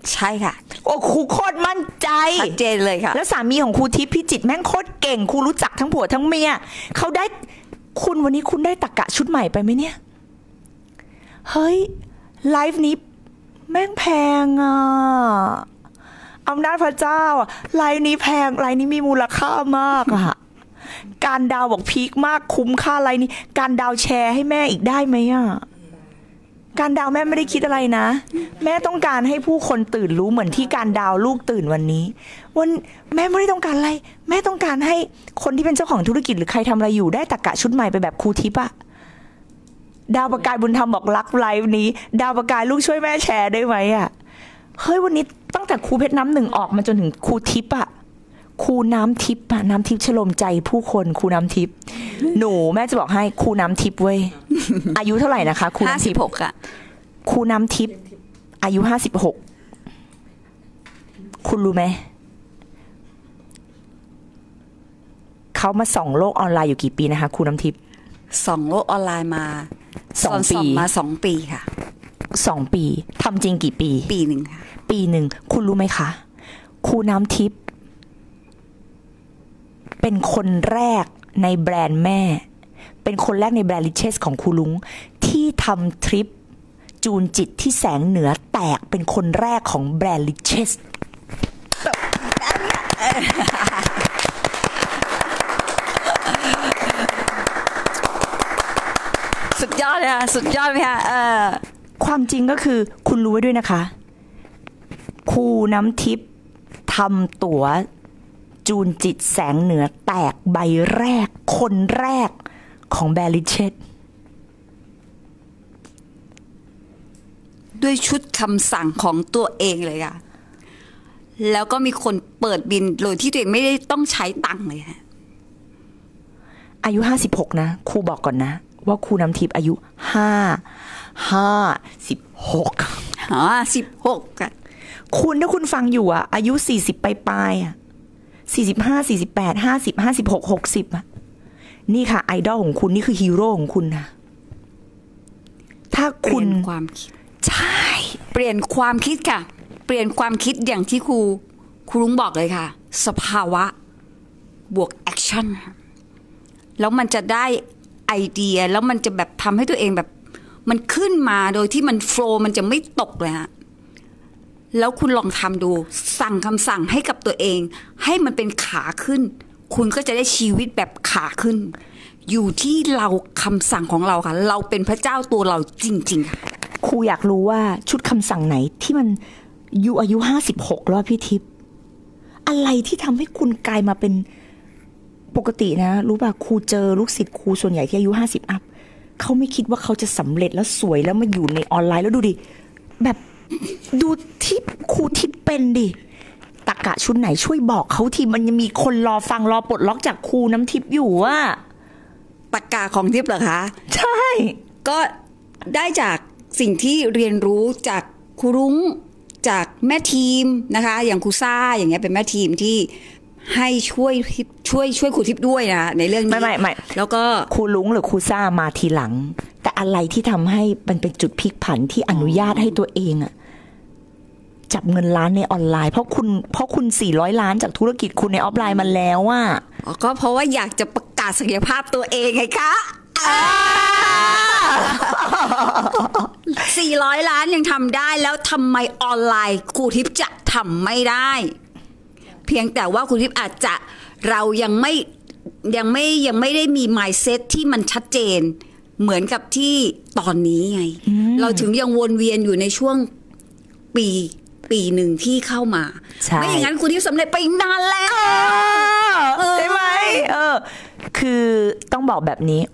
ใช่ค่ะโอ้ครูโคตรมั่นใจชัดเจนเลยค่ะแล้วสามีของครูทิพย์พิจิตรแม่งโคตรเก่งครูรู้จักทั้งผัวทั้งเมียเขาได้คุณวันนี้คุณได้ตรรกะชุดใหม่ไปไหมเนี่ยเฮ้ยไลฟ์นี้แม่งแพงอ่ะอำนาจพระเจ้าไลน์นี้แพงไลน์นี้มีมูลค่ามากอะการดาวบอกพีคมากคุ้มค่าไลน์นี้การดาวแชร์ให้แม่อีกได้ไหมอะการดาวแม่ไม่ได้คิดอะไรนะแม่ต้องการให้ผู้คนตื่นรู้เหมือนที่การดาวลูกตื่นวันนี้แม่ไม่ได้ต้องการอะไรแม่ต้องการให้คนที่เป็นเจ้าของธุรกิจหรือใครทำอะไรอยู่ได้ตรรกะชุดใหม่ไปแบบครูทิพย์อะดาวประกายบุญธรรมบอกรักไลฟ์นี้ดาวประกายลูกช่วยแม่แชร์ได้ไหมอะเฮ้ยวันนี้ตั้งแต่ครูเพชรน้ำหนึ่งออกมาจนถึงครูทิพย์อะครูน้ำทิพย์อะน้ำทิพย์ชโลมใจผู้คนครูน้ำทิพย์หนูแม่จะบอกให้ครูน้ำทิพย์เว้ย อายุเท่าไหร่นะคะครูน้ำทิพย์ 56 ค่ะครูน้ำทิพย์อายุ56คุณรู้ไหมเขามาส่องโลกออนไลน์อยู่กี่ปีนะคะครูน้ำทิพย์ส่องโลกออนไลน์มา 2 ปีมา2 ปีค่ะ 2 ปีทำจริงกี่ปีปีหนึ่งค่ะปีหนึ่งคุณรู้ไหมคะครูน้ำทิพย์เป็นคนแรกในแบรนด์แม่ เป็นคนแรกในแบรนด์ลิเชสของครูลุงที่ทำทริปจูนจิตที่แสงเหนือแตกเป็นคนแรกของแบรนด์ลิเชสสุดยอดเลยค่ะสุดยอดไหมคะความจริงก็คือคุณรู้ไว้ด้วยนะคะครูน้ำทิพย์ทำตั๋วจูนจิตแสงเหนือแตกใบแรกคนแรกของแบรนด์ลิเชสด้วยชุดคำสั่งของตัวเองเลยค่ะแล้วก็มีคนเปิดบินโดยที่ตัวเองไม่ได้ต้องใช้ตังค์เลยค่ะอายุ56นะครูบอกก่อนนะว่าครูน้ำทิพย์อายุ56 ค่ะคุณถ้าคุณฟังอยู่อายุ40ปลาย45 48 50 56 60นี่ค่ะไอดอลของคุณนี่คือฮีโร่ของคุณนะถ้าคุณเปลี่ยนความคิดใช่เปลี่ยนความคิดค่ะเปลี่ยนความคิดอย่างที่ครูลุงบอกเลยค่ะสภาวะบวกแอคชั่นแล้วมันจะได้ไอเดียแล้วมันจะแบบทำให้ตัวเองแบบมันขึ้นมาโดยที่มันโฟล์มันจะไม่ตกเลยฮะแล้วคุณลองทำดูสั่งคำสั่งให้กับตัวเองให้มันเป็นขาขึ้นคุณก็จะได้ชีวิตแบบขาขึ้นอยู่ที่เราคำสั่งของเราค่ะเราเป็นพระเจ้าตัวเราจริงๆค่ะครูอยากรู้ว่าชุดคำสั่งไหนที่มันอยู่อายุ56แล้วพี่ทิพย์อะไรที่ทำให้คุณกลายมาเป็นปกตินะรู้ป่ะครูเจอลูกศิษย์ครูส่วนใหญ่ที่อายุ50อัพเขาไม่คิดว่าเขาจะสำเร็จแล้วสวยแล้วมาอยู่ในออนไลน์แล้วดูดิแบบดูที่ครูทิพย์เป็นดิตรรกะชุดไหนช่วยบอกเขาทีมันยังมีคนรอฟังรอปลดล็อกจากครูน้ำทิพย์อยู่ว่าตรรกะของทิพย์เหรอคะใช่ก็ได้จากสิ่งที่เรียนรู้จากครูรุ้งจากแม่ทีมนะคะอย่างครูซ่าอย่างเงี้ยเป็นแม่ทีมที่ให้ช่วยครูทิพย์ด้วยนะในเรื่องนี้ไม่แล้วก็ครูลุงหรือครูซ่ามาทีหลังแต่อะไรที่ทำให้มันเป็นจุดพลิกผันที่อนุญาตให้ตัวเองจับเงินล้านในออนไลน์เพราะคุณ400 ล้านจากธุรกิจคุณในออฟไลน์มันแล้วก็เพราะว่าอยากจะประกาศศักยภาพตัวเองไงคะ400 ล้านยังทำได้แล้วทำไมออนไลน์ครูทิพย์จะทำไม่ได้เพียงแต่ว่าครูทิพย์อาจจะเรายังไม่ได้มี mindset ที่มันชัดเจนเหมือนกับที่ตอนนี้ไงเราถึงยังวนเวียนอยู่ในช่วงปีหนึ่งที่เข้ามาไม่อย่างนั้นครูทิพย์สำเร็จไปนานแล้วใช่ไหมคือต้องบอกแบบนี้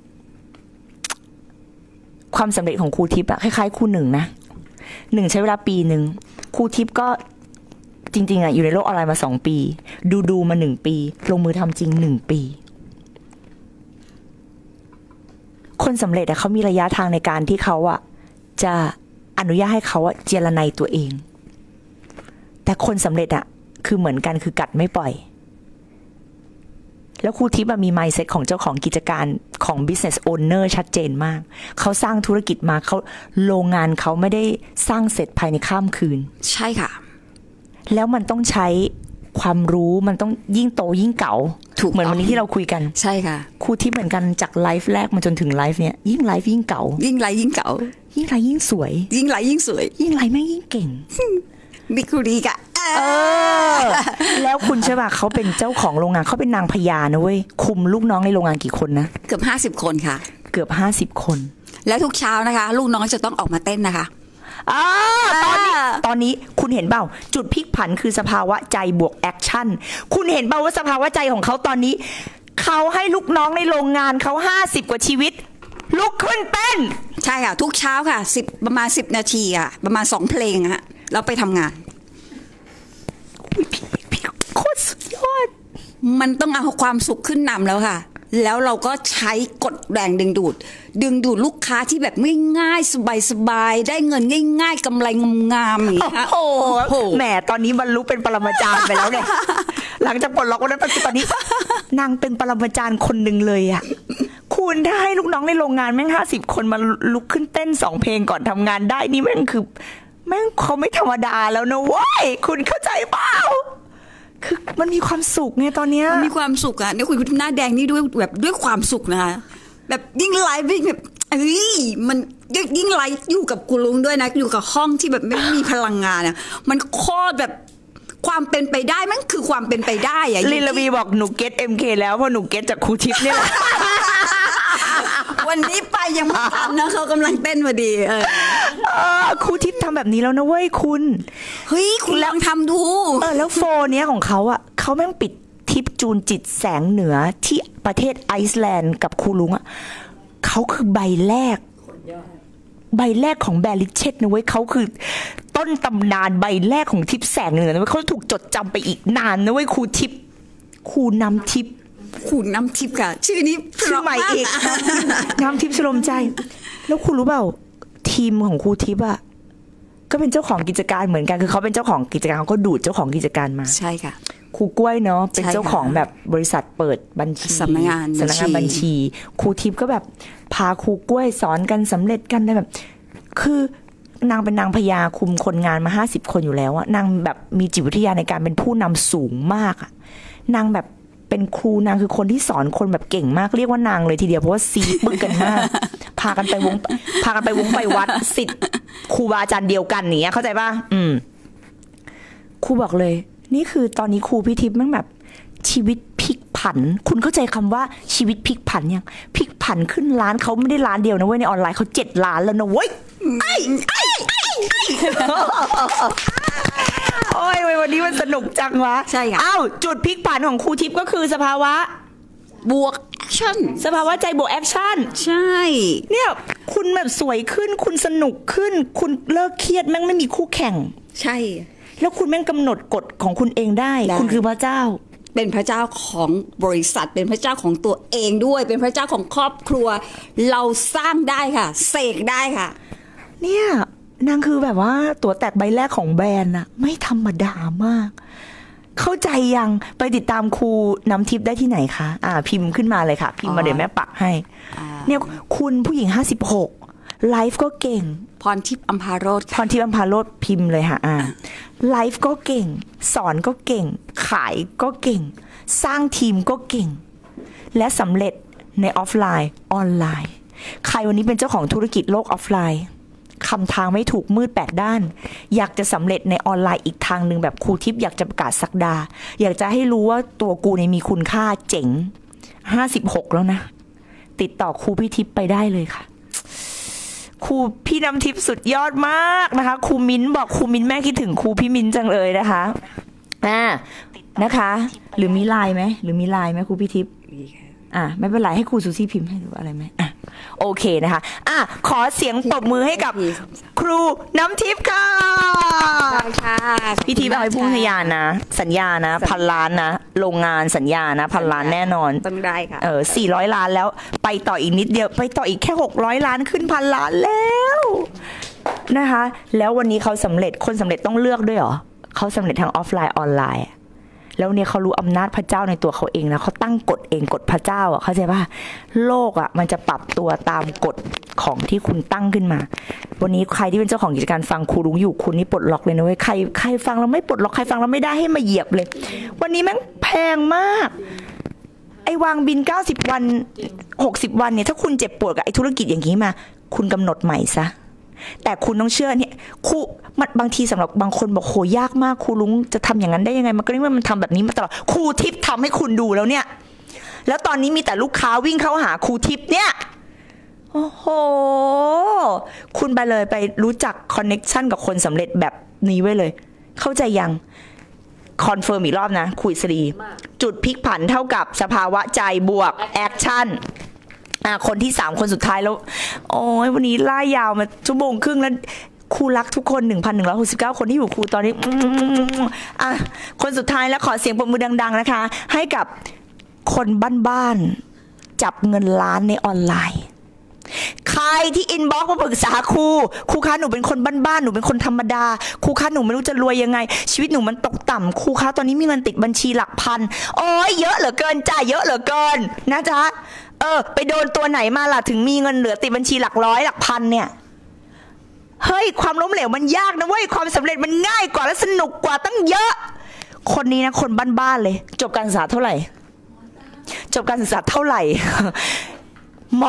ความสำเร็จของครูทิพย์คล้ายๆครูหนึ่งนะใช้เวลาปีหนึ่งครูทิพย์ก็จริงๆอยู่ในโลกออนไลน์มา2 ปีดูมา1 ปีลงมือทำจริง1 ปีคนสำเร็จเขามีระยะทางในการที่เขาจะอนุญาตให้เขาเจรไนตัวเองแต่คนสำเร็จคือเหมือนกันคือกัดไม่ปล่อยแล้วครูทิพย์มี mindset ของเจ้าของกิจการของ business owner ชัดเจนมากเขาสร้างธุรกิจมาเขาโรงงานเขาไม่ได้สร้างเสร็จภายในข้ามคืนใช่ค่ะแล้วมันต้องใช้ความรู้มันต้องยิ่งโตยิ่งเก๋าถูกต้องเหมือนวันนี้ที่เราคุยกันใช่ค่ะครูทิพย์เหมือนกันจากไลฟ์แรกมาจนถึงไลฟ์เนี้ยยิ่งไลฟ์ยิ่งเก๋ายิ่งไลฟ์ยิ่งเก่ายิ่งไลฟ์ยิ่งสวยยิ่งไลฟ์ยิ่งสวยยิ่งไลฟ์แม่งยิ่งเก่งบิคุรีกะแล้วคุณใช่ป่ะเขาเป็นเจ้าของโรงงานเขาเป็นนางพญานะเว้ยคุมลูกน้องในโรงงานกี่คนนะเกือบ50 คนค่ะเกือบ50 คนแล้วทุกเช้านะคะ ลูกน้องจะต้องออกมาเต้นนะคะตอนนี้คุณเห็นเปล่าจุดพลิกผันคือสภาวะใจบวกแอคชั่นคุณเห็นเปล่าว่าสภาวะใจของเขาตอนนี้เขาให้ลูกน้องในโรงงานเขา50 กว่าชีวิตลุกขึ้นเต้นใช่ค่ะ ทุกเช้าค่ะประมาณ10 นาทีอ่ะประมาณ2 เพลงฮะเราไปทำงานพี่โคตรสุดยอดมันต้องเอาความสุขขึ้นนำแล้วค่ะ แล้วเราก็ใช้กฎแรงดึงดูดลูกค้าที่แบบง่ายๆสบายๆได้เงินง่ายๆกำไรงามๆอย่างนี้ค่ะโอ้โหแหมตอนนี้บรรลุเป็นปรมาจารย์ไปแล้วเนี่ย หลังจากปลดล็อกวันนั้นตอนนี้ นางเป็นปรมาจารย์คนหนึ่งเลยอ่ะคุณถ้าให้ลูกน้องในโรงงานแม่ง50 คนมาลุกขึ้นเต้น2 เพลงก่อนทำงานได้นี่แม่งคือแม่งเขาไม่ธรรมดาแล้วนะเว้ยคุณเข้าใจเปล่าคือมันมีความสุขไงตอนเนี้ยมันมีความสุขอะเนี่ยคุยหน้าแดงนี่ด้วยแบบด้วยความสุขนะคะแบบยิ่งไลฟ์ยิ่งแบบมันยิ่งไลฟ์อยู่กับคุณลุงด้วยนะอยู่กับห้องที่แบบไม่มีพลังงานอะมันโคตรแบบความเป็นไปได้มันคือความเป็นไปได้อะลินลวีบอกหนูเก็ต MK แล้วเพราะหนูเก็ตจากครูทิพย์เนี่ยแหละวันนี้ไปยังไม่ทันนะเขากำลังเต้นพอดีครูทิพย์ทำแบบนี้แล้วนะเว้ยคุณเฮ้ยคุณลองทำดูแล้วโฟนเนี้ยของเขาอ่ะเขาแม่งปิดทิปจูนจิตแสงเหนือที่ประเทศไอซ์แลนด์กับครูลุงอ่ะเขาคือใบแรกของแบริเชตนะเว้ยเขาคือต้นตำนานใบแรกของทิปแสงเหนือนะเว้ยเขาถูกจดจำไปอีกนานนะเว้ยครูทิพย์ครูนำทิพย์คุณน้ำทิพย์ค่ะชื่อนี้ชื่อใหม่อีกน้ำทิพย์ชโลมใจแล้วคุณรู้เปล่าทีมของครูทิพย์อ่ะก็เป็นเจ้าของกิจการเหมือนกันคือเขาเป็นเจ้าของกิจการเขาก็ดูดเจ้าของกิจการมาใช่ค่ะครูกล้วยเนาะเป็นเจ้าของแบบบริษัทเปิดบัญชีสำนักงานบัญชีครูทิพย์ก็แบบพาครูกล้วยสอนกันสำเร็จกันได้แบบคือนางเป็นนางพญาคุมคนงานมา50 คนอยู่แล้วอะนางแบบมีจิตวิทยาในการเป็นผู้นำสูงมากอะนางแบบเป็นครูนางคือคนที่สอนคนแบบเก่งมากเรียกว่านางเลยทีเดียวเพราะว่าซีปึกกันมากพากันไปวงไปวัดศิษย์ครูบาอาจารย์เดียวกันอย่างเงี้ยเข้าใจป่ะครูบอกเลยนี่คือตอนนี้ครูพี่ทิพย์มันแบบชีวิตพลิกผันคุณเข้าใจคำว่าชีวิตพลิกผันยังพลิกผันขึ้นล้านเขาไม่ได้ล้านเดียวนะเว้ยในออนไลน์เขา7 ล้านแล้วนะเว้ยโอ้ยวันนี้มันสนุกจังวะใช่ค่ะอ้าวจุดพลิกผันของครูทิพย์ก็คือสภาวะบวกแอคชั่นสภาวะใจบวกแอคชั่นใช่เนี่ยคุณแบบสวยขึ้นคุณสนุกขึ้นคุณเลิกเครียดแม่งไม่มีคู่แข่งใช่แล้วคุณแม่งกำหนดกฎของคุณเองได้คุณคือพระเจ้าเป็นพระเจ้าของบริษัทเป็นพระเจ้าของตัวเองด้วยเป็นพระเจ้าของครอบครัวเราสร้างได้ค่ะเสกได้ค่ะเนี่ยนางคือแบบว่าตัวแตกใบแรกของแบรนด์อะไม่ธรรมดามาก เข้าใจยังไปติดตามครูน้ำทิพย์ได้ที่ไหนคะพิมพ์ขึ้นมาเลยค่ะพิมพ์มาเดี๋ยวแม่ปักให้เนี่ยคุณผู้หญิง56ไลฟ์ก็เก่งพรทิพย์อัมพาโรสพิมพ์เลยค่ะไลฟ์ก็เก่งสอนก็เก่งขายก็เก่งสร้างทีมก็เก่งและสำเร็จในออฟไลน์ออนไลน์ใครวันนี้เป็นเจ้าของธุรกิจโลกออฟไลน์คำทางไม่ถูกมืด8 ด้านอยากจะสำเร็จในออนไลน์อีกทางหนึ่งแบบครูทิพย์อยากจะประกาศศักดาอยากจะให้รู้ว่าตัวกูเนี่ยมีคุณค่าเจ๋ง56แล้วนะติดต่อครูพี่ทิพย์ไปได้เลยค่ะครูพี่น้ำทิพย์สุดยอดมากนะคะครูมิ้นบอกครูมิ้นแม่คิดถึงครูพี่มิ้นจังเลยนะคะนะคะหรือมีไลน์ไหมครูพี่ทิพย์ไม่เป็นไรให้ครูซูซี่พิมพ์ให้หรืออะไรไหมโอเคนะคะขอเสียงปรบมือให้กับครูน้ำทิพย์ค่ะพี่ทิพย์เอาให้พุ่งทะยานนะสัญญานะ1,000 ล้านนะโรงงานสัญญานะ1,000 ล้านแน่นอนต้องได้ค่ะ 400 ล้านแล้วไปต่ออีกนิดเดียวไปต่ออีกแค่600 ล้านขึ้น1,000 ล้านแล้วนะคะแล้ววันนี้เขาสำเร็จคนสำเร็จต้องเลือกด้วยเหรอเขาสำเร็จทางออฟไลน์ออนไลน์แล้วเนี่ยเขารู้อำนาจพระเจ้าในตัวเขาเองนะเขาตั้งกฎเองกฎพระเจ้าอ่ะเข้าใจป่ะโลกอ่ะมันจะปรับตัวตามกฎของที่คุณตั้งขึ้นมาวันนี้ใครที่เป็นเจ้าของกิจการฟังครูรุ้งอยู่คุณนี่ปลดล็อกเลยนะเว้ยใครฟังเราไม่ปลดล็อกใครฟังเราไม่ได้ให้มาเหยียบเลยวันนี้แม่งแพงมากไอ้วางบิน90วัน60วันเนี่ยถ้าคุณเจ็บปวดกับไอ้ธุรกิจอย่างนี้มาคุณกำหนดใหม่ซะแต่คุณต้องเชื่อเนี่ยครูมันบางทีสำหรับบางคนบอกโหยากมากครูลุงจะทำอย่างนั้นได้ยังไงมันก็เรียกว่ามันทำแบบนี้มาตลอดครูทิพย์ทำให้คุณดูแล้วเนี่ยแล้วตอนนี้มีแต่ลูกค้าวิ่งเข้าหาครูทิพย์เนี่ยโอ้โหคุณไปเลยไปรู้จักคอนเน็กชันกับคนสำเร็จแบบนี้ไว้เลยเข้าใจยังคอนเฟิร์มอีกรอบนะคุยสรีจุดพลิกผันเท่ากับสภาวะใจบวกแอคชั่นคนที่3คนสุดท้ายแล้วโอ้ยวันนี้ล่ายาวมาชั่วโมงครึ่งแล้วครูรักทุกคน 1,169 คนที่อยู่ครูตอนนี้คนสุดท้ายแล้วขอเสียงปรบมือดังๆนะคะให้กับคนบ้านๆจับเงินล้านในออนไลน์ใครที่อินบ็อกซ์มาปรึกษาครูคะหนูเป็นคนบ้านๆหนูเป็นคนธรรมดาครูคะหนูไม่รู้จะรวยยังไงชีวิตหนูมันตกต่ำครูคะตอนนี้มีเงินติดบัญชีหลักพันโอ้ยเยอะเหลือเกินจ้าเยอะเหลือเกินนะจ๊ะไปโดนตัวไหนมาล่ะถึงมีเงินเหลือติดบัญชีหลักร้อยหลักพันเนี่ยเฮ้ยความล้มเหลวมันยากนะเว้ยความสำเร็จมันง่ายกว่าและสนุกกว่าตั้งเยอะคนนี้นะคนบ้านๆเลยจบการศึกษาเท่าไหร่จบการศึกษาเท่าไหร่ม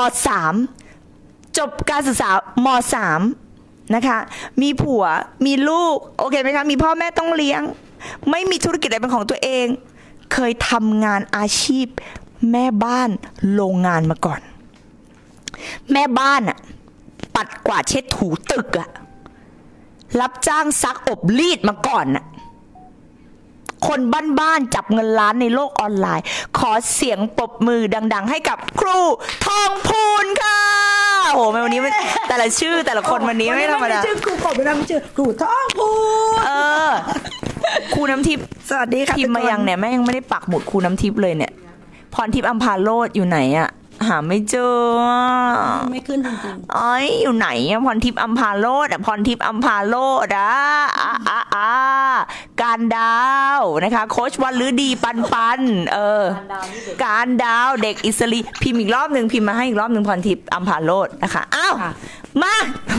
.3 จบการศึกษาม.3 นะคะมีผัวมีลูกโอเคไหมคะมีพ่อแม่ต้องเลี้ยงไม่มีธุรกิจอะไรเป็นของตัวเองเคยทำงานอาชีพแม่บ้านโรงงานมาก่อนแม่บ้านอะปัดกวาดเช็ดถูตึกอะรับจ้างซักอบรีดมาก่อนอะคนบ้านๆจับเงินล้านในโลกออนไลน์ขอเสียงปรบมือดังๆให้กับครูทองพูนค่ะโอ้โหวันนี้แต่ละชื่อแต่ละคนวันนี้ไม่ธรรมดาชื่อครูกบไม่ได้ชื่อครูทองพูนครูน้ำทิพย์สวัสดีค่ะพิมพ์มายังเนี่ยแม่ยังไม่ได้ปักหมุดครูน้ำทิพย์เลยเนี่ยพรทิพย์อัมพาโรจน์อยู่ไหนอะหาไม่เจอไม่ขึ้นจริงๆอ้ยอยู่ไหนอะพรทิพย์อัมพาโรจน์พรทิพย์อัมพาโรจน์การดาวนะคะโค้ชวันฤดีปันการดาวเด็กอิสรีพิมพ์อีกรอบหนึ่งพิมพ์มาให้อีกรอบหนึ่งพรทิพย์อัมพาโรจน์นะคะอ้าวมา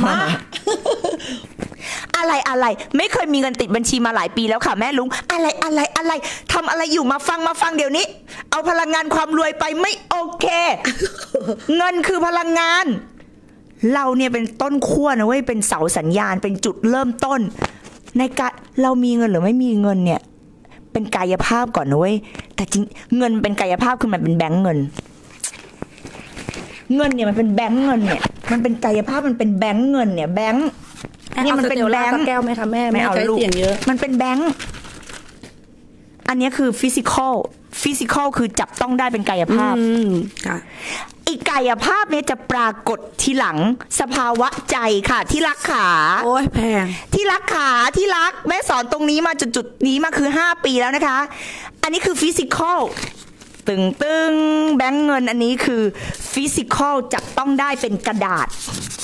อะไรไม่เคยมีเงินติดบัญชีมาหลายปีแล้วค่ะแม่ลุงอะไรทำอะไรอยู่มาฟังเดี๋ยวนี้เอาพลังงานความรวยไปไม่โอเค เงินคือพลังงานเราเนี่ยเป็นต้นขั้วนะเว้ยเป็นเสาสัญญาณเป็นจุดเริ่มต้นในการเรามีเงินหรือไม่มีเงินเนี่ยเป็นกายภาพก่อนนะเว้ยแต่จริงเงินเป็นกายภาพคือมันเป็นแบงก์เงินเนี่ยมันเป็นแบงก์เงินเนี่ยมันเป็นกายภาพมันเป็นแบงก์เงินเนี่ยแบงก์นี่มันเป็นแบงค์แก้วไหมคะแม่ไม่เอาลูกเสียงเยอะมันเป็นแบงค์อันนี้คือฟิสิกอลคือจับต้องได้เป็นกายภาพอีกกายภาพเนี่ยจะปรากฏทีหลังสภาวะใจค่ะที่รักขาโอ้ยแพงที่รักขาที่รักแม่สอนตรงนี้มาจุดนี้มาคือ5ปีแล้วนะคะอันนี้คือฟิสิกอลตึงแบงค์เงินอันนี้คือฟิสิกอลจับต้องได้เป็นกระดาษ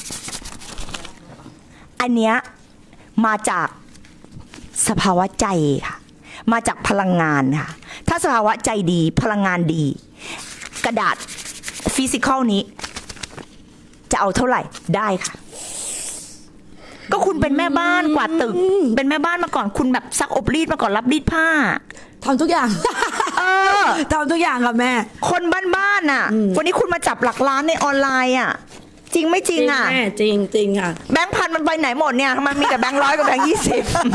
อันเนี้ยมาจากสภาวะใจค่ะมาจากพลังงานค่ะถ้าสภาวะใจดีพลังงานดีกระดาษฟิสิกอลนี้จะเอาเท่าไหร่ได้ค่ะก็คุณเป็นแม่บ้านกวาดตึกเป็นแม่บ้านมาก่อนคุณแบบซักอบรีดมาก่อนรับรีดผ้าทำทุกอย่างทำทุกอย่างค่ะแม่คนบ้านๆน่ะวันนี้คุณมาจับหลักล้านในออนไลน์อ่ะจริงไม่จริงอ่ะจริงค่ะแบงค์พันมันไปไหนหมดเนี่ยมันมีแต่แบงค์100กับแบงค์20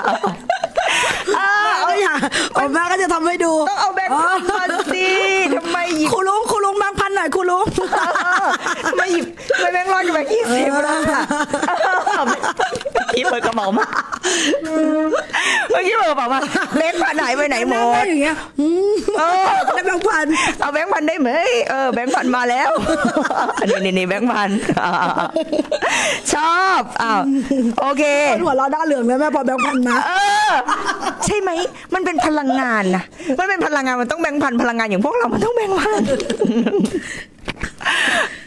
แม่ก็จะทำให้ดูต้องเอาแบงค์พันสิทำไมหยิบครูลุงแบงค์พันหน่อยครูลุงทำไมหยิบแบงค์100กับแบงค์20ล่ะคิดเปิดกระเป๋ามาเมื่อกี้เปิดกระเป๋ามาแบงค์พันหายไปไหนหมดอย่างเงี้ยได้แบงค์พันเอาแบงค์พันได้ไหมแบงค์พันมาแล้วนี่แบงค์พันชอบโอเคหัวเราะด้าเหลืองแล้วแม่พอแบงค์พันมาใช่ไหมมันเป็นพลังงานนะมันเป็นพลังงานมันต้องแบงค์พันพลังงานอย่างพวกเรามันต้องแบงค์พันครู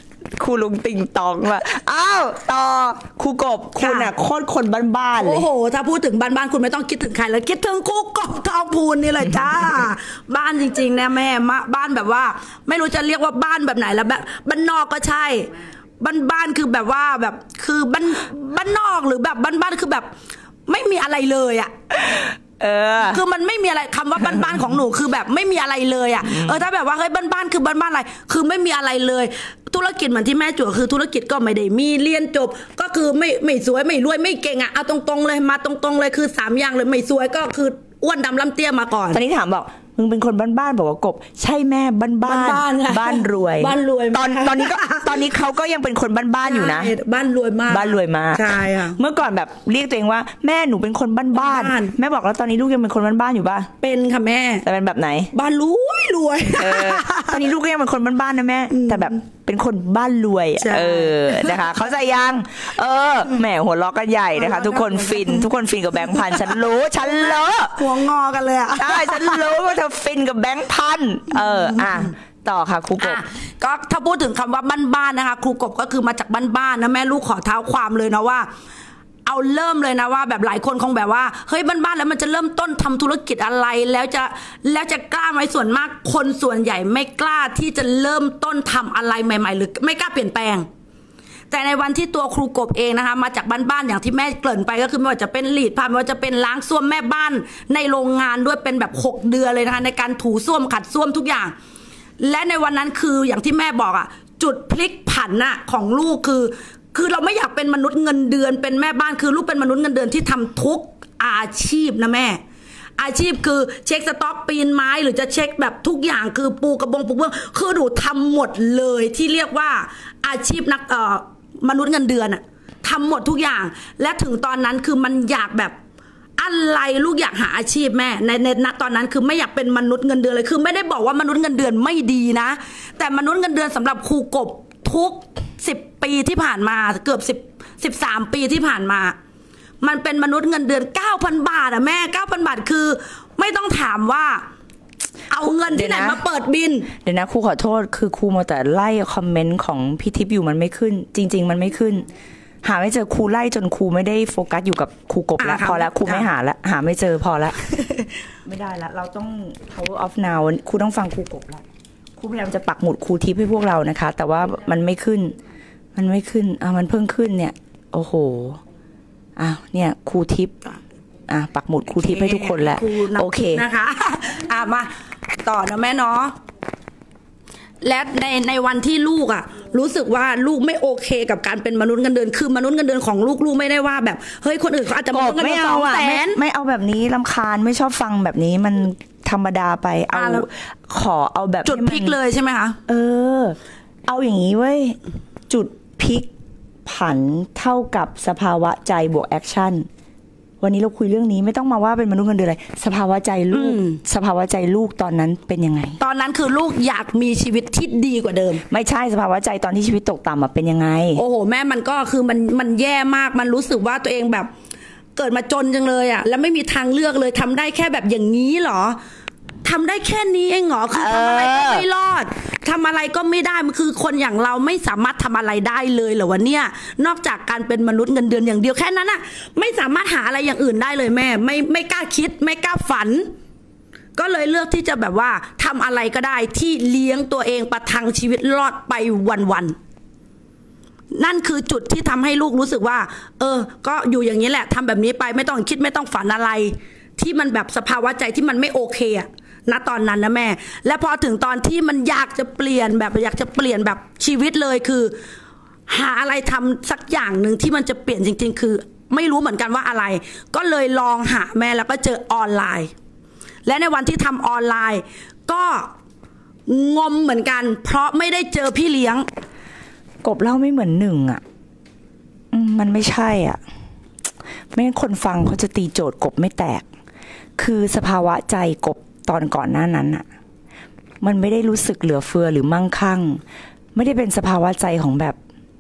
รูลุงติงตองมาอ้าวต่อครูกบคุณน่ะโคตรคนบ้านๆเลยโอ้โหถ้าพูดถึงบ้านๆคุณไม่ต้องคิดถึงใครเลยคิดถึงครูกบทองพูนนี่เลยจ้า บ้านจริงๆนะแม่บ้านแบบว่า ไม่รู้จะเรียกว่าบ้านแบบไหนแล้วแบบบ้านนอกก็ใช่บ้านคือแบบว่าแบบคือบ้านนอกหรือแบบบ้านคือแบบไม่มีอะไรเลยอ่ะคือมันไม่มีอะไรคำว่าบ้านๆของหนูคือแบบไม่มีอะไรเลยอ่ะถ้าแบบว่าเฮ้ยบ้านๆคือบ้านๆอะไรคือไม่มีอะไรเลยธุรกิจเหมือนที่แม่จั่วคือธุรกิจก็ไม่ได้มีเรียนจบก็คือไม่สวยไม่รวยไม่เก่งอ่ะเอาตรงๆเลยมาตรงๆเลยคือ3อย่างเลยไม่สวยก็คืออ้วนดำลำเตี้ยมาก่อนตอนนี้ถามบอกมึงเป็นคนบ้านๆบอกว่ากบใช่แม่บ้านๆบ้านรวยตอนนี้เขาก็ยังเป็นคนบ้านๆอยู่นะบ้านรวยมากบ้านรวยมากใช่ค่ะเมื่อก่อนแบบเรียกตัวเองว่าแม่หนูเป็นคนบ้านๆแม่บอกแล้วตอนนี้ลูกยังเป็นคนบ้านๆอยู่ป่ะเป็นค่ะแม่แต่เป็นแบบไหนบ้านรวยตอนนี้ลูกก็ยังเป็นคนบ้านๆนะแม่แต่แบบเป็นคนบ้านรวยนะคะเข้าใจยังแหมหัวเราะกันใหญ่นะคะทุกคนฟินกับแบงค์พันฉันรู้หัวงอกันเลยอ่ะใช่ฉันรู้ว่าเธอฟินกับแบงค์พันต่อค่ะครูกบก็ถ้าพูดถึงคำว่าบ้านๆนะคะครูกบก็คือมาจากบ้านๆนะแม่ลูกขอเท้าความเลยนะว่าเอาเริ่มเลยนะว่าแบบหลายคนคงแบบว่าเฮ้ยบ้านๆแล้วมันจะเริ่มต้นทำธุรกิจอะไรแล้วจะกล้าไหมส่วนมากคนส่วนใหญ่ไม่กล้าที่จะเริ่มต้นทำอะไรใหม่ๆหรือไม่กล้าเปลี่ยนแปลงแต่ในวันที่ตัวครูกบเองนะคะมาจากบ้านๆอย่างที่แม่เกริ่นไปก็คือไม่ว่าจะเป็นลีดผ้าไม่ว่าจะเป็นล้างส้วมแม่บ้านในโรงงานด้วยเป็นแบบ6 เดือนเลยนะคะในการถูส้วมขัดส้วมทุกอย่างและในวันนั้นคืออย่างที่แม่บอกอ่ะจุดพลิกผันน่ะของลูกคือเราไม่อยากเป็นมนุษย์เงินเดือนเป็นแม่บ้านคือลูกเป็นมนุษย์เงินเดือนที่ทำทุกอาชีพนะแม่อาชีพคือเช็คสต็อกปีนไม้หรือจะเช็คแบบทุกอย่างคือปูกระบงปูเบื้องคือหนูทำหมดเลยที่เรียกว่าอาชีพนักมนุษย์เงินเดือนอะทำหมดทุกอย่างและถึงตอนนั้นคือมันอยากแบบอะไรลูกอยากหาอาชีพแม่ในตอนนั้นคือไม่อยากเป็นมนุษย์เงินเดือนเลยคือไม่ได้บอกว่ามนุษย์เงินเดือนไม่ดีนะแต่มนุษย์เงินเดือนสำหรับครูกบทุก10 ปีที่ผ่านมาเกือบ13 ปีที่ผ่านมามันเป็นมนุษย์เงินเดือน 9,000 บาทอะแม่ 9,000 บาทคือไม่ต้องถามว่าเอาเงินที่ไหนมาเปิดบินเดี๋ยวนะครูขอโทษคือครูมาแต่ไล่คอมเมนต์ของพี่ทิพย์อยู่มันไม่ขึ้นจริงๆมันไม่ขึ้นหาไม่เจอครูไล่จนครูไม่ได้โฟกัสอยู่กับครูกบแล้วพอแล้วครูไม่หาแล้วหาไม่เจอพอแล้ว ไม่ได้แล้วเราต้อง power off now ครูต้องฟังครูกบแล้วครูพยายามจะปักหมุดครูทิพย์ให้พวกเรานะคะแต่ว่ามันไม่ขึ้นมันเพิ่งขึ้นเนี่ยโอ้โหเนี่ยครูทิพย์ปักหมุดครูทิพย์ให้ทุกคนแล้วโอเคนะคะมาต่อนะแม่เนาะและในวันที่ลูกรู้สึกว่าลูกไม่โอเคกับการเป็นมนุษย์เงินเดือนคือมนุษย์เงินเดือนของลูกไม่ได้ว่าแบบเฮ้ยคนอื่นเขาอาจจะมนุษย์เงินเดือน200,000 ไม่เอาแบบนี้รำคาญไม่ชอบฟังแบบนี้มันธรรมดาไปขอเอาแบบจุดพลิกเลยใช่ไหมคะเอาอย่างนี้เว้ยจุดพลิกผันเท่ากับสภาวะใจบวกแอคชั่นวันนี้เราคุยเรื่องนี้ไม่ต้องมาว่าเป็นมนุษย์เงินเดือนอะไรสภาวะใจลูกตอนนั้นเป็นยังไงตอนนั้นคือลูกอยากมีชีวิตที่ดีกว่าเดิมไม่ใช่สภาวะใจตอนที่ชีวิตตกต่ำเป็นยังไงโอ้โหแม่มันก็คือมันแย่มากมันรู้สึกว่าตัวเองแบบเกิดมาจนจังเลยแล้วไม่มีทางเลือกเลยทำได้แค่แบบอย่างนี้หรอทำได้แค่นี้เองเหรอคือทำอะไรก็ไม่รอดทำอะไรก็ไม่ได้มันคือคนอย่างเราไม่สามารถทำอะไรได้เลยเหรอวะเนี่ยนอกจากการเป็นมนุษย์เงินเดือนอย่างเดียวแค่นั้นไม่สามารถหาอะไรอย่างอื่นได้เลยแม่ไม่กล้าคิดไม่กล้าฝันก็เลยเลือกที่จะแบบว่าทำอะไรก็ได้ที่เลี้ยงตัวเองประทังชีวิตรอดไปวันๆนั่นคือจุดที่ทำให้ลูกรู้สึกว่าก็อยู่อย่างนี้แหละทำแบบนี้ไปไม่ต้องคิดไม่ต้องฝันอะไรที่มันแบบสภาวะใจที่มันไม่โอเคณตอนนั้นนะแม่และพอถึงตอนที่มันอยากจะเปลี่ยนแบบชีวิตเลยคือหาอะไรทำสักอย่างหนึ่งที่มันจะเปลี่ยนจริงๆคือไม่รู้เหมือนกันว่าอะไรก็เลยลองหาแม่แล้วก็เจอออนไลน์และในวันที่ทำออนไลน์ก็งมเหมือนกันเพราะไม่ได้เจอพี่เลี้ยงกบเล่าไม่เหมือนหนึ่งมันไม่ใช่ไม่งั้นคนฟังเขาจะตีโจทย์กบไม่แตกคือสภาวะใจกบตอนก่อนหน้านั้นมันไม่ได้รู้สึกเหลือเฟือหรือมั่งคั่งไม่ได้เป็นสภาวะใจของแบบ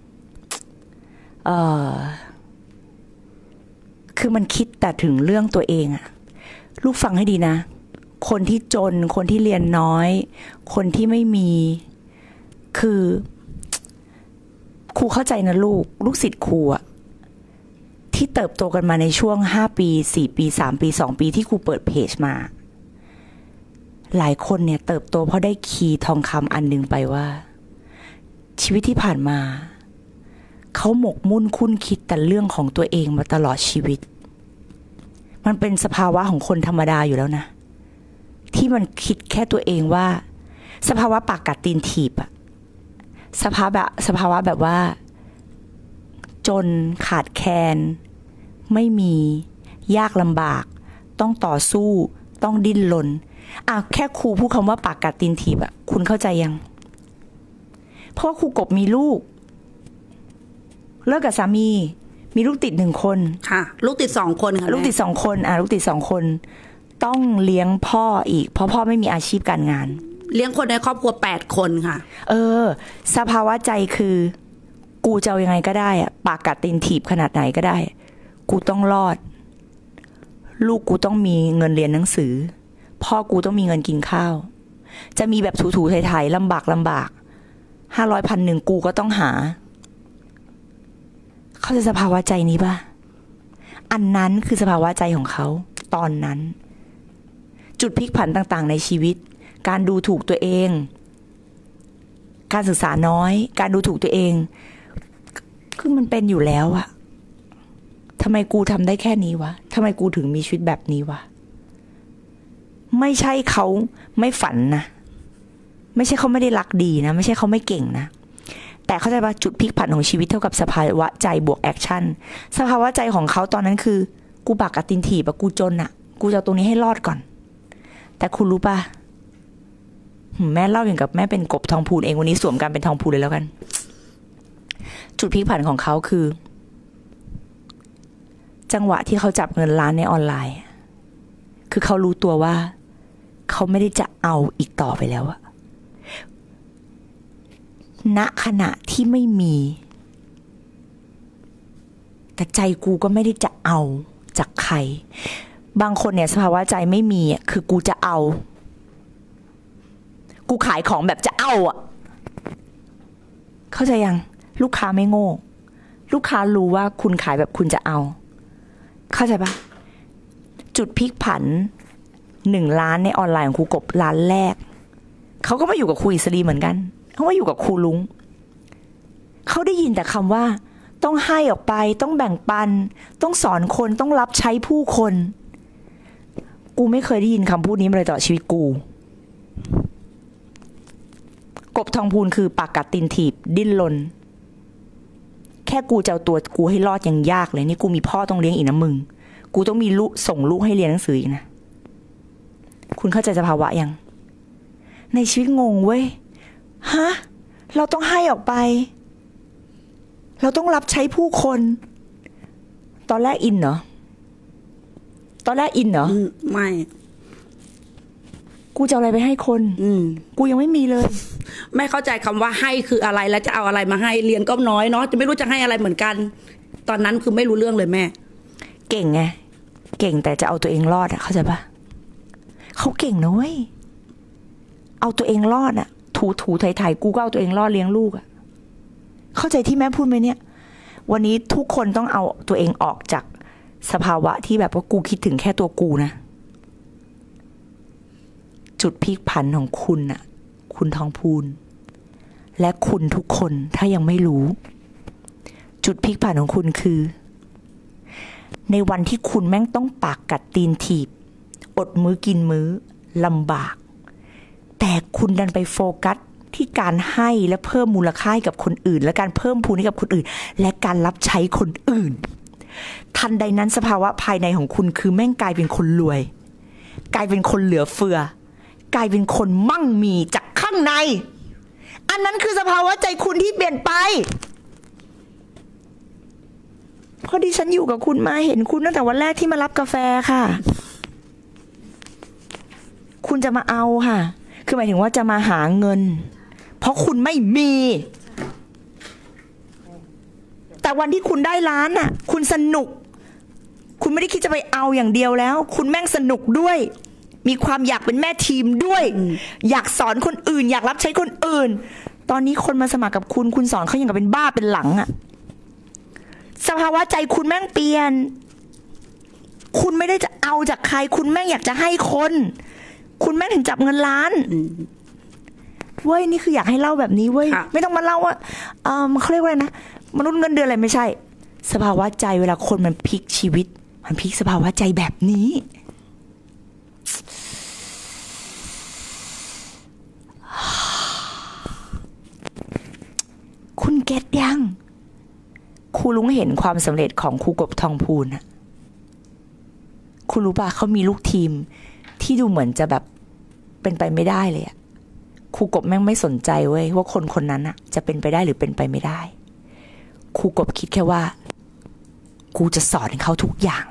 คือมันคิดแต่ถึงเรื่องตัวเองลูกฟังให้ดีนะคนที่จนคนที่เรียนน้อยคนที่ไม่มีคือครูเข้าใจนะลูกศิษย์ครูอะที่เติบโตกันมาในช่วง5 ปี4 ปี3 ปี2 ปีที่ครูเปิดเพจมาหลายคนเนี่ยเติบโตเพราะได้คีย์ทองคำอันนึงไปว่าชีวิตที่ผ่านมาเขาหมกมุ่นคุ้นคิดแต่เรื่องของตัวเองมาตลอดชีวิตมันเป็นสภาวะของคนธรรมดาอยู่แล้วนะที่มันคิดแค่ตัวเองว่าสภาวะปากกัดตีนถีบอะสภาวะแบบว่าจนขาดแคลนไม่มียากลำบากต้องต่อสู้ต้องดิ้นรนแค่ครูพูดคำว่าปากกัดตีนถีบอะคุณเข้าใจยังเพราะว่าครูกบมีลูกเลิกกับสามีลูกติด1 คนค่ะลูกติด2 คนค่ะลูกติด2 คนลูกติด2 คนต้องเลี้ยงพ่ออีกเพราะพ่อไม่มีอาชีพการงานเลี้ยงคนในครอบครัว8 คนค่ะสภาวะใจคือกูจะเอายังไงก็ได้อะปากกัดตีนถีบขนาดไหนก็ได้กูต้องรอดลูกกูต้องมีเงินเรียนหนังสือพ่อกูต้องมีเงินกินข้าวจะมีแบบถูๆไถๆลำบาก500 1,000กูก็ต้องหาเขาจะสภาวะใจนี้ป่ะอันนั้นคือสภาวะใจของเขาตอนนั้นจุดพลิกผันต่างๆในชีวิตการดูถูกตัวเองการศึกษาน้อยการดูถูกตัวเองคือมันเป็นอยู่แล้วอะทำไมกูทำได้แค่นี้วะทำไมกูถึงมีชีวิตแบบนี้วะไม่ใช่เขาไม่ฝันนะไม่ใช่เขาไม่ได้รักดีนะไม่ใช่เขาไม่เก่งนะแต่เข้าใจว่าจุดพลิกผันของชีวิตเท่ากับสภาวะใจบวกแอคชั่นสภาวะใจของเขาตอนนั้นคือกูปากกัดตีนถีบกูจนอะกูจะเอาตรงนี้ให้รอดก่อนแต่คุณรู้ป่ะแม่เล่าอย่างกับแม่เป็นกบทองพูนเองวันนี้สวมการเป็นทองพูนเลยแล้วกันจุดพลิกผันของเขาคือจังหวะที่เขาจับเงินล้านในออนไลน์คือเขารู้ตัวว่าเขาไม่ได้จะเอาอีกต่อไปแล้วอะณขณะที่ไม่มีแต่ใจกูก็ไม่ได้จะเอาจากใครบางคนเนี่ยสภาวะใจไม่มีอ่ะคือกูจะเอากูขายของแบบจะเอาอ่ะเข้าใจยังลูกค้าไม่โง่ลูกค้ารู้ว่าคุณขายแบบคุณจะเอาเข้าใจปะจุดพลิกผัน1 ล้านในออนไลน์ของครูกบล้านแรกเขาก็มาอยู่กับครูอิสรีเหมือนกันเขามาอยู่กับครูลุงเขาได้ยินแต่คำว่าต้องให้ออกไปต้องแบ่งปันต้องสอนคนต้องรับใช้ผู้คนกูไม่เคยได้ยินคำพูดนี้มาเลยต่อชีวิตกูกบทองพูนคือปากกัดตีนถีบดิ้นรนแค่กูจะเอาตัวกูให้รอดยังยากเลยนี่กูมีพ่อต้องเลี้ยงอีกนะมึงกูต้องมีลูกส่งลูกให้เรียนหนังสืออีกนะคุณเข้าใจสภาวะยังในชีวิตงงเว้ยฮะเราต้องให้ออกไปเราต้องรับใช้ผู้คนตอนแรกอินเหรอไม่กูจะเอาอะไรไปให้คนกูยังไม่มีเลยไม่เข้าใจคำว่าให้คืออะไรแล้วจะเอาอะไรมาให้เรียนก็น้อยเนาะจะไม่รู้จะให้อะไรเหมือนกันตอนนั้นคือไม่รู้เรื่องเลยแม่เก่งไงเก่งแต่จะเอาตัวเองรอดอะเข้าใจปะเขาเก่งนะเว้ยเอาตัวเองรอดอะถูไถกูก็เอาตัวเองรอดเลี้ยงลูกอะเข้าใจที่แม่พูดไหมเนี่ยวันนี้ทุกคนต้องเอาตัวเองออกจากสภาวะที่แบบว่ากูคิดถึงแค่ตัวกูนะจุดพลิกผันของคุณน่ะคุณทองพูนและคุณทุกคนถ้ายังไม่รู้จุดพลิกผันของคุณคือในวันที่คุณแม่งต้องปากกัดตีนถีบอดมื้อกินมื้อลำบากแต่คุณดันไปโฟกัสที่การให้และเพิ่มมูลค่าให้กับคนอื่นและการเพิ่มพูนให้กับคนอื่นและการรับใช้คนอื่นทันใดนั้นสภาวะภายในของคุณคือแม่งกลายเป็นคนรวยกลายเป็นคนเหลือเฟือกลายเป็นคนมั่งมีจากข้างในอันนั้นคือสภาวะใจคุณที่เปลี่ยนไปเพราะดิฉันอยู่กับคุณมาเห็นคุณตั้งแต่วันแรกที่มารับกาแฟค่ะคุณจะมาเอาค่ะคือหมายถึงว่าจะมาหาเงินเพราะคุณไม่มีแต่วันที่คุณได้ล้านอ่ะคุณสนุกคุณไม่ได้คิดจะไปเอาอย่างเดียวแล้วคุณแม่งสนุกด้วยมีความอยากเป็นแม่ทีมด้วยอยากสอนคนอื่นอยากรับใช้คนอื่นตอนนี้คนมาสมัครกับคุณสอนเขาอย่างกับเป็นบ้าเป็นหลังอะสภาวะใจคุณแม่งเปลี่ยนคุณไม่ได้จะเอาจากใครคุณแม่งอยากจะให้คนคุณแม่งถึงจับเงินล้านเว้ยนี่คืออยากให้เล่าแบบนี้เว้ยไม่ต้องมาเล่าว่าเขาเรียกว่าอะไรนะมนุษย์เงินเดือนอะไรไม่ใช่สภาวะใจเวลาคนมันพลิกชีวิตมันพลิกสภาวะใจแบบนี้คุณเก็ตยังครูลุงเห็นความสำเร็จของครูกบทองพูนนะคุณรู้ป่ะเขามีลูกทีมที่ดูเหมือนจะแบบเป็นไปไม่ได้เลยอะครูกบแม่งไม่สนใจเว้ยว่าคนคนนั้นอะจะเป็นไปได้หรือเป็นไปไม่ได้ครูกบคิดแค่ว่ากูจะสอนให้เขาทุกอย่าง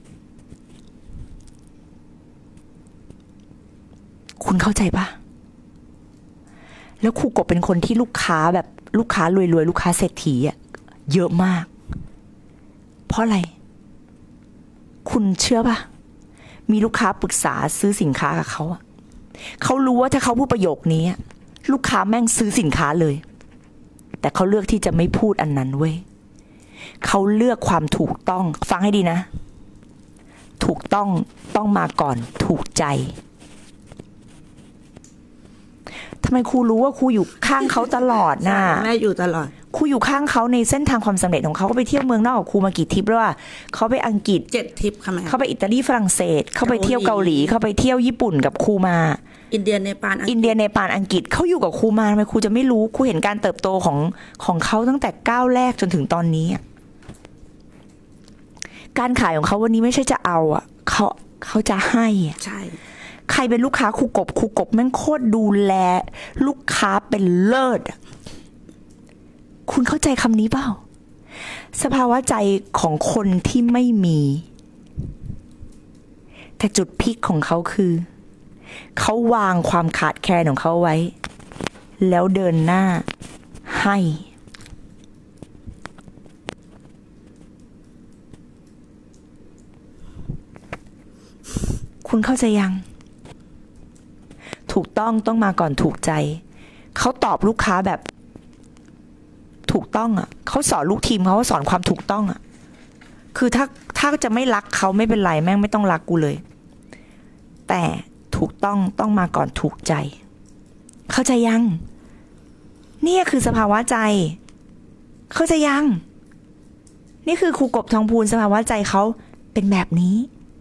คุณเข้าใจป่ะแล้วครูกบเป็นคนที่ลูกค้าแบบลูกค้ารวยๆลูกค้าเศรษฐีอะเยอะมากเพราะอะไรคุณเชื่อป่ะมีลูกค้าปรึกษาซื้อสินค้ากับเขาอะเขารู้ว่าถ้าเขาพูดประโยคนี้ลูกค้าแม่งซื้อสินค้าเลยแต่เขาเลือกที่จะไม่พูดอันนั้นเว้ยเขาเลือกความถูกต้องฟังให้ดีนะถูกต้องมาก่อนถูกใจทำไมครูรู้ว่าครูอยู่ข้างเขาตลอดน่ะแม่อยู่ตลอดครูอยู่ข้างเขาในเส้นทางความสำเร็จของเขาก็ไปเที่ยวเมืองนอกกับครูมากี่ทริปแล้วอ่ะเขาไปอังกฤษ 7 ทริปค่ะแม่เขาไปอิตาลีฝรั่งเศสเขาไปเที่ยวเกาหลีเขาไปเที่ยวญี่ปุ่นกับครูมาอินเดียเนปาลอังกฤษเขาอยู่กับครูมาทำไมครูจะไม่รู้ครูเห็นการเติบโตของเขาตั้งแต่ก้าวแรกจนถึงตอนนี้การขายของเขาวันนี้ไม่ใช่จะเอาอ่ะเขาจะให้ใช่ใครเป็นลูกค้าครูกบแม่งโคตรดูแลลูกค้าเป็นเลิศคุณเข้าใจคำนี้เปล่าสภาวะใจของคนที่ไม่มีแต่จุดพีคของเขาคือเขาวางความขาดแคลนของเขาไว้แล้วเดินหน้าให้คุณเข้าใจยังถูกต้องมาก่อนถูกใจเขาตอบลูกค้าแบบถูกต้องอ่ะเขาสอนลูกทีมเขาสอนความถูกต้องอ่ะคือถ้าจะไม่รักเขาไม่เป็นไรแม่งไม่ต้องรักกูเลยแต่ถูกต้องมาก่อนถูกใจเข้าใจยังนี่คือสภาวะใจเข้าใจยังนี่คือครูกบทองพูนสภาวะใจเขาเป็นแบบนี้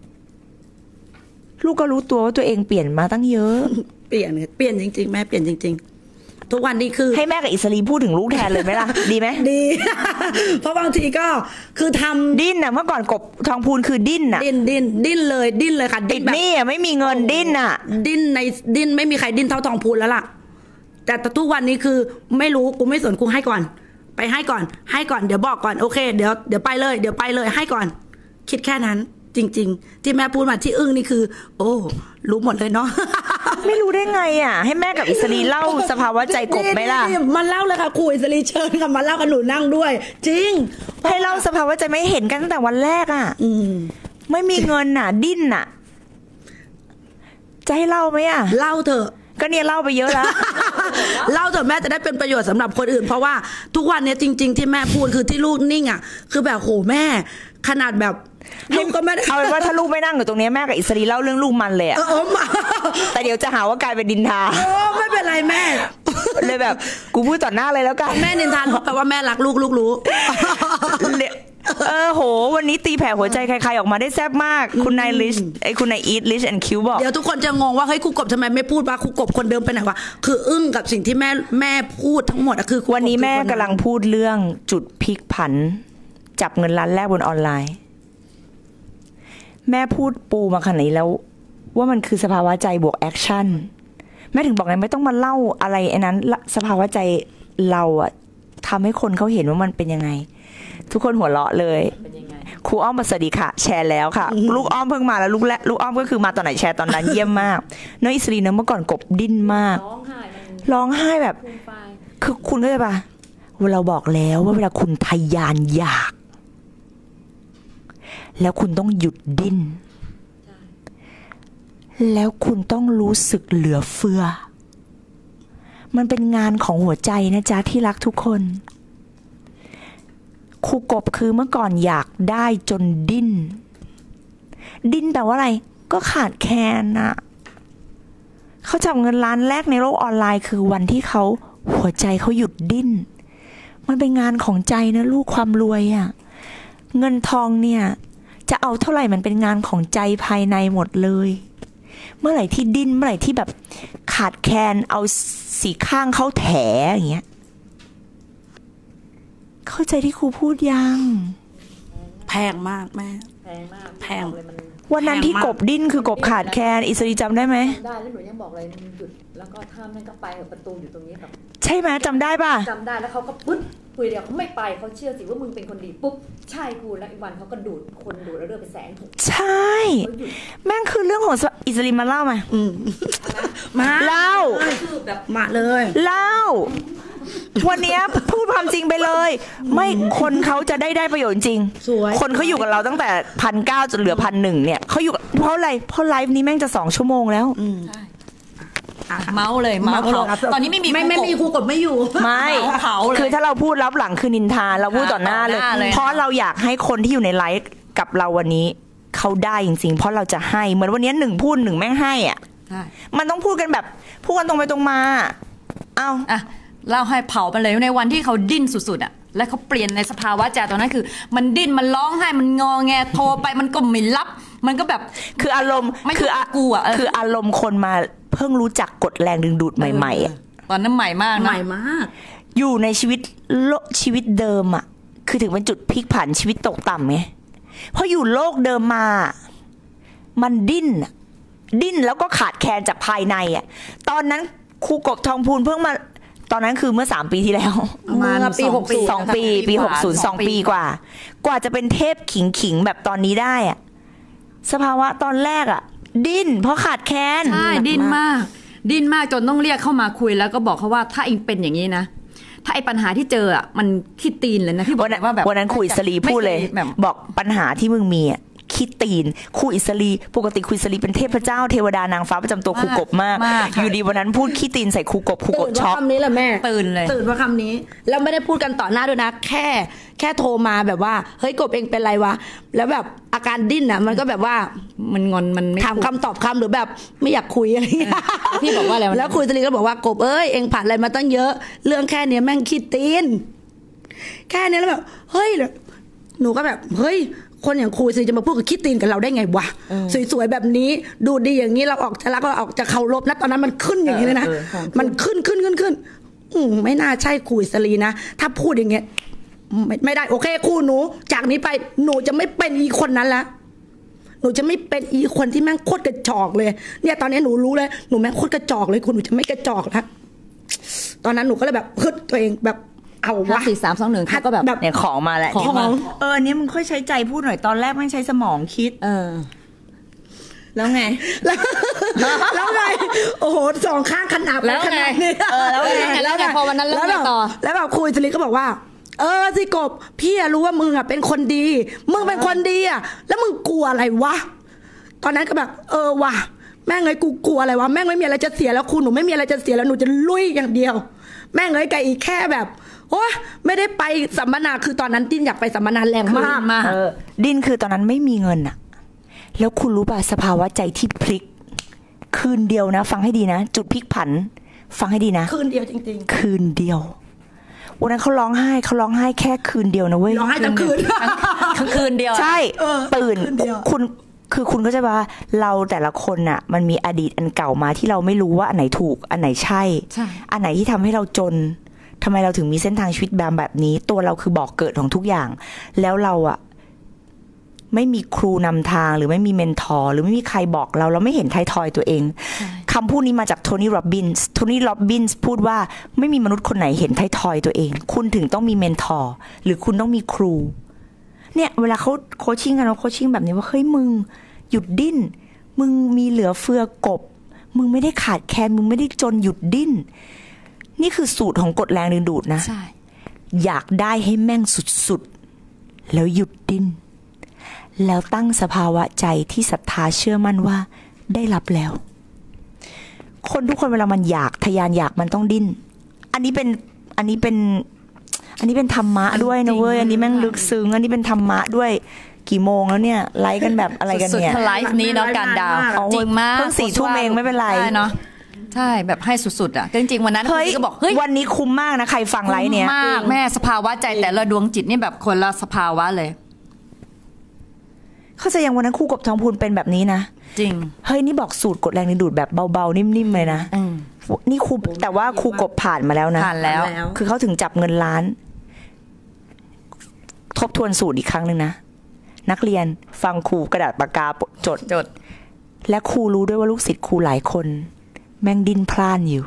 ลูกก็รู้ตัวว่าตัวเองเปลี่ยนมาตั้งเยอะเปลี่ยนจริงๆแม่เปลี่ยนจริงๆทุกวันนี้คือให้แม่กับอิสรีพูดถึงลูกแทนเลยไหมล่ะดีไหมดี เพราะบางทีก็คือทำดิ้นน่ะเมื่อก่อนกบทองพูนคือดิ้นน่ะดิ้นเลยค่ะติดหนี้อ่ะไม่มีเงินดิ้นน่ะดิ้นไม่มีใครดิ้นเท่าทองพูนแล้วล่ะแต่ทุกวันนี้คือไม่รู้กูไม่สนกูให้ก่อนไปให้ก่อนเดี๋ยวบอกก่อนโอเคเดี๋ยวไปเลยให้ก่อนคิดแค่นั้นจริงๆที่แม่พูดมาที่อึ้งนี่คือโอ้รู้หมดเลยเนาะไม่รู้ได้ไงอ่ะให้แม่กับอิสรีเล่าสภาวะใจกบไหมล่ะมันเล่าเลยค่ะครูอิสรีเชิญค่ะมาเล่ากันหนูนั่งด้วยจริงให้เล่าสภาวะใจไม่เห็นกันตั้งแต่วันแรกอ่ะไม่มีเงินน่ะดิ้นน่ะจะให้เล่าไหมอ่ะเล่าเถอะก็เนี่ยเล่าไปเยอะแล้วเล่าเถอะแม่จะได้เป็นประโยชน์สำหรับคนอื่นเพราะว่าทุกวันนี้จริงๆที่แม่พูดคือที่ลูกนิ่งอ่ะคือแบบโหแม่ขนาดแบบลูกก็ไม่เอาเป็นว่าถ้าลูกไม่นั่งอยู่ตรงนี้แม่กับอิสรีเล่าเรื่องลูกมันเลยอ่ะแต่เดี๋ยวจะหาว่ากลายเป็นดินทาไม่เป็นไรแม่เลยแบบกูพูดต่อหน้าเลยแล้วกันแม่นินทาลูกแปลว่าแม่รักลูกรู้โหวันนี้ตีแผ่หัวใจใครๆออกมาได้แซ่บมากคุณนายลิชคุณนายอีทลิชแอนด์คิวบอกเดี๋ยวทุกคนจะงงว่าเฮ้ยครูกบทำไมไม่พูดว่าครูกบคนเดิมไปไหนวะคืออึ้งกับสิ่งที่แม่พูดทั้งหมดคือวันนี้แม่กำลังพูดเรื่องจุดพลิกผันจับเงินล้านแรกบนออนไลน์แม่พูดปูมาขนาดนี้แล้วว่ามันคือสภาวะใจบวกแอคชั่นแม่ถึงบอกไงไม่ต้องมาเล่าอะไรไอ้นั้นสภาวะใจเราอะทำให้คนเขาเห็นว่ามันเป็นยังไงทุกคนหัวเราะเลยครูอ้อมสวัสดีค่ะแชร์แล้วค่ะลูกอ้อมเพิ่งมาแล้วลูกอ้อมก็คือมาตอนไหนแชร์ตอนนั้นเยี่ยมมากน้องอิสรีนะเมื่อก่อนกบดิ้นมากร้องไห้แบบคือคุณเข้าใจป่ะเราบอกแล้วว่าเวลาคุณทะยานอยากแล้วคุณต้องหยุดดิ้นแล้วคุณต้องรู้สึกเหลือเฟือมันเป็นงานของหัวใจนะจ๊ะที่รักทุกคนครูกบคือเมื่อก่อนอยากได้จนดิ้นแปลว่าอะไรก็ขาดแคลนอะเขาจับเงินล้านแรกในโลกออนไลน์คือวันที่เขาหัวใจเขาหยุดดิ้นมันเป็นงานของใจนะลูกความรวยอะเงินทองเนี่ยจะเอาเท่าไหร่มันเป็นงานของใจภายในหมดเลยเมื่อไหร่ที่ดิ้นเมื่อไหร่ที่แบบขาดแคลนเอาสีข้างเข้าแถอย่างเงี้ยเข้าใจที่ครูพูดยังแพงมากแม่แพงมากแพงวันนั้นที่กบดิ้นคือกบขาดแคลนอิสรีจำได้ไหมได้แล้วหนูยังบอกเลยหยุดแล้วก็ท่านั่นก็ไปประตูอยู่ตรงนี้แบบใช่ไหมจำได้ป่ะจำได้แล้วเขาก็ปึ๊บคุยเดียวเขาไม่ไปเขาเชื่อสิว่ามึงเป็นคนดีปุ๊บใช่กูแล้วอีกวันเขาก็ดูดคนดูดแล้วเรื่องไปแสนถูกใช่แม่งคือเรื่องของอิสรีมาเล่ามามาเล่าแบบมาเลยเล่าวันนี้พูดความจริงไปเลยไม่คนเขาจะได้ประโยชน์จริงคนเขาอยู่กับเราตั้งแต่1,900จนเหลือ1,100เนี่ยเขาอยู่เพราะอะไรเพราะไลฟ์นี้แม่งจะ2 ชั่วโมงแล้วเมาเลยเมาเผาตอนนี้ไม่มีครูกดไม่อยู่ไม่คือถ้าเราพูดรับหลังคือนินทาเราพูดต่อหน้าเลยเพราะเราอยากให้คนที่อยู่ในไลฟ์กับเราวันนี้เขาได้จริงๆเพราะเราจะให้เหมือนวันนี้1พูด1แม่งให้อ่ะมันต้องพูดกันแบบพูดกันตรงไปตรงมาเอาเล่าให้เผาไปเลยในวันที่เขาดิ้นสุดๆอ่ะและเขาเปลี่ยนในสภาวะใจตอนนั้นคือมันดิ้นมันร้องไห้มันงอแงโทรไปมันก็ไม่รับมันก็แบบคืออารมณ์คืออารมณ์คนมาเพิ่งรู้จักกฎแรงดึงดูดใหม่ๆอ่ะตอนนั้นใหม่มากนะใหม่มากอยู่ในชีวิตเดิมอ่ะคือถึงเป็นจุดพลิกผันชีวิตตกต่ำไงเพราะอยู่โลกเดิมมามันดิ้นแล้วก็ขาดแคลนจากภายในอ่ะตอนนั้นครูกบทองพูนเพิ่งมาตอนนั้นคือเมื่อ3 ปีที่แล้วเมื่อปี 60ปี60 2 ปีกว่าจะเป็นเทพขิงแบบตอนนี้ได้อะสภาวะตอนแรกอะดิ้นเพราะขาดแคลนใช่ดิ้นมากจนต้องเรียกเข้ามาคุยแล้วก็บอกเขาว่าถ้าเองเป็นอย่างนี้นะถ้าไอ้ปัญหาที่เจออะมันขี้ตีนเลยนะที่บอกว่าแบบวันนั้นคุยอิสรีพูดเลยบอกปัญหาที่มึงมีอะขี้ตีนครูอิสรีปกติครูอิสรีเป็นเทพเจ้าเทวดานางฟ้าประจำตัวครูกบมากอยู่ดีวันนั้นพูดขี้ตีนใส่ครูกบช็อกคำนี้แหละแม่ตื่นว่าคำนี้แล้วไม่ได้พูดกันต่อหน้าด้วยนะแค่โทรมาแบบว่าเฮ้ยกบเองเป็นไรวะแล้วแบบอาการดิ้นอ่ะมันก็แบบว่ามันงอนมันไม่ถามคำตอบคำหรือแบบไม่อยากคุยอะไรเงี้ยพี่บอกว่าอะไรแล้วครูอิสรีก็บอกว่ากบเอ้ยเองผ่านอะไรมาตั้งเยอะเรื่องแค่นี้แม่งขี้ตีนแค่นี้แล้วแบบเฮ้ยหนูก็แบบเฮ้ยคนอย่างครูจะมาพูดกับคิดตีนกับเราได้ไงวะสวยๆแบบนี้ดูดีอย่างนี้เราออกจะรักเราออกจะเคารพนะตอนนั้นมันขึ้นอย่างนี้เลยนะมันขึ้นไม่น่าใช่ครูอิสรีนะถ้าพูดอย่างเงี้ยไม่ได้โอเคครูหนูจากนี้ไปหนูจะไม่เป็นอีคนนั้นละหนูจะไม่เป็นอีคนที่แม่งโคตรกระจอกเลยเนี่ยตอนนี้หนูรู้เลยหนูแม่งโคตรกระจอกเลยคุณหนูจะไม่กระจอกแล้วตอนนั้นหนูก็เลยแบบฮึดตัวเองแบบเอาวะ 4 3 2 1เขาก็แบบเนี่ยของมาแล้วของนี้มึงค่อยใช้ใจพูดหน่อยตอนแรกไม่ใช้สมองคิดแล้วไงแล้วไงโอ้โห2 ข้างขนาดแล้วไงแล้วไงพอวันนั้นแล้วต่อแล้วแบบครูอิสรีก็บอกว่าสิกบพี่รู้ว่ามึงเป็นคนดีมึงเป็นคนดีอ่ะแล้วมึงกลัวอะไรวะตอนนั้นก็แบบว่ะแม่งเลยกูกลัวอะไรวะแม่งไม่มีอะไรจะเสียแล้วครูหนูไม่มีอะไรจะเสียแล้วหนูจะลุยอย่างเดียวแม่งเลยไกลอีกแค่แบบโอ้ไม่ได้ไปสัมมนาคือตอนนั้นดิ้นอยากไปสัมมนาแรงมากดิ้นคือตอนนั้นไม่มีเงินอะแล้วคุณรู้ป่ะสภาวะใจที่พลิกคืนเดียวนะฟังให้ดีนะจุดพลิกผันฟังให้ดีนะคืนเดียวจริงๆคืนเดียววันนั้นเขาร้องไห้แค่คืนเดียวนะเว้ยร้องไห้ทั้งคืนทั้งคืนเดียวใช่ตื่นคุณก็จะว่าเราแต่ละคนน่ะมันมีอดีตอันเก่ามาที่เราไม่รู้ว่าอันไหนถูกอันไหนใช่อันไหนที่ทำให้เราจนทำไมเราถึงมีเส้นทางชีวิตแบบนี้ตัวเราคือบอกเกิดของทุกอย่างแล้วเราอะไม่มีครูนำทางหรือไม่มีเมนทอร์หรือไม่มีใครบอกเราไม่เห็นไททอยตัวเองคำพูดนี้มาจากโทนี่โรบินส์พูดว่าไม่มีมนุษย์คนไหนเห็นไททอยตัวเองคุณถึงต้องมีเมนทอร์หรือคุณต้องมีครูเนี่ยเวลาเขาโคชชิ่งกันเราโคชชิ่งแบบนี้ว่าเฮ้ยมึงหยุดดิ้นมึงมีเหลือเฟือกบมึงไม่ได้ขาดแคลนมึงไม่ได้จนหยุดดิ้นนี่คือสูตรของกฎแรงดึงดูดนะอยากได้ให้แม่งสุดๆแล้วหยุดดิ้นแล้วตั้งสภาวะใจที่ศรัทธาเชื่อมั่นว่าได้รับแล้วคนทุกคนเวลามันอยากทะยานอยากมันต้องดิ้นอันนี้เป็นธรรมะด้วยนะเว้ยอันนี้แม่งลึกซึ้งอันนี้เป็นธรรมะด้วยกี่โมงแล้วเนี่ยไลฟ์กันแบบอะไรกันเนี่ยสุดๆไลฟ์นี้เนาะการดาวจริงมากเพิ่ง4 ทุ่มเองไม่เป็นไรใช่เนาะใช่แบบให้สุดๆอ่ะจริงๆวันนั้นเฮ้ยก็บอกเฮ้ยวันนี้คุ้มมากนะใครฟังไลฟ์เนี่ยมากแม่สภาวะใจแต่ละดวงจิตนี่แบบคนละสภาวะเลยเขาจะยังวันนั้นครูกบทองพูนเป็นแบบนี้นะจริงเฮ้ยนี่บอกสูตรกดแรงดึงดูดแบบเบาๆนิ่มๆเลยนะนี่ครูแต่ว่าครูกบผ่านมาแล้วนะผ่านแล้วคือเขาถึงจับเงินล้าน ทบทวนสูตรอีกครั้งหนึ่งนะนักเรียนฟังครูกระดาษปากกาจดและครูรู้ด้วยว่าลูกศิษย์ครูหลายคนแม่งดิ้นพล่านอยู่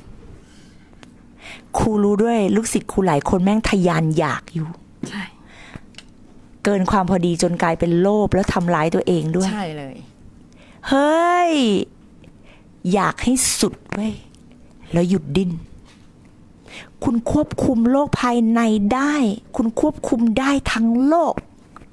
ครูรู้ด้วยลูกศิษย์ครูหลายคนแม่งทะยานอยากอยู่ใช่เกินความพอดีจนกลายเป็นโลภแล้วทำร้ายตัวเองด้วยใช่เลยเฮ้ยอยากให้สุดเว้ยแล้วหยุดดิ้นคุณควบคุมโลกภายในได้คุณควบคุมได้ทั้งโลก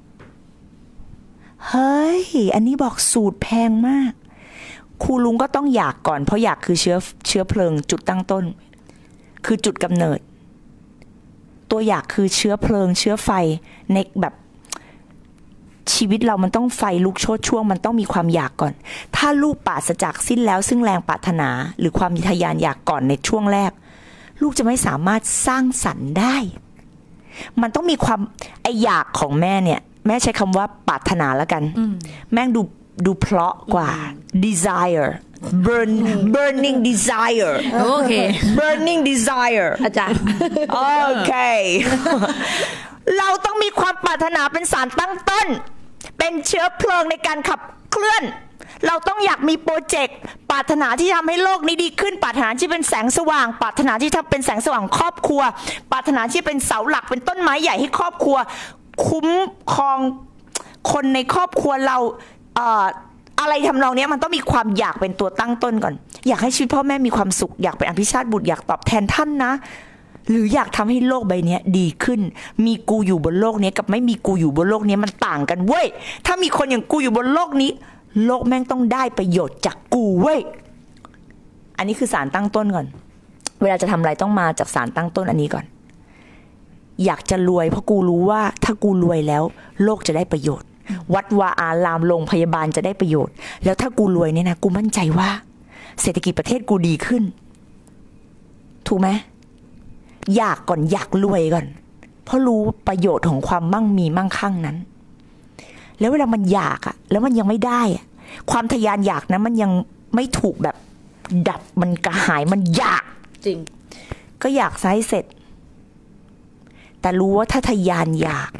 เฮ้ยอันนี้บอกสูตรแพงมากครูลุงก็ต้องอยากก่อนเพราะอยากคือเชื้อเพลิงจุดตั้งต้นคือจุดกำเนิดตัวอยากคือเชื้อเพลิงเชื้อไฟในแบบชีวิตเรามันต้องไฟลุกโชติช่วงมันต้องมีความอยากก่อนถ้าลูกปราศจากสิ้นแล้วซึ่งแรงปรารถนาหรือความทะยานอยากก่อนในช่วงแรกลูกจะไม่สามารถสร้างสรรค์ได้มันต้องมีความไออยากของแม่เนี่ยแม่ใช้คำว่าปรารถนาแล้วกันแม่งดูเพราะกว่า desire burning desire โอเค burning desire อาจารย์โอเค เราต้องมีความปรารถนาเป็นสารตั้งต้นเป็นเชื้อเพลิงในการขับเคลื่อนเราต้องอยากมีโปรเจกต์ปรารถนาที่ทำให้โลกนี้ดีขึ้นปรารถนาที่เป็นแสงสว่างปรารถนาที่ทำเป็นแสงสว่างครอบครัวปรารถนาที่เป็นเสาหลักเป็นต้นไม้ใหญ่ให้ครอบครัวคุ้มครองคนในครอบครัวเราอะไรทำนองนี้มันต้องมีความอยากเป็นตัวตั้งต้นก่อนอยากให้ชีวิตพ่อแม่มีความสุขอยากเป็นอภิชาติบุตรอยากตอบแทนท่านนะหรืออยากทำให้โลกใบนี้ดีขึ้นมีกูอยู่บนโลกนี้กับไม่มีกูอยู่บนโลกนี้มันต่างกันเว้ยถ้ามีคนอย่างกูอยู่บนโลกนี้โลกแม่งต้องได้ประโยชน์จากกูเว้ยอันนี้คือสารตั้งต้นก่อนเวลาจะทำอะไรต้องมาจากสารตั้งต้นอันนี้ก่อนอยากจะรวยเพราะกูรู้ว่าถ้ากูรวยแล้วโลกจะได้ประโยชน์วัดวาอารามโรงพยาบาลจะได้ประโยชน์แล้วถ้ากูรวยเนี่ยนะกูมั่นใจว่าเศรษฐกิจประเทศกูดีขึ้นถูกไหมอยากก่อนอยากรวยก่อนเพราะรู้ประโยชน์ของความมั่งมีมั่งคั่งนั้นแล้วเวลามันอยากอะแล้วมันยังไม่ได้อะความทะยานอยากนะมันยังไม่ถูกแบบดับมันกระหายมันอยากจริงก็อยากซะให้เสร็จแต่รู้ว่าถ้าทะยานอยาก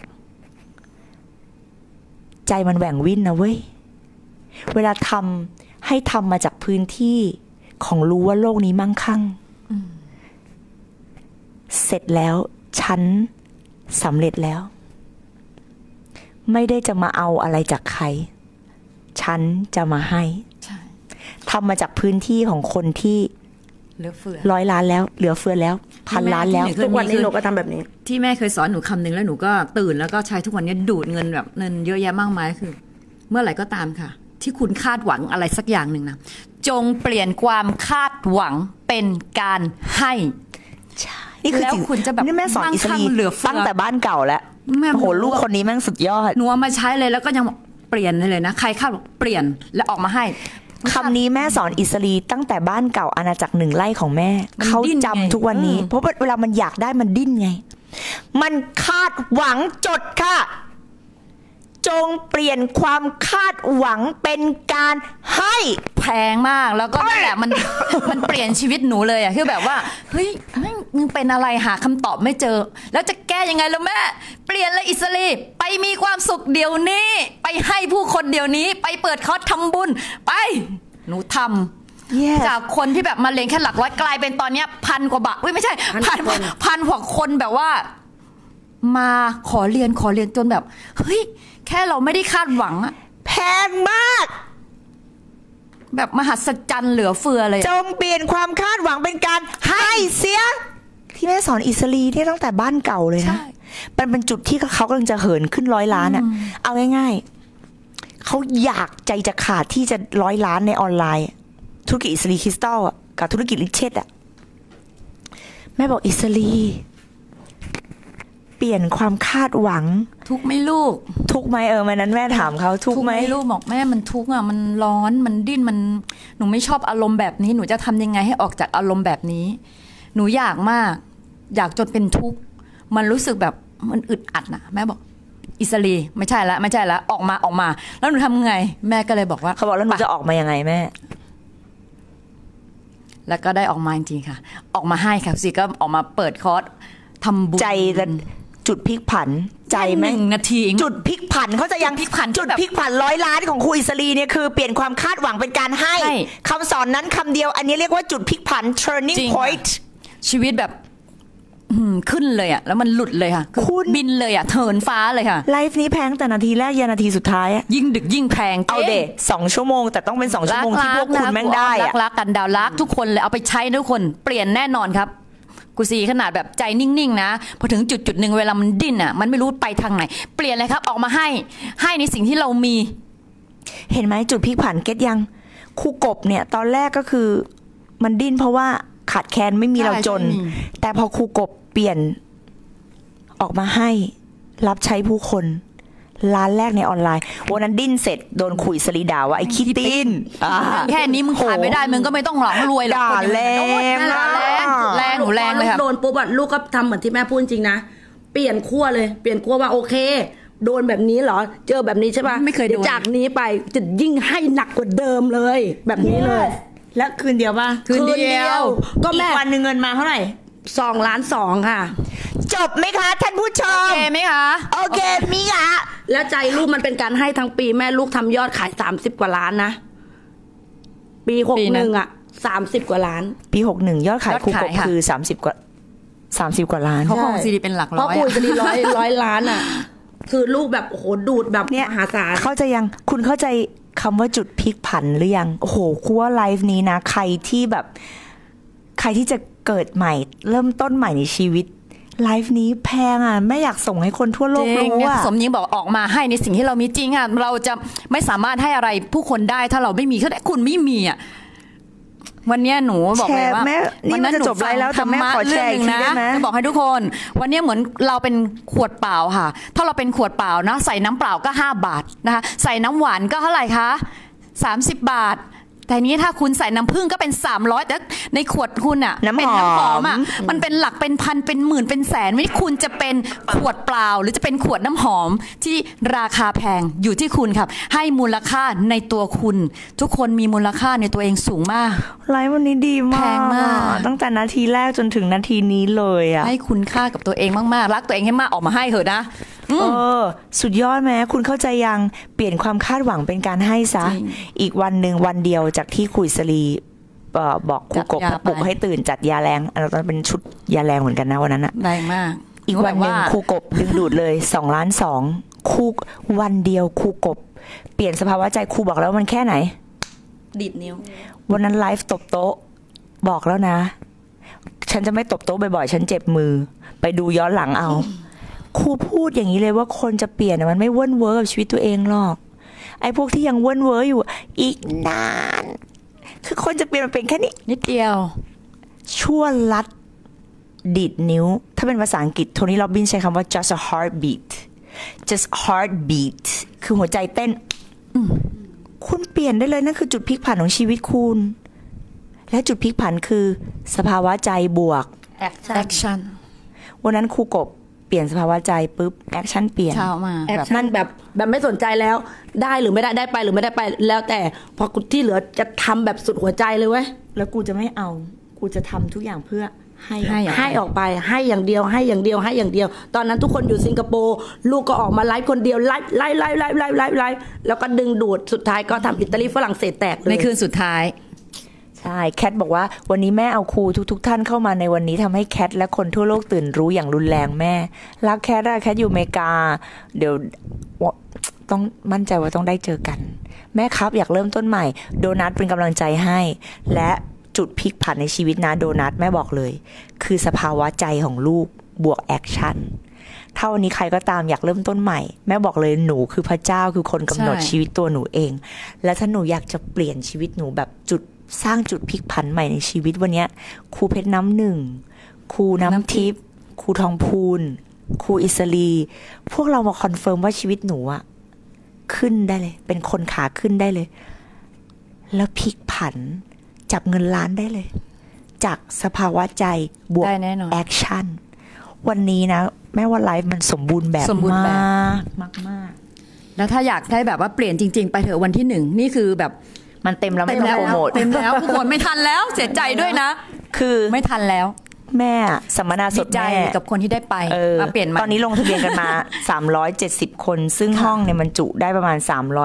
ใจมันแหว่งวิ่นนะเว้ยเวลาทำให้ทำมาจากพื้นที่ของรู้ว่าโลกนี้มั่งคั่งเสร็จแล้วฉันสำเร็จแล้วไม่ได้จะมาเอาอะไรจากใครฉันจะมาให้ทำมาจากพื้นที่ของคนที่เหลือเฟือ 100 ล้านแล้วเหลือเฟือแล้ว1,000 ล้านแล้วทุกวันนี้หนูก็ทำแบบนี้ที่แม่เคยสอนหนูคำนึงแล้วหนูก็ตื่นแล้วก็ใช้ทุกวันนี้ดูดเงินแบบเงินเยอะแยะมากมายคือ เมื่อไหร่ก็ตามค่ะที่คุณคาดหวังอะไรสักอย่างหนึ่งนะจงเปลี่ยนความคาดหวังเป็นการให้นี่คือแล้วคุณจะแบบนี่แม่สอนอิสรีตั้งแต่บ้านเก่าแล้วโอ้โหลูกคนนี้แม่งสุดยอดหนูเอามาใช้เลยแล้วก็ยังเปลี่ยนเลยนะใครคาดเปลี่ยนแล้วออกมาให้คำนี้แม่สอนอิสรีตั้งแต่บ้านเก่าอาณาจักร1 ไร่ของแม่เขาจำทุกวันนี้เพราะเวลามันอยากได้มันดิ้นไงมันคาดหวังจดค่ะจงเปลี่ยนความคาดหวังเป็นการให้แพงมากแล้วก็นั่นแหละมันเปลี่ยนชีวิตหนูเลยอะคือแบบว่าเฮ้ยมึงเป็นอะไรหาคำตอบไม่เจอแล้วจะแก้ยังไงล่ะแม่เปลี่ยนเลยอิสรีไปมีความสุขเดี๋ยวนี้ไปให้ผู้คนเดี๋ยวนี้ไปเปิดคอร์สทำบุญไปหนูทำจากคนที่แบบมาเรียนแค่หลักร้อยกลายเป็นตอนเนี้ย1,000 กว่าบาทไม่ใช่พันกว่าคนแบบว่ามาขอเรียนจนแบบเฮ้ยแค่เราไม่ได้คาดหวังอะแพงมากแบบมหัศจรรย์เหลือเฟือเลยจงเปลี่ยนความคาดหวังเป็นการให้เสียที่แม่สอนอิสรีที่ตั้งแต่บ้านเก่าเลยนะมันเป็นจุดที่เขากำลังจะเหินขึ้น100 ล้านอะเอาง่ายๆเขาอยากใจจะขาดที่จะ100 ล้านในออนไลน์ธุรกิจอิสรีคริสตัลอ่ะกับธุรกิจลิเชตอ่ะแม่บอกอิสรีเปลี่ยนความคาดหวังทุกข์ไหม่ลูกทุกไหมวันนั้นแม่ถามเขาทุกไหมลูกบอกแม่มันทุกข์อ่ะมันร้อนมันดิ้นมันหนูไม่ชอบอารมณ์แบบนี้หนูจะทำยังไงให้ออกจากอารมณ์แบบนี้ หนูอยากมากอยากจนเป็นทุกข์มันรู้สึกแบบมันอึดอัดนะแม่บอกอิสรีไม่ใช่ละออกมาแล้วหนูทำไงแม่ก็เลยบอกว่าเขาบอกแล้วหนูจะออกมายังไงแม่แล้วก็ได้ออกมาจริงๆค่ะออกมาให้ค่ะสิก็ออกมาเปิดคอร์สทำบุญใจจะจุดพลิกผันใจไหม 1 นาทีเองจุดพลิกผันเขาจะยังจุดพลิกผันจุดพลิกผัน100 ล้านของครูอิสรีเนี่ยคือเปลี่ยนความคาดหวังเป็นการให้ใช่คำสอนนั้นคำเดียวอันนี้เรียกว่าจุดพลิกผัน turning จริงค่ะ point ชีวิตแบบขึ้นเลยอ่ะแล้วมันหลุดเลยค่ะคุณบินเลยอ่ะเถินฟ้าเลยค่ะไลฟ์นี้แพงแต่นาทีแรกยันนาทีสุดท้ายอะยิ่งดึกยิ่งแพงเอาเดะ2 ชั่วโมงแต่ต้องเป็น2 ชั่วโมงที่พวกคุณแม่งได้อะรักกันดาวรักทุกคนเลยเอาไปใช้ทุกคนเปลี่ยนแน่นอนครับกูซีขนาดแบบใจนิ่งๆนะพอถึงจุดหนึ่งเวลามันดิ้นอ่ะมันไม่รู้ไปทางไหนเปลี่ยนเลยครับออกมาให้ในสิ่งที่เรามีเห็นไหมจุดพลิกผันเก็ตยังครูกบเนี่ยตอนแรกก็คือมันดิ้นเพราะว่าขาดแคลนไม่มีเราจนใช่ไม่มีแต่พอครูกบเปลี่ยนออกมาให้รับใช้ผู้คนร้านแรกในออนไลน์วันนั้นดิ้นเสร็จโดนคุยสลีด่าว่าไอ้ขี้ตีนแค่นี้มึงขาดไม่ได้มึงก็ไม่ต้องหลอกรวยหรอกด่าแรงด่าแรงหนูแรงเลยค่ะโดนปุ๊บอะลูกก็ทำเหมือนที่แม่พูดจริงนะเปลี่ยนขั้วเลยเปลี่ยนขั้วว่าโอเค โดนแบบนี้เหรอเจอแบบนี้ใช่ป่ะไม่เคยโดนดี๋วจากนี้ไปจะยิ่งให้หนักกว่าเดิมเลย แบบนี้เลยแล้วคืนเดียวป่ะคืนเดียวก็แม่อีกวันหนึ่งเงินมาเท่าไหร่ 2.2 ล้านค่ะจบไหมคะท่านผู้ชโอมเคไหมคะโอเคมีค่ะแล้วใจลูกมันเป็นการให้ทั้งปีแม่ลูกทำยอดขาย30 กว่าล้านนะปีปีนั้น 61อะ30 กว่าล้านปี61ยอดขายยอดครูกขาบยค่ะคือ30 กว่าล้านเขาของซีดีเป็นหลักเพร้ราะอยคุยจะดีร้อยล้านอ่ะ คือลูกแบบโอ้โหดูดแบบเนี่ยมหาศาลเข้าใจยังคุณเข้าใจคำว่าจุดพลิกผันหรือยังโอ้โหครูว่าไลฟ์นี้นะใครที่จะเกิดใหม่ เริ่มต้นใหม่ในชีวิตไลฟ์นี้แพงอ่ะแม่อยากส่งให้คนทั่วโลกจริงรู้เนี่ยอ่ะสมยิงบอกออกมาให้ในสิ่งที่เรามีจริงอ่ะเราจะไม่สามารถให้อะไรผู้คนได้ถ้าเราไม่มีถ้าคุณไม่มีอ่ะวันเนี้ยหนูบอกเลยว่าแชร์แม่นี่มันจะจบไลฟ์แล้วแต่แม่ขอแชร์อีกทีได้ไหมจะบอกให้ทุกคน วันเนี้ยเหมือนเราเป็นขวดเปล่าค่ะ ถ้าเราเป็นขวดเปล่านะใส่น้ำเปล่าก็5 บาทนะคะใส่น้ำหวานก็เท่าไหร่คะ30 บาท แต่นี้ถ้าคุณใส่น้ำผึ้งก็เป็น300แต่ในขวดคุณอ่ะน้ำหอมเป็นน้ำหอมอ่ะมันเป็นหลักเป็นพันเป็นหมื่นเป็นแสนไม่คุณจะเป็นขวดเปล่า หรือจะเป็นขวดน้ำหอมที่ราคาแพงอยู่ที่คุณครับให้มูลค่าในตัวคุณ ทุกคนมีมูลค่าในตัวเองสูงมากไลฟ์วันนี้ดีมากแพงมากตั้งแต่นาทีแรกจนถึงนาทีนี้เลยอ่ะให้คุณค่ากับตัวเองมากๆรักตัวเองให้มากออกมาให้เถอะนะสุดยอดไหมคุณเข้าใจยังเปลี่ยนความคาดหวังเป็นการให้ซะจริงอีกวันหนึ่งวันเดียวจากที่คุยสลีบอกครูกบจัดยาไปปลุกให้ตื่นจัดยาแรงอันนั้นเป็นชุดยาแรงเหมือนกันนะวันนั้นอะแรงมากอีกวันหนึ่งครูกบดึงดูดเลย2.2 ล้านครูวันเดียวครูกบ เปลี่ยนสภาวะใจครูบอกแล้วมันแค่ไหนดีดนิ้ววันนั้นไลฟ์ตบโต๊ะบอกแล้วนะ ฉันจะไม่ตบโต๊ะบ่อยๆฉันเจ็บมือ ไปดูย้อนหลังเอาครูพูดอย่างนี้เลยว่าคนจะเปลี่ยนมันไม่เว่นเวอร์กับชีวิตตัวเองหรอกไอ้พวกที่ยังเว่นเวอร์อยู่อีกนานคือคนจะเปลี่ยนมันเป็นแค่นี้นิดเดียวชั่วลัดดีดนิ้ว ถ้าเป็นภาษาอังกฤษโทนี่โรบินใช้คำว่า just a heartbeat just heartbeat คือหัวใจเต้นคุณเปลี่ยนได้เลยนั่นคือจุดพลิกผันของชีวิตคุณ และจุดพลิกผันคือสภาวะใจบวก action วันนั้นครูกบเปลี่ยนสภาวะใจปุ๊บแอคชั่นเปลี่ยนเช้ามาแอคแบบชั่นแบบไม่สนใจแล้วได้หรือไม่ได้ได้ไปหรือไม่ได้ไปแล้วแต่พอที่เหลือจะทำแบบสุดหัวใจเลยเว้ยแล้วกูจะไม่เอากูจะทำทุกอย่างเพื่อให้ให้ออกไปให้อย่างเดียวให้อย่างเดียวให้อย่างเดียว ตอนนั้นทุกคนอยู่สิงคโปร์ลูกก็ออกมาไลฟ์คนเดียวไลฟ์แล้วก็ดึงดูดสุดท้ายก็ทำอิตาลีฝรั่งเศสแตกเลยในคืนสุดท้ายใช่แคทบอกว่าวันนี้แม่เอาครูทุกท่านเข้ามาในวันนี้ทำให้แคทและคนทั่วโลกตื่นรู้อย่างรุนแรงแม่รักแคทแคทอยู่อเมริกาเดี๋ยวต้องมั่นใจว่าต้องได้เจอกันแม่ครับอยากเริ่มต้นใหม่โดนัทเป็นกำลังใจให้และจุดพลิกผันในชีวิตนะโดนัทแม่บอกเลยคือสภาวะใจของลูกบวกแอคชั่นถ้าวันนี้ใครก็ตามอยากเริ่มต้นใหม่แม่บอกเลยหนูคือพระเจ้าคือคนกำหนดใช่ชีวิตตัวหนูเองและถ้าหนูอยากจะเปลี่ยนชีวิตหนูแบบจุดสร้างจุดพลิกผันใหม่ในชีวิตวันเนี้ยครูเพชรน้ำหนึ่งครูน้ำทิพย์ครูทองพูนครูอิสรีพวกเรามาคอนเฟิร์มว่าชีวิตหนูอะขึ้นได้เลยเป็นคนขาขึ้นได้เลยแล้วพลิกผันจับเงินล้านได้เลยจากสภาวะใจบวกได้แน่นอนแอคชั่นวันนี้นะแม้ว่าไลฟ์มันสมบูรณ์แบบสมบูรณ์แบบมากแล้วถ้าอยากได้แบบว่าเปลี่ยนจริง ๆ ไปเถอะวันที่1นี่คือแบบมันเต็มแล้วไม่ต้องโปรโมทเต็มแล้วทุกคนไม่ทันแล้วเสียใจด้วยนะคือไม่ทันแล้วแม่สัมมนาสดีดใจแม่กับคนที่ได้ไปมาเปลี่ยนใหม่ตอนนี้ลงทะเบียนกันมา 370 คน ซึ่งห้องเนี่ยมันจุได้ประมาณ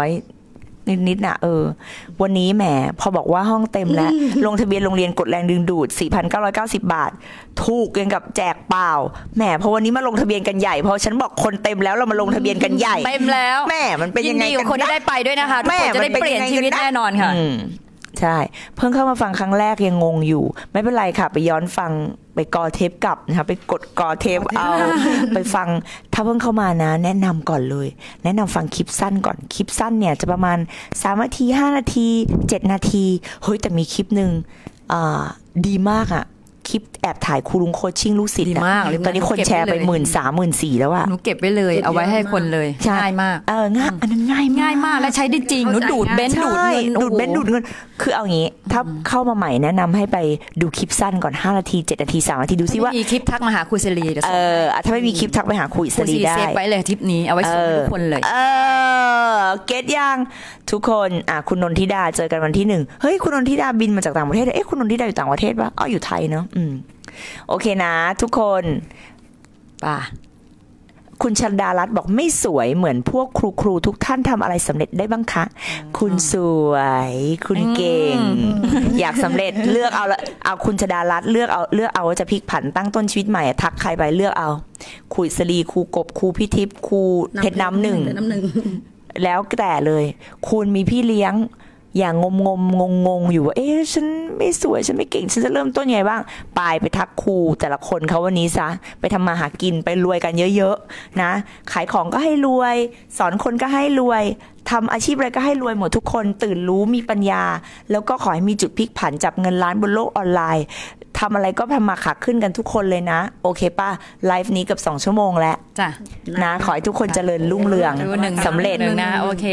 300 นิดๆนะวันนี้แหมพอบอกว่าห้องเต็มแล้ว ลงทะเบียนโรงเรียนกดแรงดึงดูด 4,990 บาท ถูกยังกับแจกเปล่าแหมพอวันนี้มาลงทะเบียนกันใหญ่พอฉันบอกคนเต็มแล้วเรามาลงทะเบียนกันใหญ่เต็มแล้วแม่มันเป็นยังไงยินดีกับคนที่ได้ไปด้วยนะคะทุกแม่คนจะได้มัเปลี่ยนชีวิตแน่นอนค่ะใช่เพิ่งเข้ามาฟังครั้งแรกยังงงอยู่ไม่เป็นไรค่ะไปย้อนฟังไปกอเทปกลับนะคะไปกดกอเทปเอา ไปฟังถ้าเพิ่งเข้ามานะแนะนำก่อนเลยแนะนำฟังคลิปสั้นก่อนคลิปสั้นเนี่ยจะประมาณ3 นาที 5 นาที 7 นาทีเฮ้ยแต่มีคลิปหนึ่งดีมากอ่ะคลิปแอบถ่ายครูลุงโคชชิ่งลูกศิษย์ดีมากเลยตอนนี้คนแชร์ไปเก็บไว้เลย 13,000-14,000แล้วอะหนูเก็บไว้เลยเอาไว้ให้คนเลยง่ายมากง่ายอันนั้นง่ายง่ายมากและใช้ได้จริงหนูดูดเบนซ์ดูดเงินดูดเบนซ์ดูดเงินคือเอางี้ถ้าเข้ามาใหม่แนะนำให้ไปดูคลิปสั้นก่อน5 นาที 7 นาที 3 นาทีดูซิว่ามีคลิปทักมาหาครูเซรีเดี๋ยวส่งถ้าไม่มีคลิปทักไปหาครูอิคสรูรีซีได้เซฟไว้เลยทริปนี้เอาไว้ส่งให้ทุกคนเลยเก็ตยังทุกคนคุณนนทิดาเจอกันวันที่1เฮ้ยคุณนนทิดาบินมาจากต่างประเทศคุณนนทิดาอยู่ต่างประเทศปะอยู่ไทยเนาะโอเคนะทุกคนป่ะคุณชลดารัตน์บอกไม่สวยเหมือนพวกครูทุกท่านทำอะไรสำเร็จได้บ้างคะคุณสวยคุณเก่งอยากสำเร็จเลือกเอาละเอาคุณชลดารัตน์เลือกเอาว่าจะพลิกผันตั้งต้นชีวิตใหม่ทักใครไปเลือกเอาครูอิสรีครูกบครูพิทิพย์ครูเพชรน้ำหนึ่งแล้วแต่เลยคุณมีพี่เลี้ยงอย่างงงอยู่ว่าฉันไม่สวยฉันไม่เก่งฉันจะเริ่มต้นยังไงบ้างไปทักครูแต่ละคนเขาวันนี้ซะไปทำมาหากินไปรวยกันเยอะๆนะขายของก็ให้รวยสอนคนก็ให้รวยทำอาชีพอะไรก็ให้รวยหมดทุกคนตื่นรู้มีปัญญาแล้วก็ขอให้มีจุดพลิกผันจับเงินล้านบนโลกออนไลน์ทำอะไรก็ทำมาขาขึ้นกันทุกคนเลยนะโอเคป่ะไลฟ์นี้เกือบ2 ชั่วโมงแล้วจ้ะนะขอให้ทุกคนเจริญรุ่งเรืองสำเร็จนะโอเค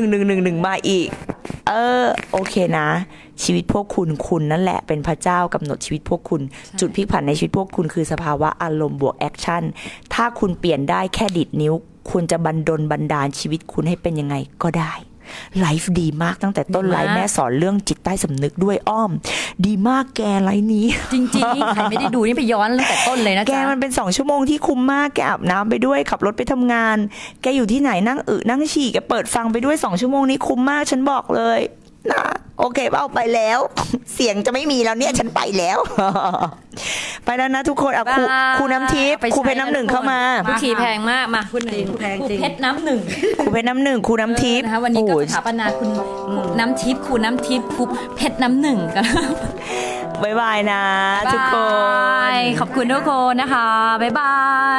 1มาอีกโอเคนะชีวิตพวกคุณนั่นแหละเป็นพระเจ้ากำหนดชีวิตพวกคุณจุดพลิกผันในชีวิตพวกคุณคือสภาวะอารมณ์บวกแอคชั่นถ้าคุณเปลี่ยนได้แค่ดิดนิ้วคุณจะบันดาลชีวิตคุณให้เป็นยังไงก็ได้ไลฟ์ดีมากตั้งแต่ต้นไลฟ์แม่สอนเรื่องจิตใต้สำนึกด้วยอ้อมดีมากแกไลฟ์นี้จริงๆใครไม่ได้ดูนี่ไปย้อนตั้งแต่ต้นเลยนะจ๊ะแกมันเป็น2 ชั่วโมงที่คุ้มมากแกอาบน้ำไปด้วยขับรถไปทำงานแกอยู่ที่ไหนนั่งนั่งฉี่แกเปิดฟังไปด้วย2 ชั่วโมงนี้คุ้มมากฉันบอกเลยนะโอเคเอาไปแล้วเสียงจะไม่มีแล้วเนี่ยฉันไปแล้วไปแล้วนะทุกคนครูน้ำทิพย์ครูเพชรน้ำหนึ่งเข้ามาครูทีแพงมากมาคุณเพชรน้ำหนึ่งครูเพชรน้ำหนึ่งครูน้ำทิพย์นะคะวันนี้ก็สถาปนาคุณน้ำทิพย์ครูน้ำทิพย์ครูเพชรน้ำหนึ่งกันบ๊ายบายนะทุกคนขอบคุณทุกคนนะคะบ๊ายบาย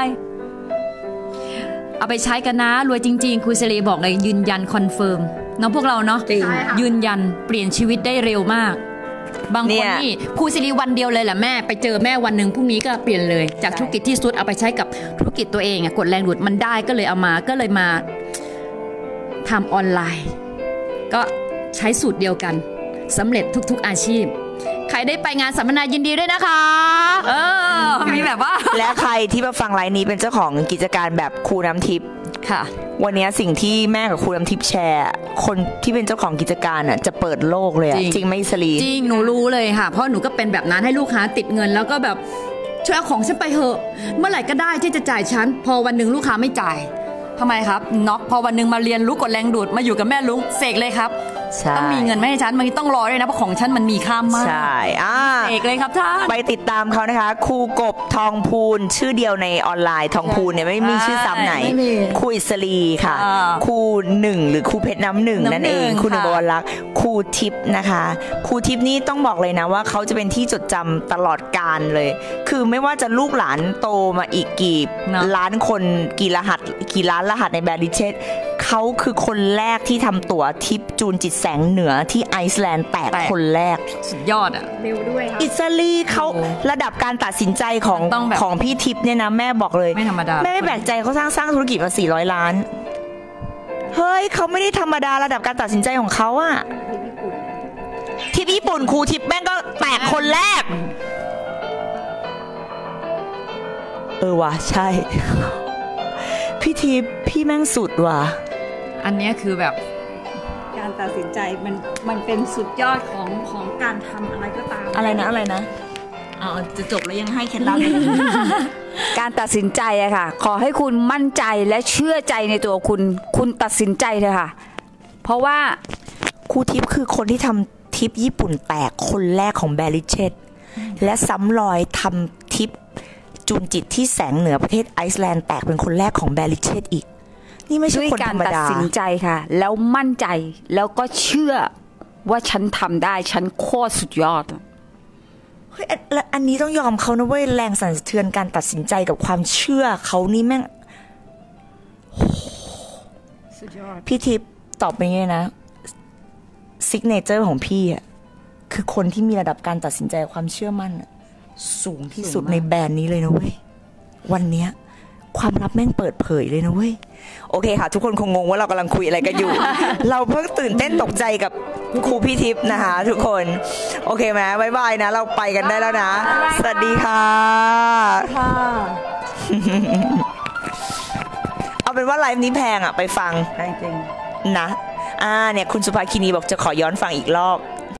เอาไปใช้กันนะรวยจริงๆครูเซรีบอกเลยยืนยันคอนเฟิร์มน้องพวกเราเนาะยืนยันเปลี่ยนชีวิตได้เร็วมากบางคนนี่ครูเซรีวันเดียวเลยแหละแม่ไปเจอแม่วันหนึ่งพรุ่งนี้ก็เปลี่ยนเลยจากธุรกิจที่สุดเอาไปใช้กับธุรกิจตัวเองกดแรงดูดมันได้ก็เลยเอามาก็เลยมาทำออนไลน์ก็ใช้สูตรเดียวกันสำเร็จทุกๆอาชีพใครได้ไปงานสัมมนายินดีด้วยนะคะมีแบบว่าและใครที่มาฟังไลน์นี้เป็นเจ้าของกิจการแบบครูน้ำทิพย์ค่ะวันนี้สิ่งที่แม่กับครูน้ำทิพย์แชร์คนที่เป็นเจ้าของกิจการจะเปิดโลกเลยจริงไหมสลีจริงหนูรู้เลยค่ะเพราะหนูก็เป็นแบบนั้นให้ลูกค้าติดเงินแล้วก็แบบช่วยเอาของฉันไปเถอะเมื่อไหร่ก็ได้ที่จะจ่ายฉันพอวันหนึ่งลูกค้าไม่จ่ายทำไมครับน็อกพอวันหนึ่งมาเรียนรู้กดแรงดูดมาอยู่กับแม่ลุงเสกเลยครับต้องมีเงินไม่ให้ฉันมันต้องรอด้วยนะเพราะของฉันมันมีค่ามากใช่เสกเลยครับท่านไปติดตามเขานะคะครูกบทองพูนชื่อเดียวในออนไลน์ทองพูนเนี่ยไม่มีชื่อซ้ำไหนครูอิสรีค่ะครูหนึ่งหรือครูเพชรน้ำหนึ่งนั่นเองครูหนึ่งบวรรักษ์ครูทิพย์นะคะครูทิพย์นี่ต้องบอกเลยนะว่าเขาจะเป็นที่จดจำตลอดกาลเลยคือไม่ว่าจะลูกหลานโตมาอีกกี่ล้านคนกี่ล้านรหัสในแบริเชตเขาคือคนแรกที่ทำตั๋วทิปจูนจิตแสงเหนือที่ไอซ์แลนด์แตกคนแรกสุดยอดอ่ะเร็วด้วยค่ะอิตาลีเขาระดับการตัดสินใจของมันต้องแบบของพี่ทิพย์เนี่ยนะแม่บอกเลยไม่ธรรมดาแม่ไม่แปลกใจเขาสร้างธุรกิจมา400 ล้าน เฮ้ยเขาไม่ได้ธรรมดาระดับการตัดสินใจของเขาอะทิปญี่ปุ่นครูทิปแม่งก็แตกคนแรก ว่ะใช่ พี่ทิพย์พี่แม่งสุดว่ะอันเนี้ยคือแบบการตัดสินใจมันเป็นสุดยอดของการทำอะไรก็ตามอะไรนะจะจบแล้วยังให้เคล็ดลับเลยการตัดสินใจอะค่ะ ขอให้คุณมั่นใจและเชื่อใจในตัวคุณตัดสินใจเถอะค่ะ เพราะว่าครูทิพย์คือคนที่ทำทิปญี่ปุ่นแตกคนแรกของแบริเชตและซ้ำรอยทำทิปจูนจิตที่แสงเหนือประเทศไอซ์แลนด์แตกเป็นคนแรกของแบริเชตอีก นี่ไม่ใช่ด้วยคนกาธรรรมตัดดาสินใจค่ะ แล้วมั่นใจแล้วก็เชื่อว่าฉันทำได้ฉันโคตรสุดยอดเฮ้ยและอันนี้ต้องยอมเขานะเว้ยแรงสั่นสะเทือนการตัดสินใจกับความเชื่อเขานี่แม่งสุดยอดพี่ทิพย์ตอบไปไงนะซิกเนเจอร์ของพี่อ่ะคือคนที่มีระดับการตัดสินใจความเชื่อมั่นอะสูงที่สุดในแบรนด์นี้เลยนะเว้ยวันเนี้ยความลับแม่งเปิดเผยเลยนะเว้ยโอเคค่ะ ทุกคนคงงงว่าเรากำลังคุยอะไรกันอยู่ เราเพิ่งตื่นเต้นตกใจกับครูพี่ทิพย์นะคะทุกคนโอเคไหมบ๊ายบายนะ เราไปกันได้แล้วนะ สวัสดีค่ะ เอาเป็นว่าไลฟ์นี้แพงอ่ะไปฟังจริงนะเนี่ยคุณสุภาคินีบอกจะขอย้อนฟังอีกรอบ